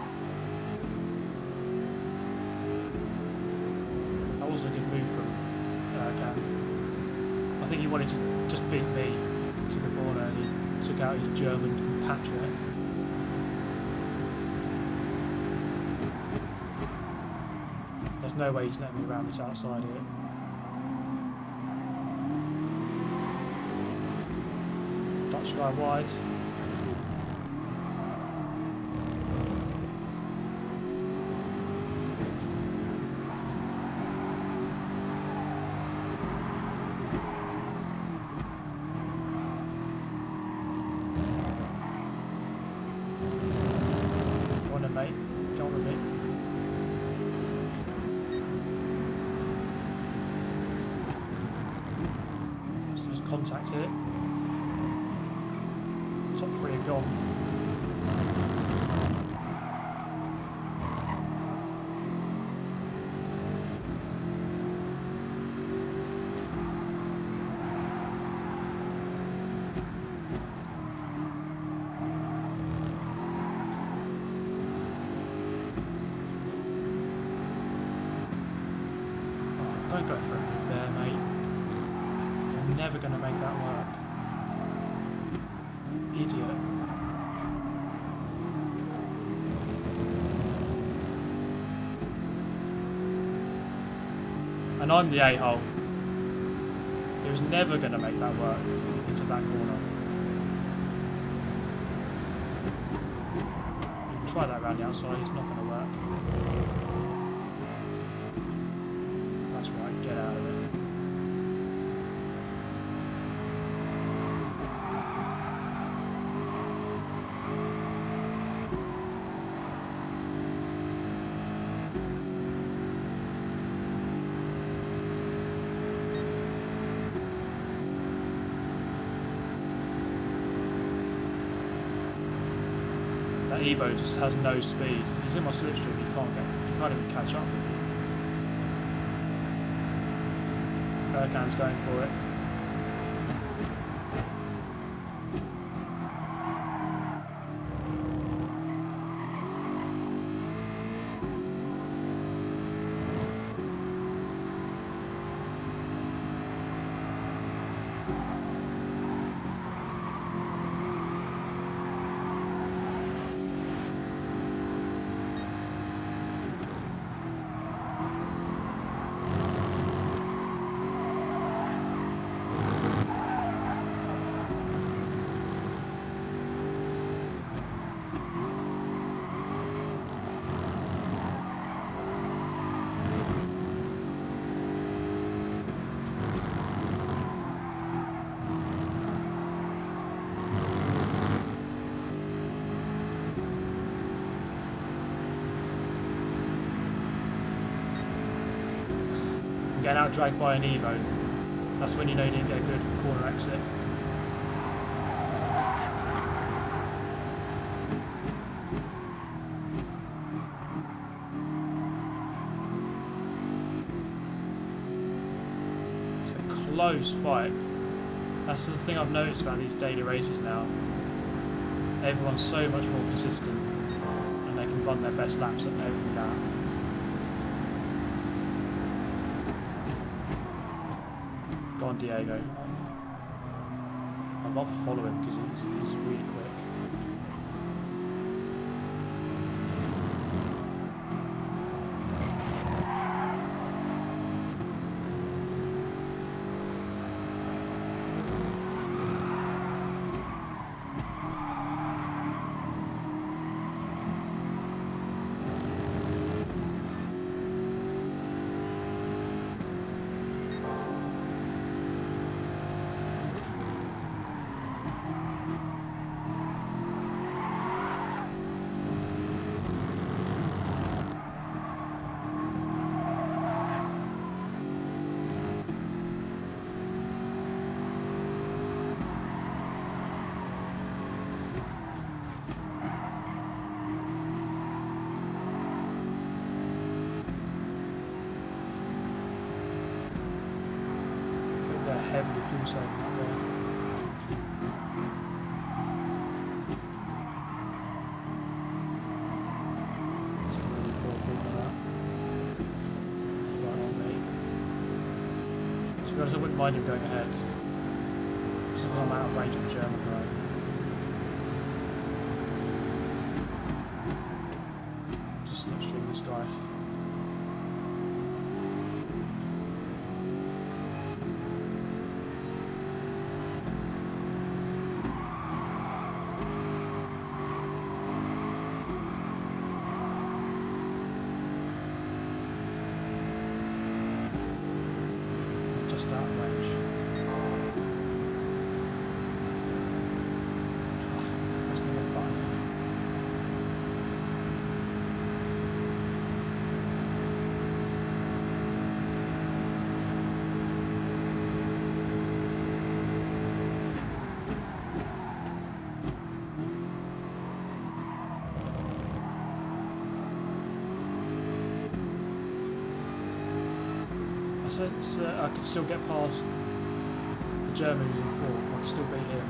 That wasn't a good move from uh, Cam. I think he wanted to just beat me to the corner and he took out his German compatriot. There's no way he's letting me around this outside here. Dutch guy wide. Go on then, mate. Go on with me. There's contact here. Top three are gone. Oh, don't go for a move there, mate. You're never going to make that work. Idiot. And I'm the a-hole. He was never going to make that work into that corner. You can try that around the outside, it's not going to work. That's right, get out of it. That Evo just has no speed. He's in my slipstream. You can't get. You can't even catch up with him. Huracan's going for it. Getting out dragged by an Evo. That's when you know you didn't get a good corner exit. It's a close fight. That's the thing I've noticed about these daily races now. Everyone's so much more consistent and they can run their best laps at every lap. Go on, Diego. I'd rather follow him because he's, he's really quick. saving up there. It's a really poor corner that. Right on me. To be honest, I wouldn't mind him going ahead. Because I'm out of range of the German guy. Just slipstream this guy. Just out of range. Oh, that's not a button. I sense that I could still get past the German who's in fourth. I could still beat him.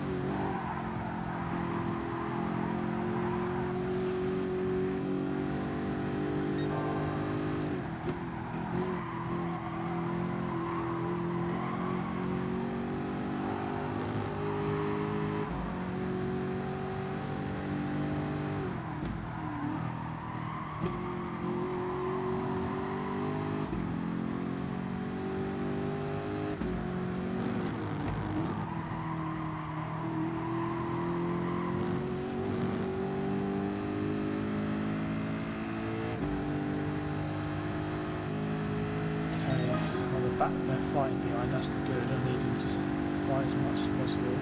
Back there fighting behind, that's good. I need him to fight as much as possible.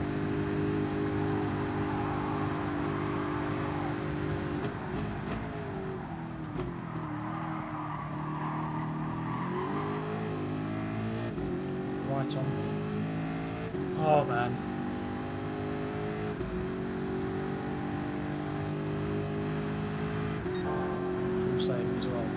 Right on me. Oh man. Full saving as well, I think.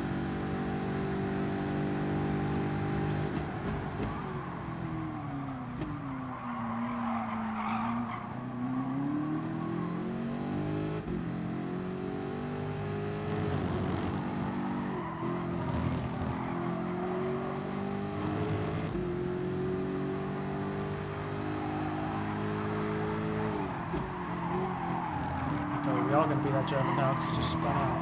We are going to be that German now because he just spun out.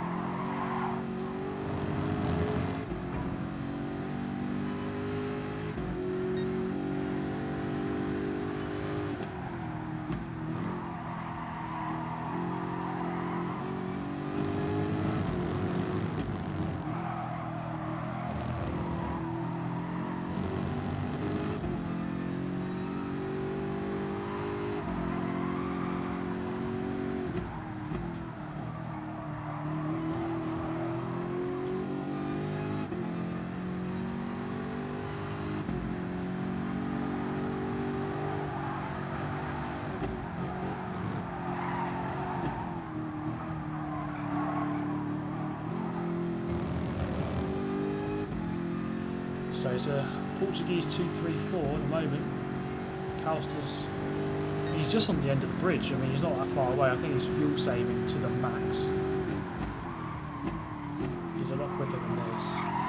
So it's a Portuguese two three four at the moment. Calster's, he's just on the end of the bridge. I mean, he's not that far away. I think he's fuel saving to the max. He's a lot quicker than this.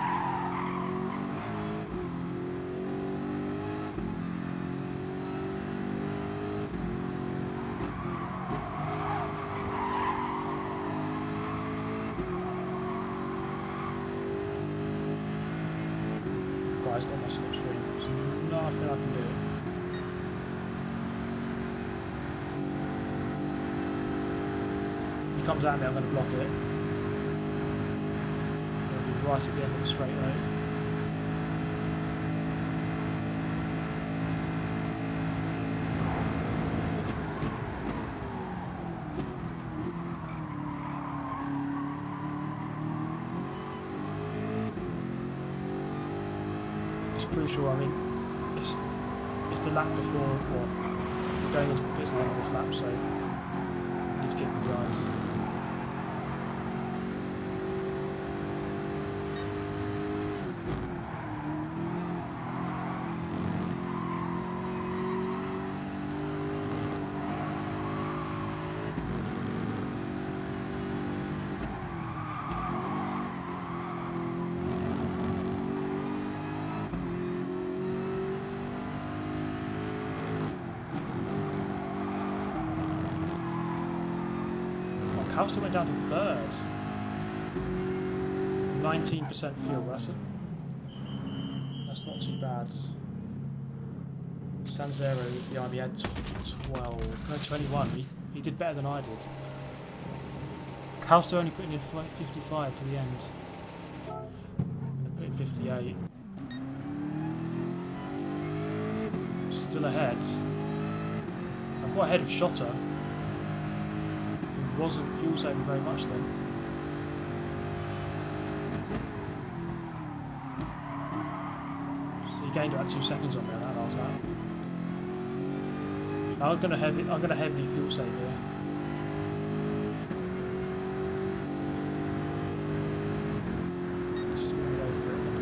Guy's got my slipstream. There's nothing I can do. If he comes at me, I'm going to block it. It'll be right at the end of the straight though. Crucial. I mean, it's it's the lap before what we're going into the pits lane on this lap, so we need to get them behind. Calster went down to third. nineteen percent fuel. That's a, that's not too bad. Sanzero behind me had twelve, no twenty-one. He, he did better than I did. Calster only putting in fifty-five to the end. Putting fifty-eight. Still ahead. I've got ahead of Shotter, who wasn't fuel saving very much then. So he gained about two seconds on me on that last lap. I'm gonna heavy. I'm gonna heavily fuel save here. Just move over it.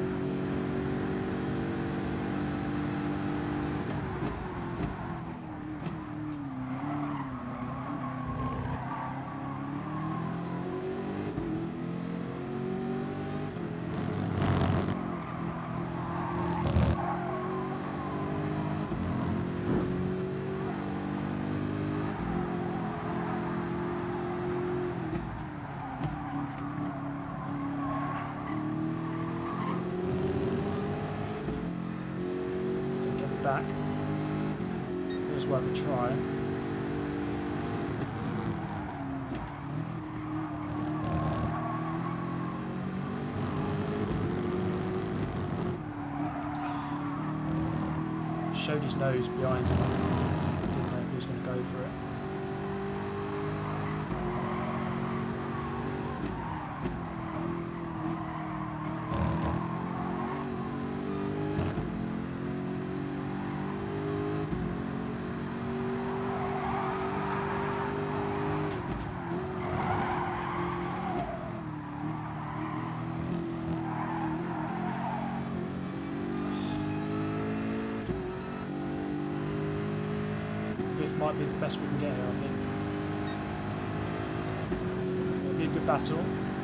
Back. It was worth a try. Showed his nose behind him. Didn't know if he was going to go for it. Might be the best we can get here, I think. It'll be a good battle.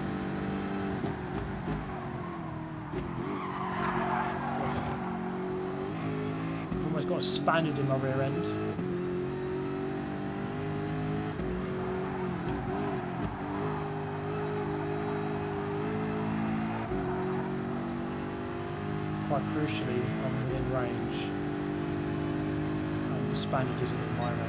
Oh. Almost got a Spaniard in my rear end. Quite crucially, I'm within range. The Spaniard isn't in my range.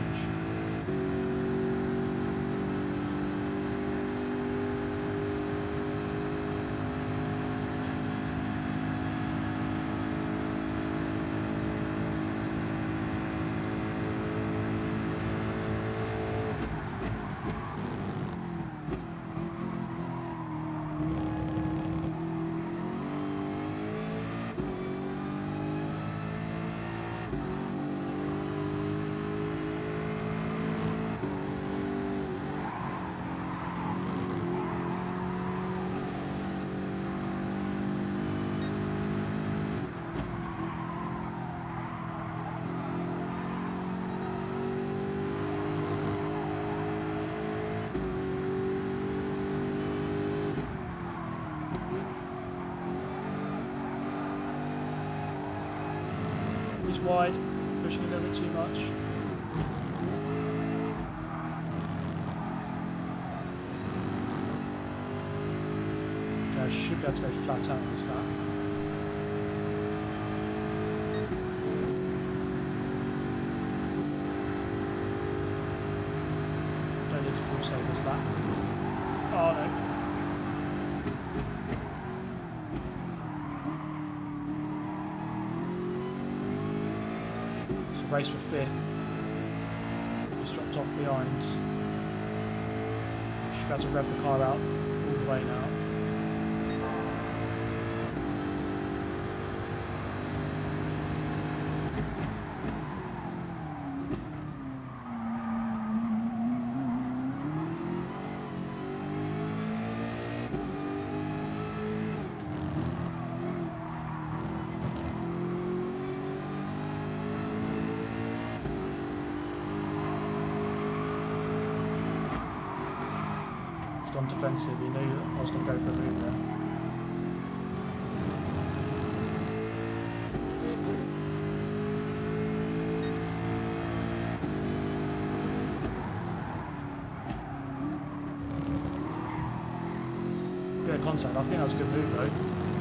He's wide, pushing a little bit too much. Okay, I should be able to go flat out on this lap. Don't need to full save this lap. Oh no. Race for fifth. He's dropped off behind. Should be able to rev the car out all the way now. On defensive, he knew that I was going to go for a move there. bit of contact. I think that was a good move though.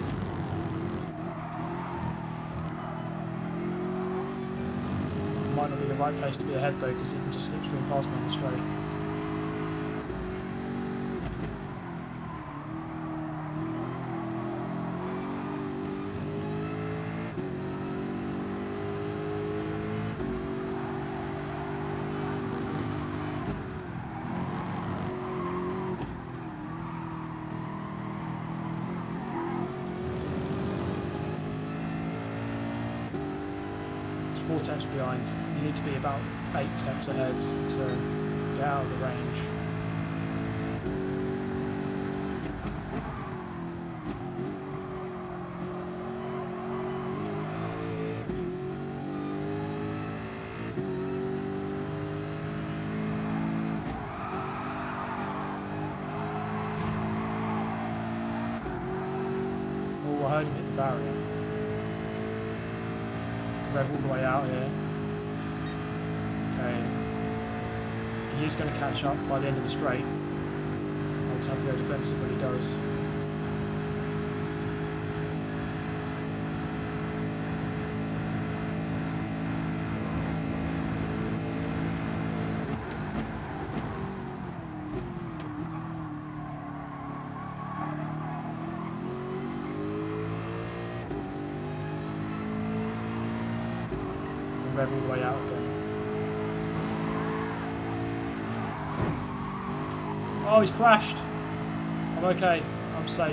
Might not be the right place to be ahead though, because he can just slipstream past me on the straight. Four temps behind. You need to be about eight temps ahead to get out of the range. Oh, I heard him hit the barrier. Rev all the way out here. Okay. He is going to catch up by the end of the straight. I'll just have to go defensive when he does. Rev all the way out again. Oh, he's crashed. I'm okay. I'm safe.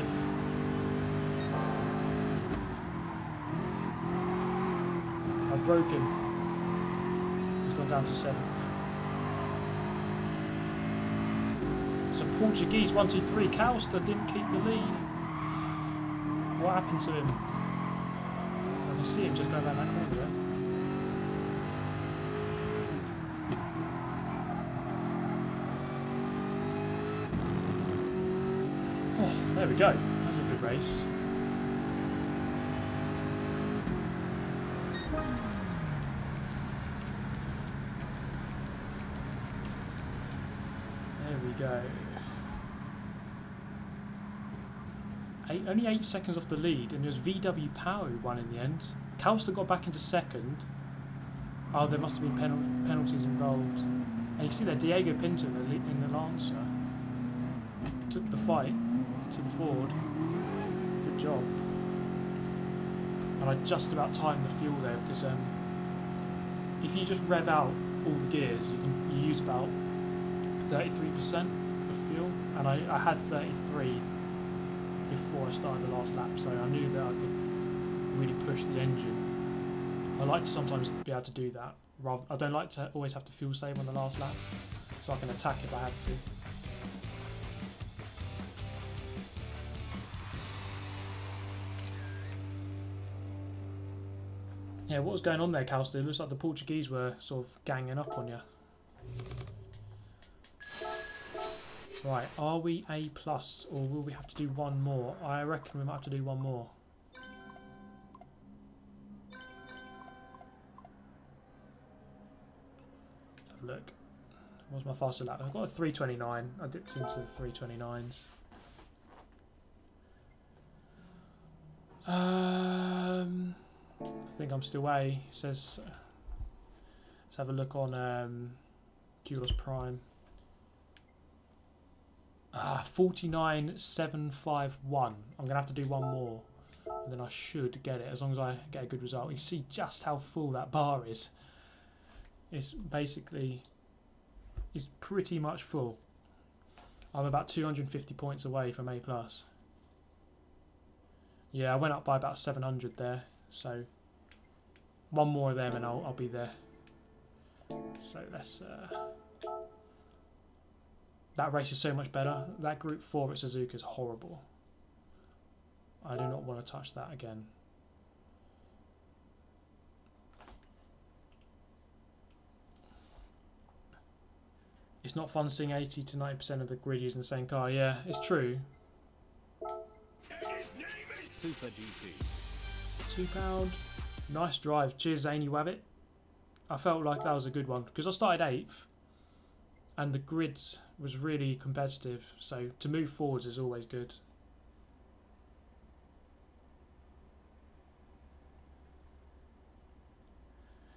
I've broken. He's gone down to seventh. So Portuguese one two three. Calster didn't keep the lead. What happened to him? I can see him just going around that corner there. There we go. That was a good race. There we go. Eight, only eight seconds off the lead, and it was V W Power who won in the end. Calster got back into second. Oh, there must have been penal penalties involved. And you can see that Diego Pinto in the, in the Lancer took the fight to the Ford. Good job. And I just about timed the fuel there, because um, if you just rev out all the gears, you can you use about thirty-three percent of fuel, and I, I had thirty-three before I started the last lap, so I knew that I could really push the engine. I like to sometimes be able to do that. Rather, I don't like to always have to fuel save on the last lap, so I can attack if I have to. Yeah, what was going on there, Calster? It looks like the Portuguese were sort of ganging up on you. Right, are we A plus, or will we have to do one more? I reckon we might have to do one more. Have a look. What's my faster lap? I've got a three twenty-nine. I dipped into the three twenty-nines. Um... I think I'm still A. It says, let's have a look on um, Kudos Prime. Ah, forty-nine seven five one. I'm going to have to do one more, and then I should get it, as long as I get a good result. You see just how full that bar is. It's basically, it's pretty much full. I'm about two hundred fifty points away from A plus. Yeah, I went up by about seven hundred there, so one more of them and I'll, I'll be there. So let's... Uh, that race is so much better. That Group four at Suzuka is horrible. I do not want to touch that again. It's not fun seeing eighty to ninety percent of the grid using the same car. Yeah, it's true. Super G T. Two pound. Nice drive. Cheers, Zany Wabbit. I felt like that was a good one because I started eighth and the grids was really competitive. So to move forwards is always good.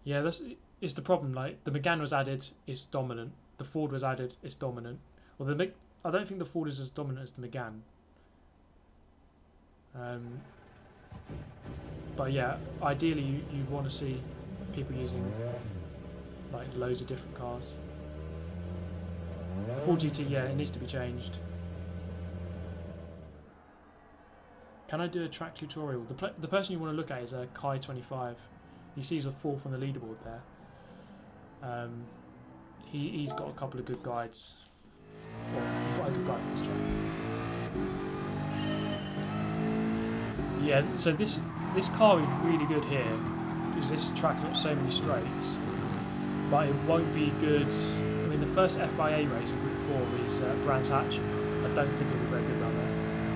Yeah, that's it's the problem. Like the Megane was added, it's dominant. The Ford was added, it's dominant. Well, the Meg- I don't think the Ford is as dominant as the Megane. Um, but yeah, ideally you, you want to see people using like loads of different cars. The Ford G T, yeah, it needs to be changed. Can I do a track tutorial? The, pl the person you want to look at is a Kai twenty-five. You see he's a fourth on the leaderboard there. Um, he, he's got a couple of good guides. Well, he's got a good guide for this track. Yeah, so this this car is really good here because this track's got so many straights, but it won't be good. I mean, the first F I A race in Group Four is uh, Brands Hatch. I don't think it'll be very good around there.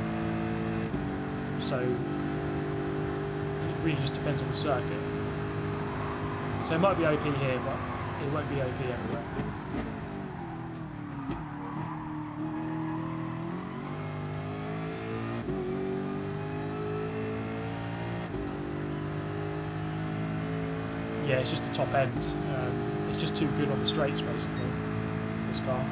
So it really just depends on the circuit. So it might be O P here, but it won't be O P everywhere. Yeah, it's just the top end. Um, it's just too good on the straights, basically, this car.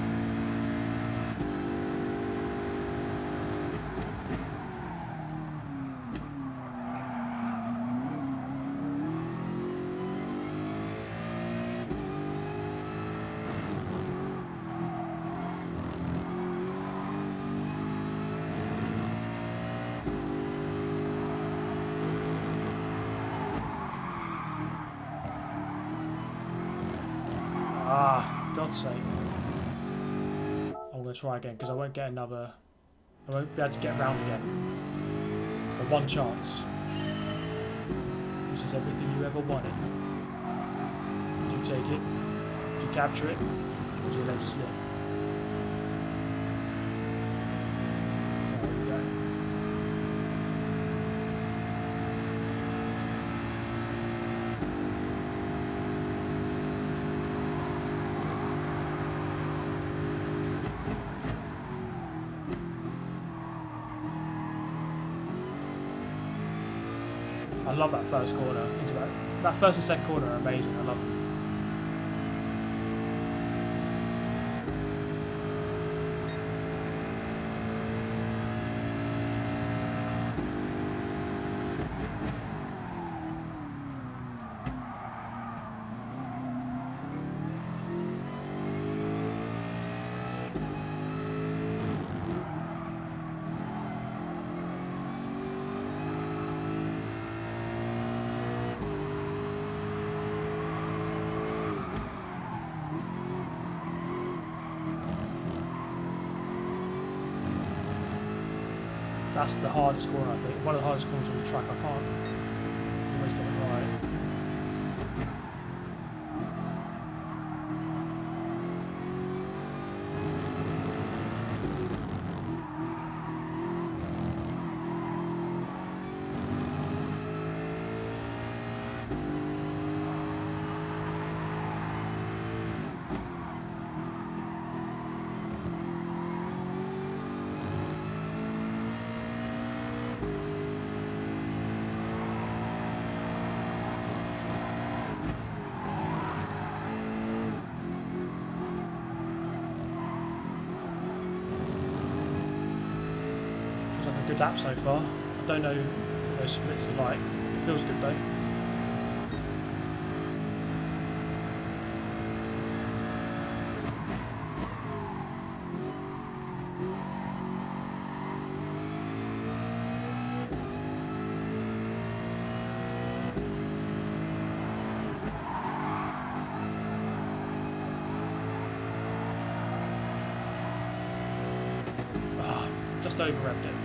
Ah, God's sake. I'm going to try again because I won't get another... I won't be able to get round again. But one chance. This is everything you ever wanted. Do you take it? Do you capture it? Or do you let it slip? There we go. I love that first corner into that. That first and second corner are amazing. I love them. That's the hardest corner, I think. One of the hardest corners on the track. I can't always get it right. Good lap so far. I don't know what those splits are like. It feels good though. Ah, just over revved it.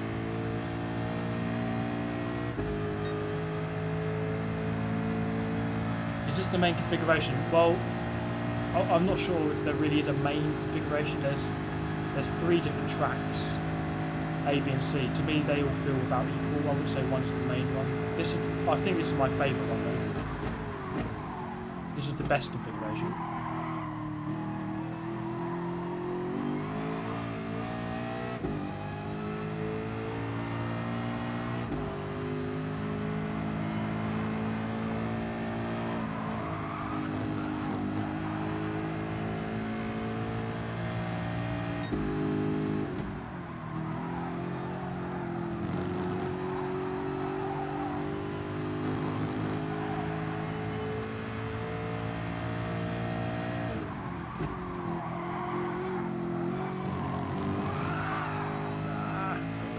Is this the main configuration? Well, I'm not sure if there really is a main configuration. There's there's three different tracks, A, B and C. To me, they all feel about equal. I wouldn't say one is the main one. This is, I think this is my favourite one though. This is the best configuration.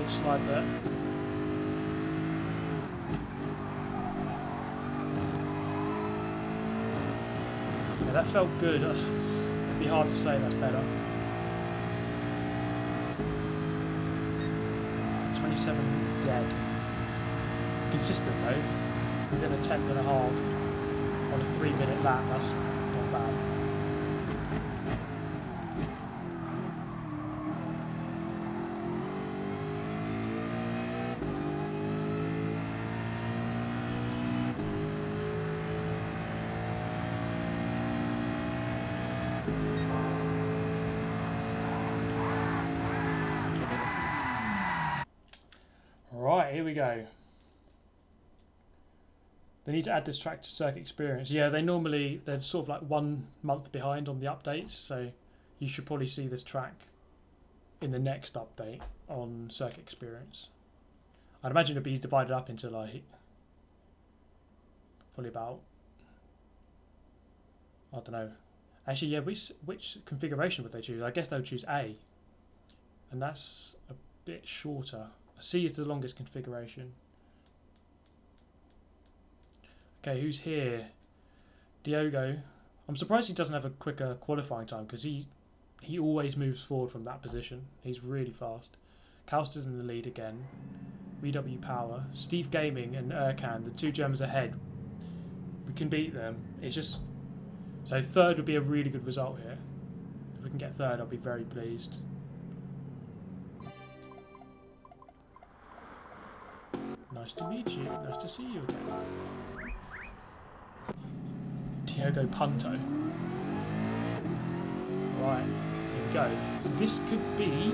Little slide there. Yeah, that felt good. It'd be hard to say that's better. twenty-seven dead. Consistent though. Within a tenth and a half on a three minute lap, that's not bad. Right, here we go. They need to add this track to Circuit Experience. Yeah, they normally, they're sort of like one month behind on the updates, so you should probably see this track in the next update on Circuit Experience. I'd imagine it'd be divided up into like, probably about, I don't know. Actually, yeah, which, which configuration would they choose? I guess they would choose A, and that's a bit shorter. C is the longest configuration. Okay, who's here? Diogo. I'm surprised he doesn't have a quicker qualifying time because he he always moves forward from that position. He's really fast. Kalster's in the lead again. V W Power, Steve Gaming and Erkan, the two Germans ahead. We can beat them. It's just so third would be a really good result here. If we can get third, I'll be very pleased. Nice to meet you. Nice to see you again. Diogo Punto. Right, here we go. So this could be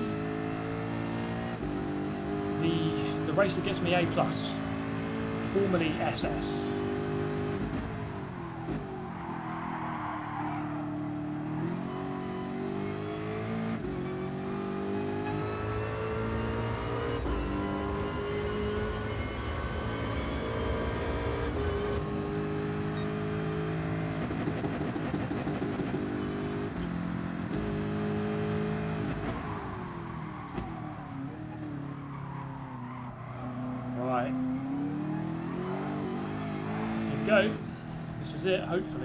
the the race that gets me A plus, formerly S S. Go. This is it, hopefully.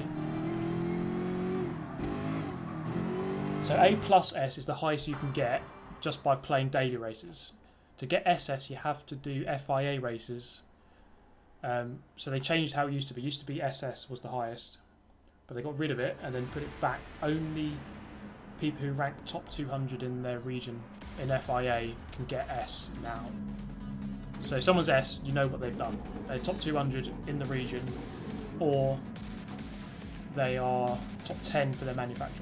So A plus S is the highest you can get just by playing daily races. To get S S, you have to do F I A races. Um, so they changed how it used to be. It used to be S S was the highest, but they got rid of it and then put it back. Only people who rank top two hundred in their region in F I A can get S now. So if someone's S, you know what they've done. They're top two hundred in the region, or they are top ten for their manufacturer.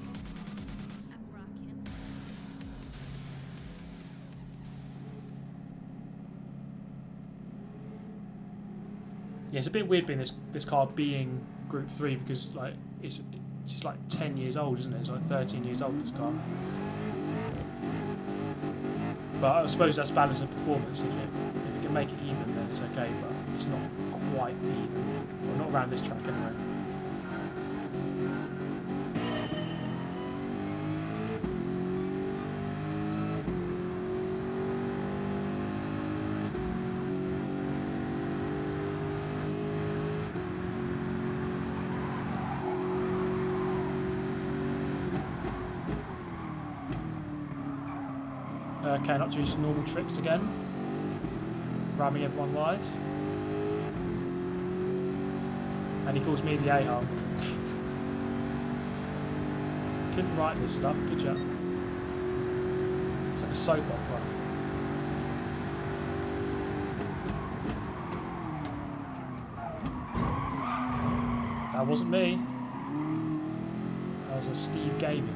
Yeah, it's a bit weird being this this car being Group Three because like it's it's just like ten years old, isn't it? It's like thirteen years old, this car. But I suppose that's balance of performance. If it, if it can make it even, then it's okay, but it's not quite even. Well, not around this track anyway. Okay, not to use normal tricks again. Ramming everyone wide. And he calls me the a-hole. Couldn't write this stuff, could you? It's like a soap opera. That wasn't me. That was a Steve Gaming.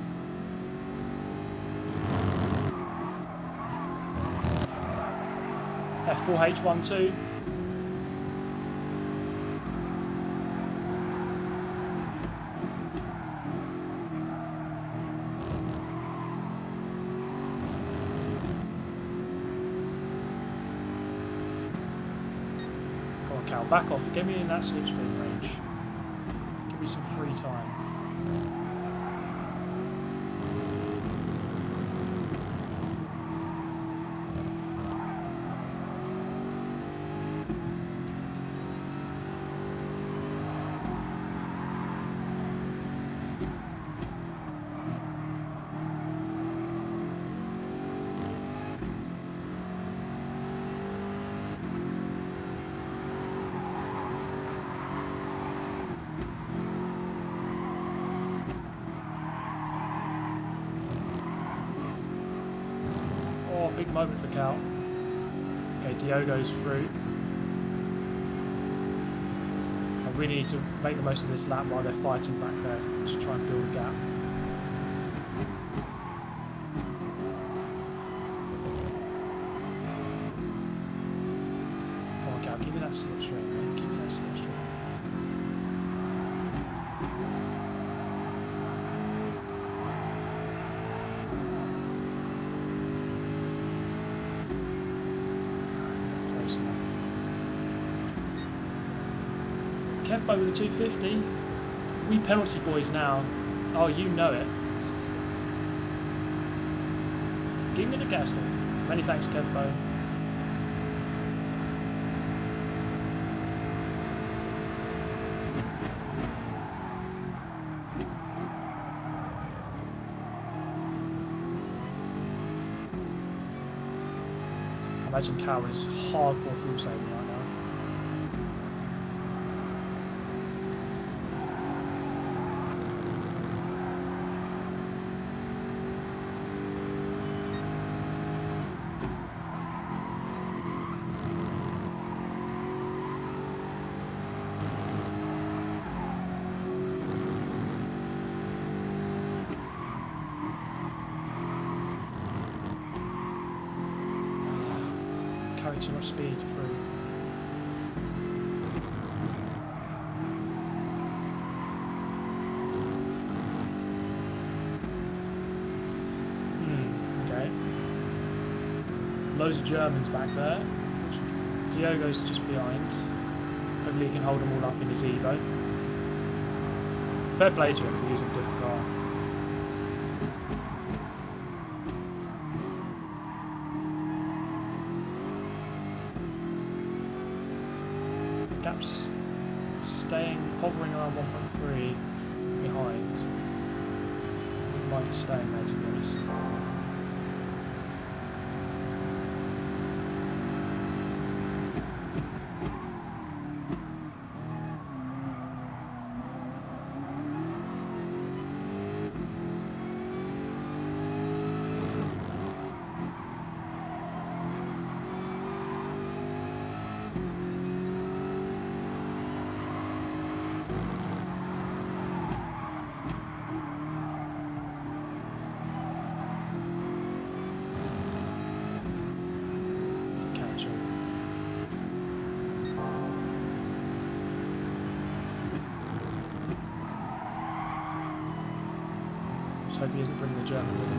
F four H one two. Come on, Cal, back off. Get me in that slipstream range. Give me some free time. big moment for Cal. Okay, Diogo's through. I really need to make the most of this lap while they're fighting back there. Just try and build a gap. Come on, Cal, give me that slipstream, man. Give me that slipstream. Kevbo with the two fifty. We penalty boys now. Oh, you know it. Give me the gas then. Many thanks, Kevbo. I imagine Cal is hardcore fuel saving right now. Too much speed through. Hmm, okay. Loads of Germans back there. Diogo's just behind. Hopefully he can hold them all up in his Evo. Fair play to him for using a different car. Gap's staying, hovering around one point three behind. Wouldn't mind it staying there, to be honest. Just hope he isn't bringing the German with him.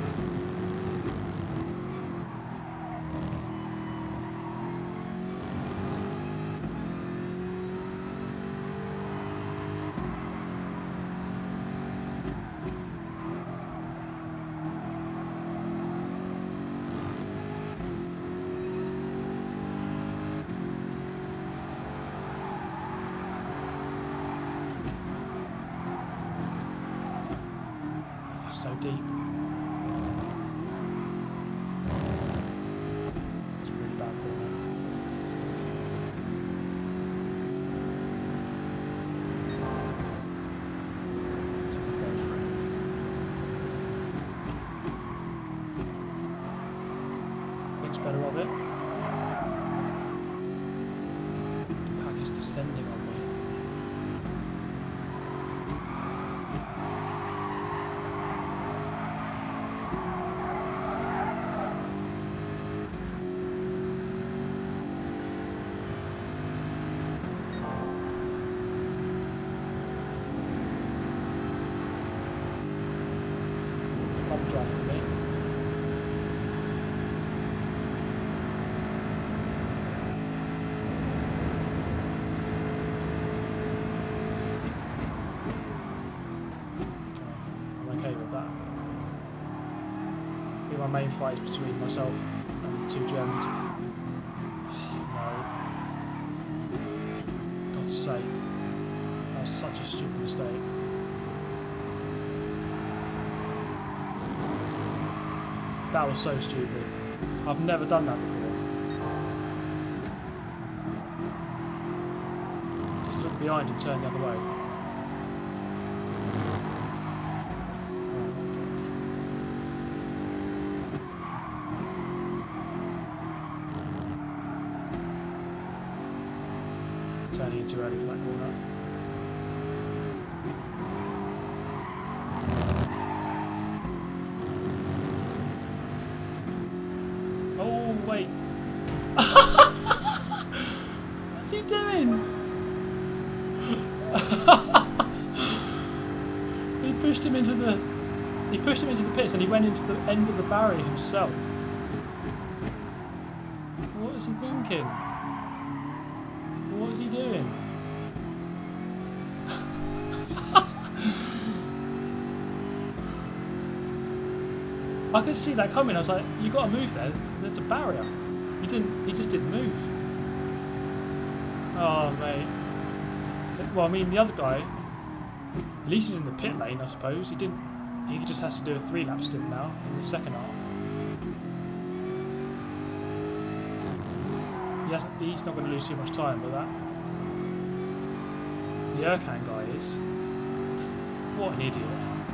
So deep. It's a really bad corner. So we go for it. Thinks better of it. The pack is descending on me. Draft to me. Okay, I'm okay with that. I think my main fight is between myself and the two Germans. Oh no. God's sake. That was such a stupid mistake. That was so stupid. I've never done that before. Just look behind and turn the other way. Oh my Turning in too early for that corner. Oh, wait. What's he doing? He pushed him into the... He pushed him into the pits and he went into the end of the barrier himself. What is he thinking? What is he doing? I could see that coming. I was like, you got to move there. There's a barrier. He didn't. He just didn't move. Oh mate. Well, I mean, the other guy. At least he's in the pit lane, I suppose. He didn't. He just has to do a three-lap stint now in the second half. He hasn't. He's not going to lose too much time, but that. The Erkan guy is. What an idiot.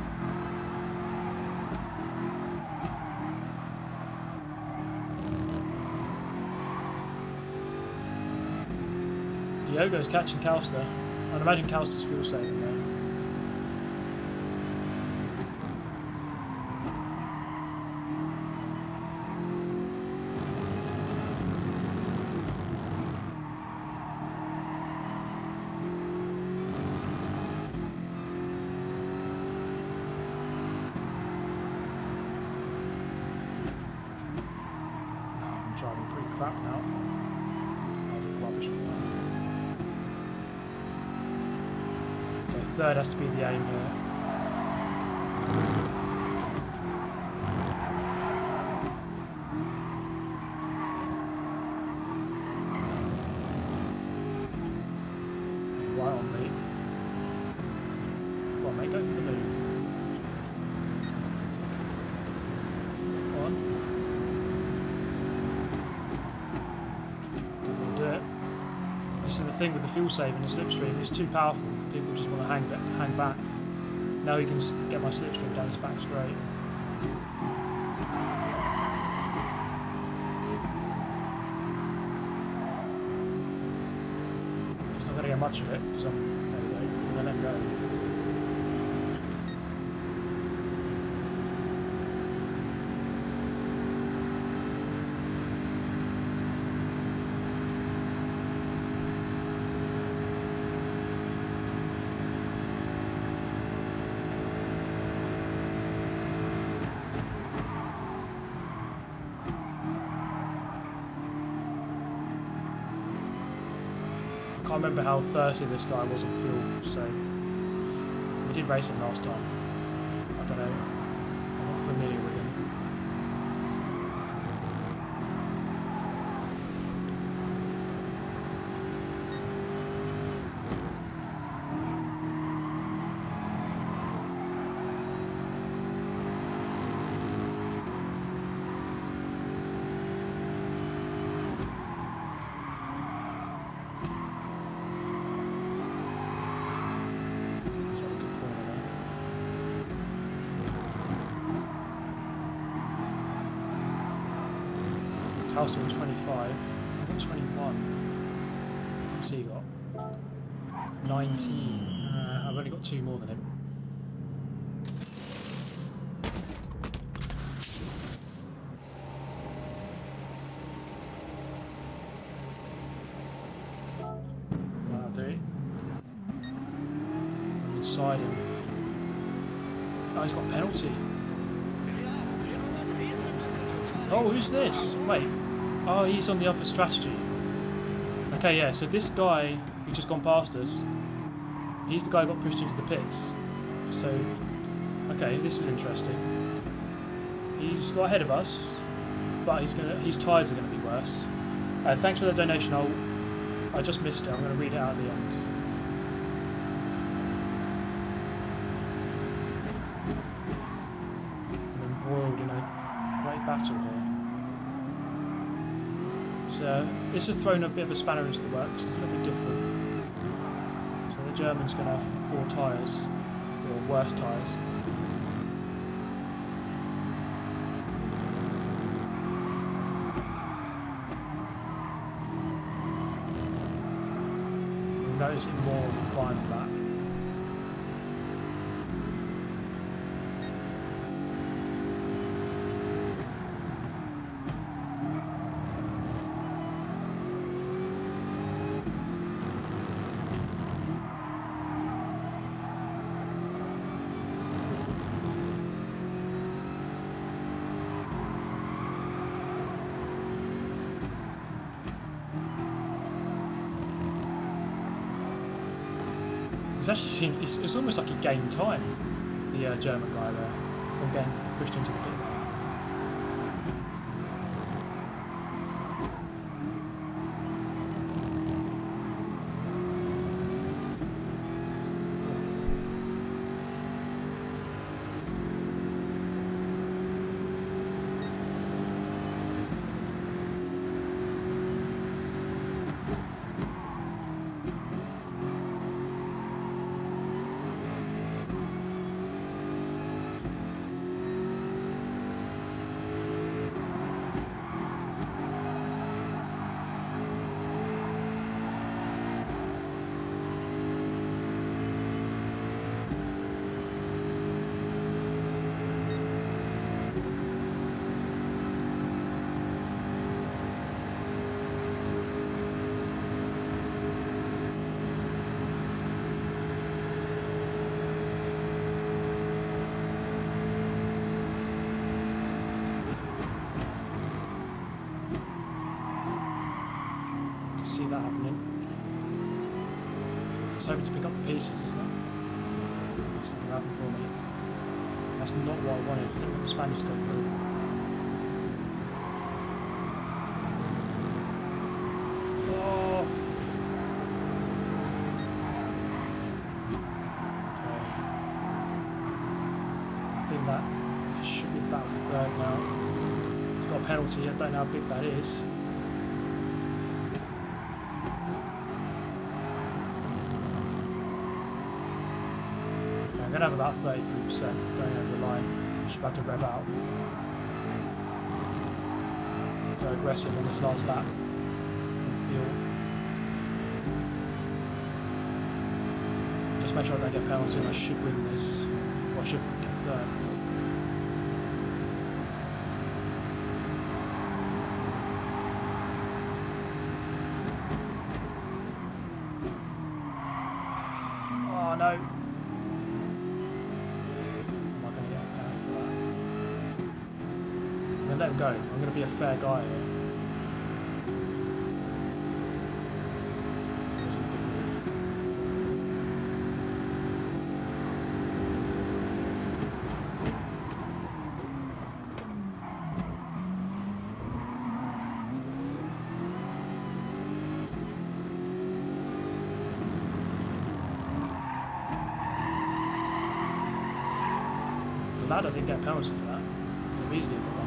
Diogo's catching Calster. I'd imagine Calster's fuel saving there. I'm driving pretty crap now. That was a rubbish corner. Third has to be the aim here. Right on me. Go on mate, go for the move. Go on. Don't do it. This is the thing with the fuel save and the slipstream, it's too powerful. People just want to hang, hang back. Now he can get my slipstream down his back straight. He's not going to get much of it because I'm, there we go, I'm going to let him go. I can't remember how thirsty this guy was on fuel, so we did race him last time. I don't know, I'm not familiar with him. House on twenty-five, I've got twenty-one. What's he got? nineteen. Uh, I've only got two more than him. That'll do it. I'm inside him. Oh, he's got a penalty. Oh, who's this? Wait. Oh, he's on the other strategy. Okay, yeah, so this guy who just gone past us, he's the guy who got pushed into the pits. So, okay, this is interesting. He's got ahead of us, but he's gonna his tyres are going to be worse. Uh, thanks for the donation. I'll, I just missed it. I'm going to read it out at the end. I'm embroiled in a great battle here. So it's just thrown a bit of a spanner into the works. It's a little bit different. So the German's going to have poor tyres, or worse tyres. notice it more on the final lap. It's actually seen, it's, it's almost like he gained time, the uh, German guy there, from getting pushed into the pit lane. See that happening. I was hoping to pick up the pieces, isn't it? That's not going to happen for me. That's not what I wanted. I didn't want the Spaniards to go through. Oh. Okay. I think that should be the battle for third now. He's got a penalty. I don't know how big that is. I'm going to have about thirty-three percent going over the line. I should have to rev out. Go aggressive on this last lap. And fuel. Just make sure I don't get a penalty and I should win this. Or I should get third. Oh no. Let him go. I'm going to be a fair guy here. Glad I didn't get a penalty for that. Could have easily got one.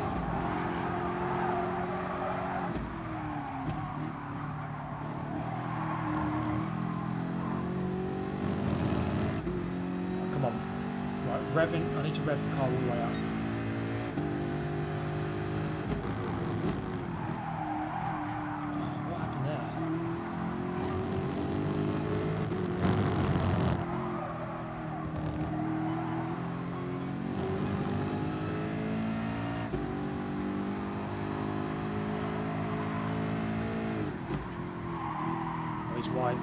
Revving, I need to rev the car all the way up. Oh, what happened there? Oh, he's wide.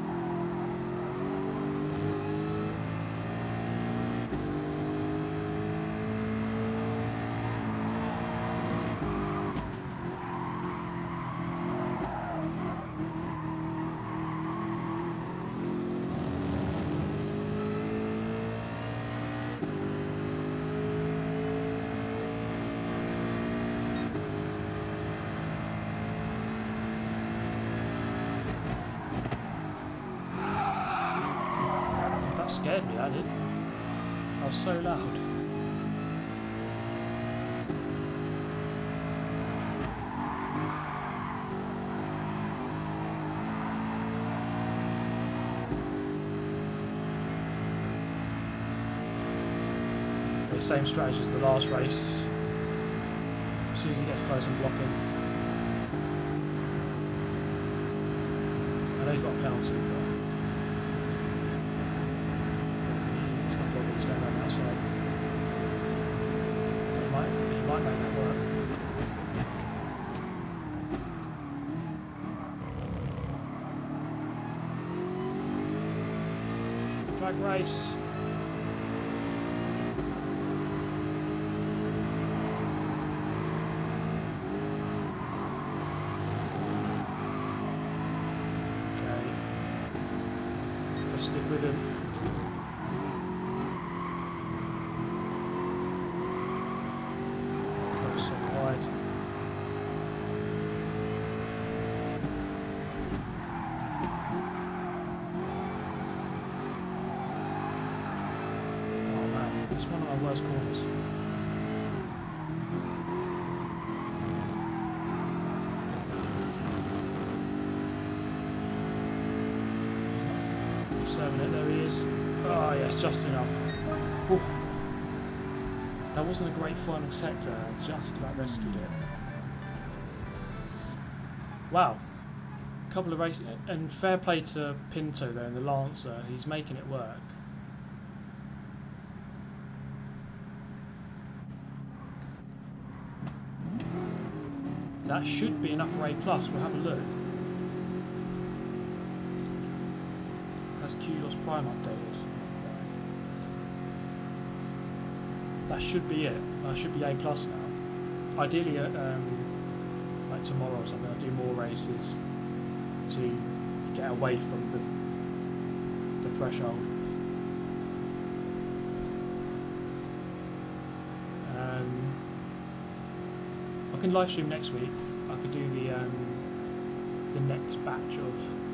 Scared me, that did. I was so loud. Okay, same strategy as the last race. As soon as he gets close, I'm blocking. I know he's got a penalty, but I think he- he's not bothered. He's going around the outside. He might, he might make that work. Drag race. Stick with him. Not so wide. Oh man, it's one of my worst corners. Serving it, there he is. Oh yes, just enough. Oof. That wasn't a great final sector, I just about rescued it. Wow. A couple of races, and fair play to Pinto there in the Lancer, he's making it work. That should be enough for A plus, we'll have a look. Kudos Prime updated. That should be it. That should be A plus now. Ideally, uh, um, like tomorrow or something, I'll do more races to get away from the the threshold. Um, I can live stream next week. I could do the um, the next batch of.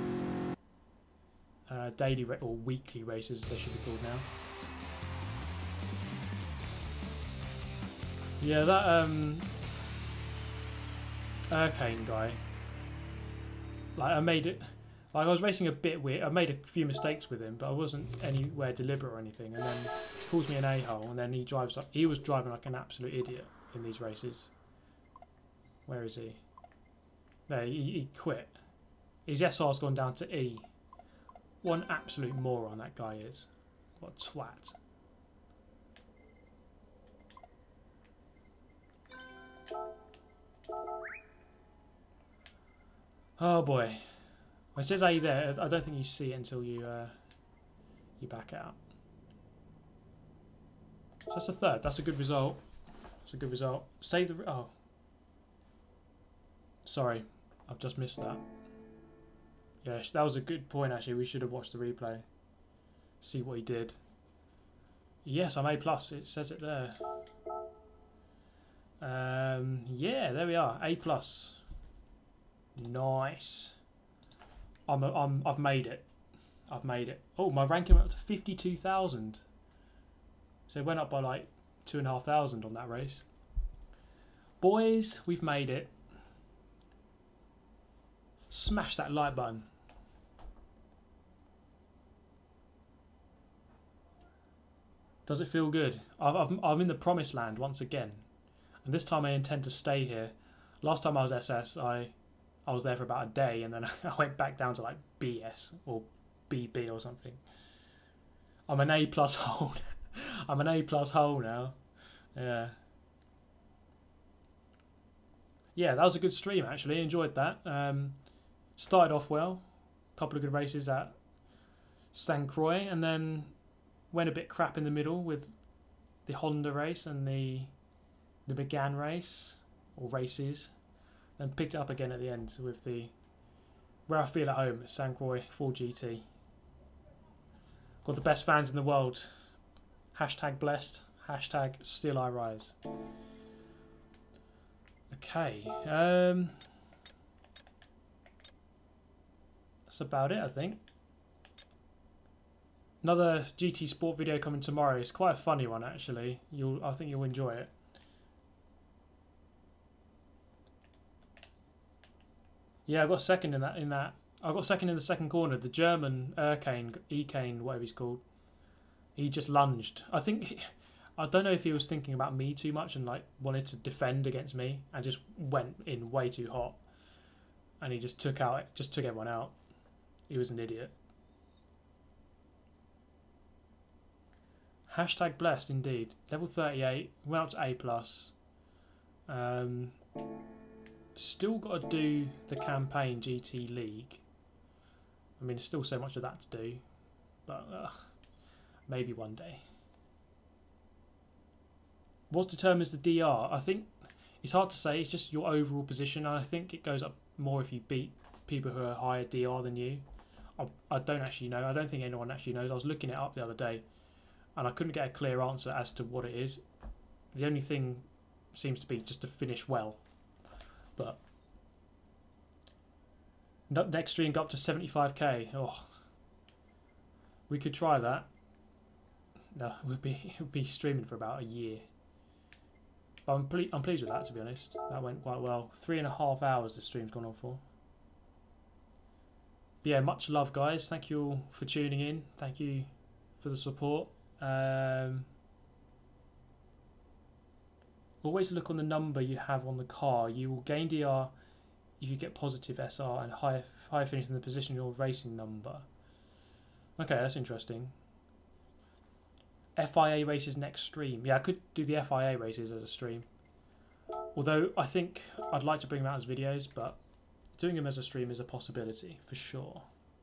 Uh, daily ra or weekly races, they should be called now. Yeah, that um, Urcane guy. Like I made it, like I was racing a bit weird. I made a few mistakes with him, but I wasn't anywhere deliberate or anything. And then he calls me an a-hole, and then he drives like he was driving like an absolute idiot in these races. Where is he? There, he, he quit. His S R's gone down to E. What an absolute moron that guy is. What a twat. Oh boy. Well, it says A there. I don't think you see it until you uh, you back out. So that's a third. That's a good result. That's a good result. Save the... Oh. Sorry. I've just missed that. Yeah, that was a good point actually. We should have watched the replay. See what he did. Yes, I'm A plus. It says it there. Um, yeah, there we are. A plus. Nice. I'm, a, I'm. I've made it. I've made it. Oh, my ranking went up to fifty-two thousand. So it went up by like two and a half thousand on that race. Boys, we've made it. Smash that like button. Does it feel good? I've, I've, I'm in the promised land once again. And this time I intend to stay here. Last time I was S S, I, I was there for about a day and then I went back down to like B S or B B or something. I'm an A plus hole. I'm an A plus hole now. Yeah. Yeah, that was a good stream actually. Enjoyed that. Um, started off well. A couple of good races at Saint Croix and then went a bit crap in the middle with the Honda race and the the Megane race or races, then picked it up again at the end with the where I feel at home at Saint Croix four G T. Got the best fans in the world. Hashtag blessed. Hashtag still I rise. Okay, um, that's about it I think. Another G T Sport video coming tomorrow. It's quite a funny one actually. You'll, I think you'll enjoy it. Yeah, I got second in that. In that, I got second in the second corner. The German Urcane, Ecane, whatever he's called. He just lunged. I think. He, I don't know if he was thinking about me too much and like wanted to defend against me and just went in way too hot. And he just took out. Just took everyone out. he was an idiot. Hashtag blessed indeed. Level thirty-eight, went up to A plus. Um, still got to do the campaign G T League. I mean, there's still so much of that to do, but uh, maybe one day. What determines the D R? I think it's hard to say. It's just your overall position, and I think it goes up more if you beat people who are higher D R than you. I, I don't actually know. I don't think anyone actually knows. I was looking it up the other day, and I couldn't get a clear answer as to what it is. The only thing seems to be just to finish well. But next stream got up to seventy-five K. Oh, we could try that. No, it would be it would be streaming for about a year. But I'm ple I'm pleased with that, to be honest. That went quite well. Three and a half hours the stream's gone on for. But yeah, much love, guys. Thank you all for tuning in. Thank you for the support. Um, always look on the number you have on the car. You will gain D R if you get positive S R and higher higher finish in the position of your racing number. Okay, that's interesting. F I A races next stream. Yeah, I could do the F I A races as a stream. Although I think I'd like to bring them out as videos, but doing them as a stream is a possibility for sure.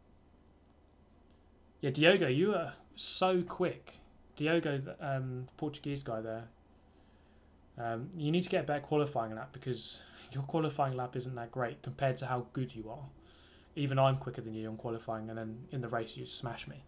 Yeah, Diogo, you are so quick. Diogo, the um, Portuguese guy there. Um, you need to get a better qualifying lap because your qualifying lap isn't that great compared to how good you are. Even I'm quicker than you on qualifying, and then in the race you smash me.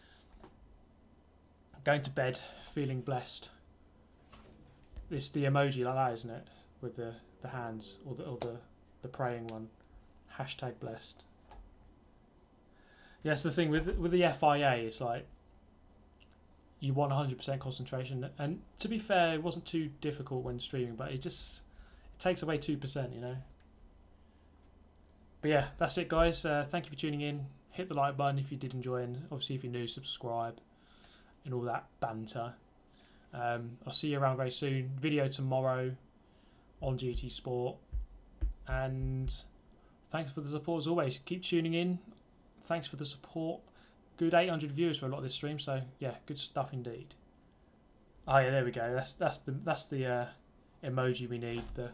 Going to bed, feeling blessed. It's the emoji like that, isn't it? With the, the hands, or the or the, the praying one. Hashtag blessed. Yeah, that's the thing with with the F I A. It's like you want one hundred percent concentration, and to be fair, it wasn't too difficult when streaming, but it just it takes away two percent, you know. But yeah, that's it, guys. Uh, thank you for tuning in. Hit the like button if you did enjoy, and obviously if you're new, subscribe and all that banter. Um, I'll see you around very soon. Video tomorrow on G T Sport, and thanks for the support as always. Keep tuning in. Thanks for the support. Good eight hundred viewers for a lot of this stream, so yeah, good stuff indeed. Oh yeah, there we go. That's that's the that's the uh, emoji we need. The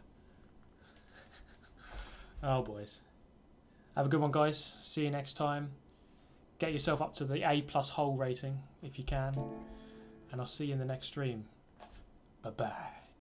oh boys, have a good one, guys. See you next time. Get yourself up to the A plus whole rating if you can, and I'll see you in the next stream. Bye bye.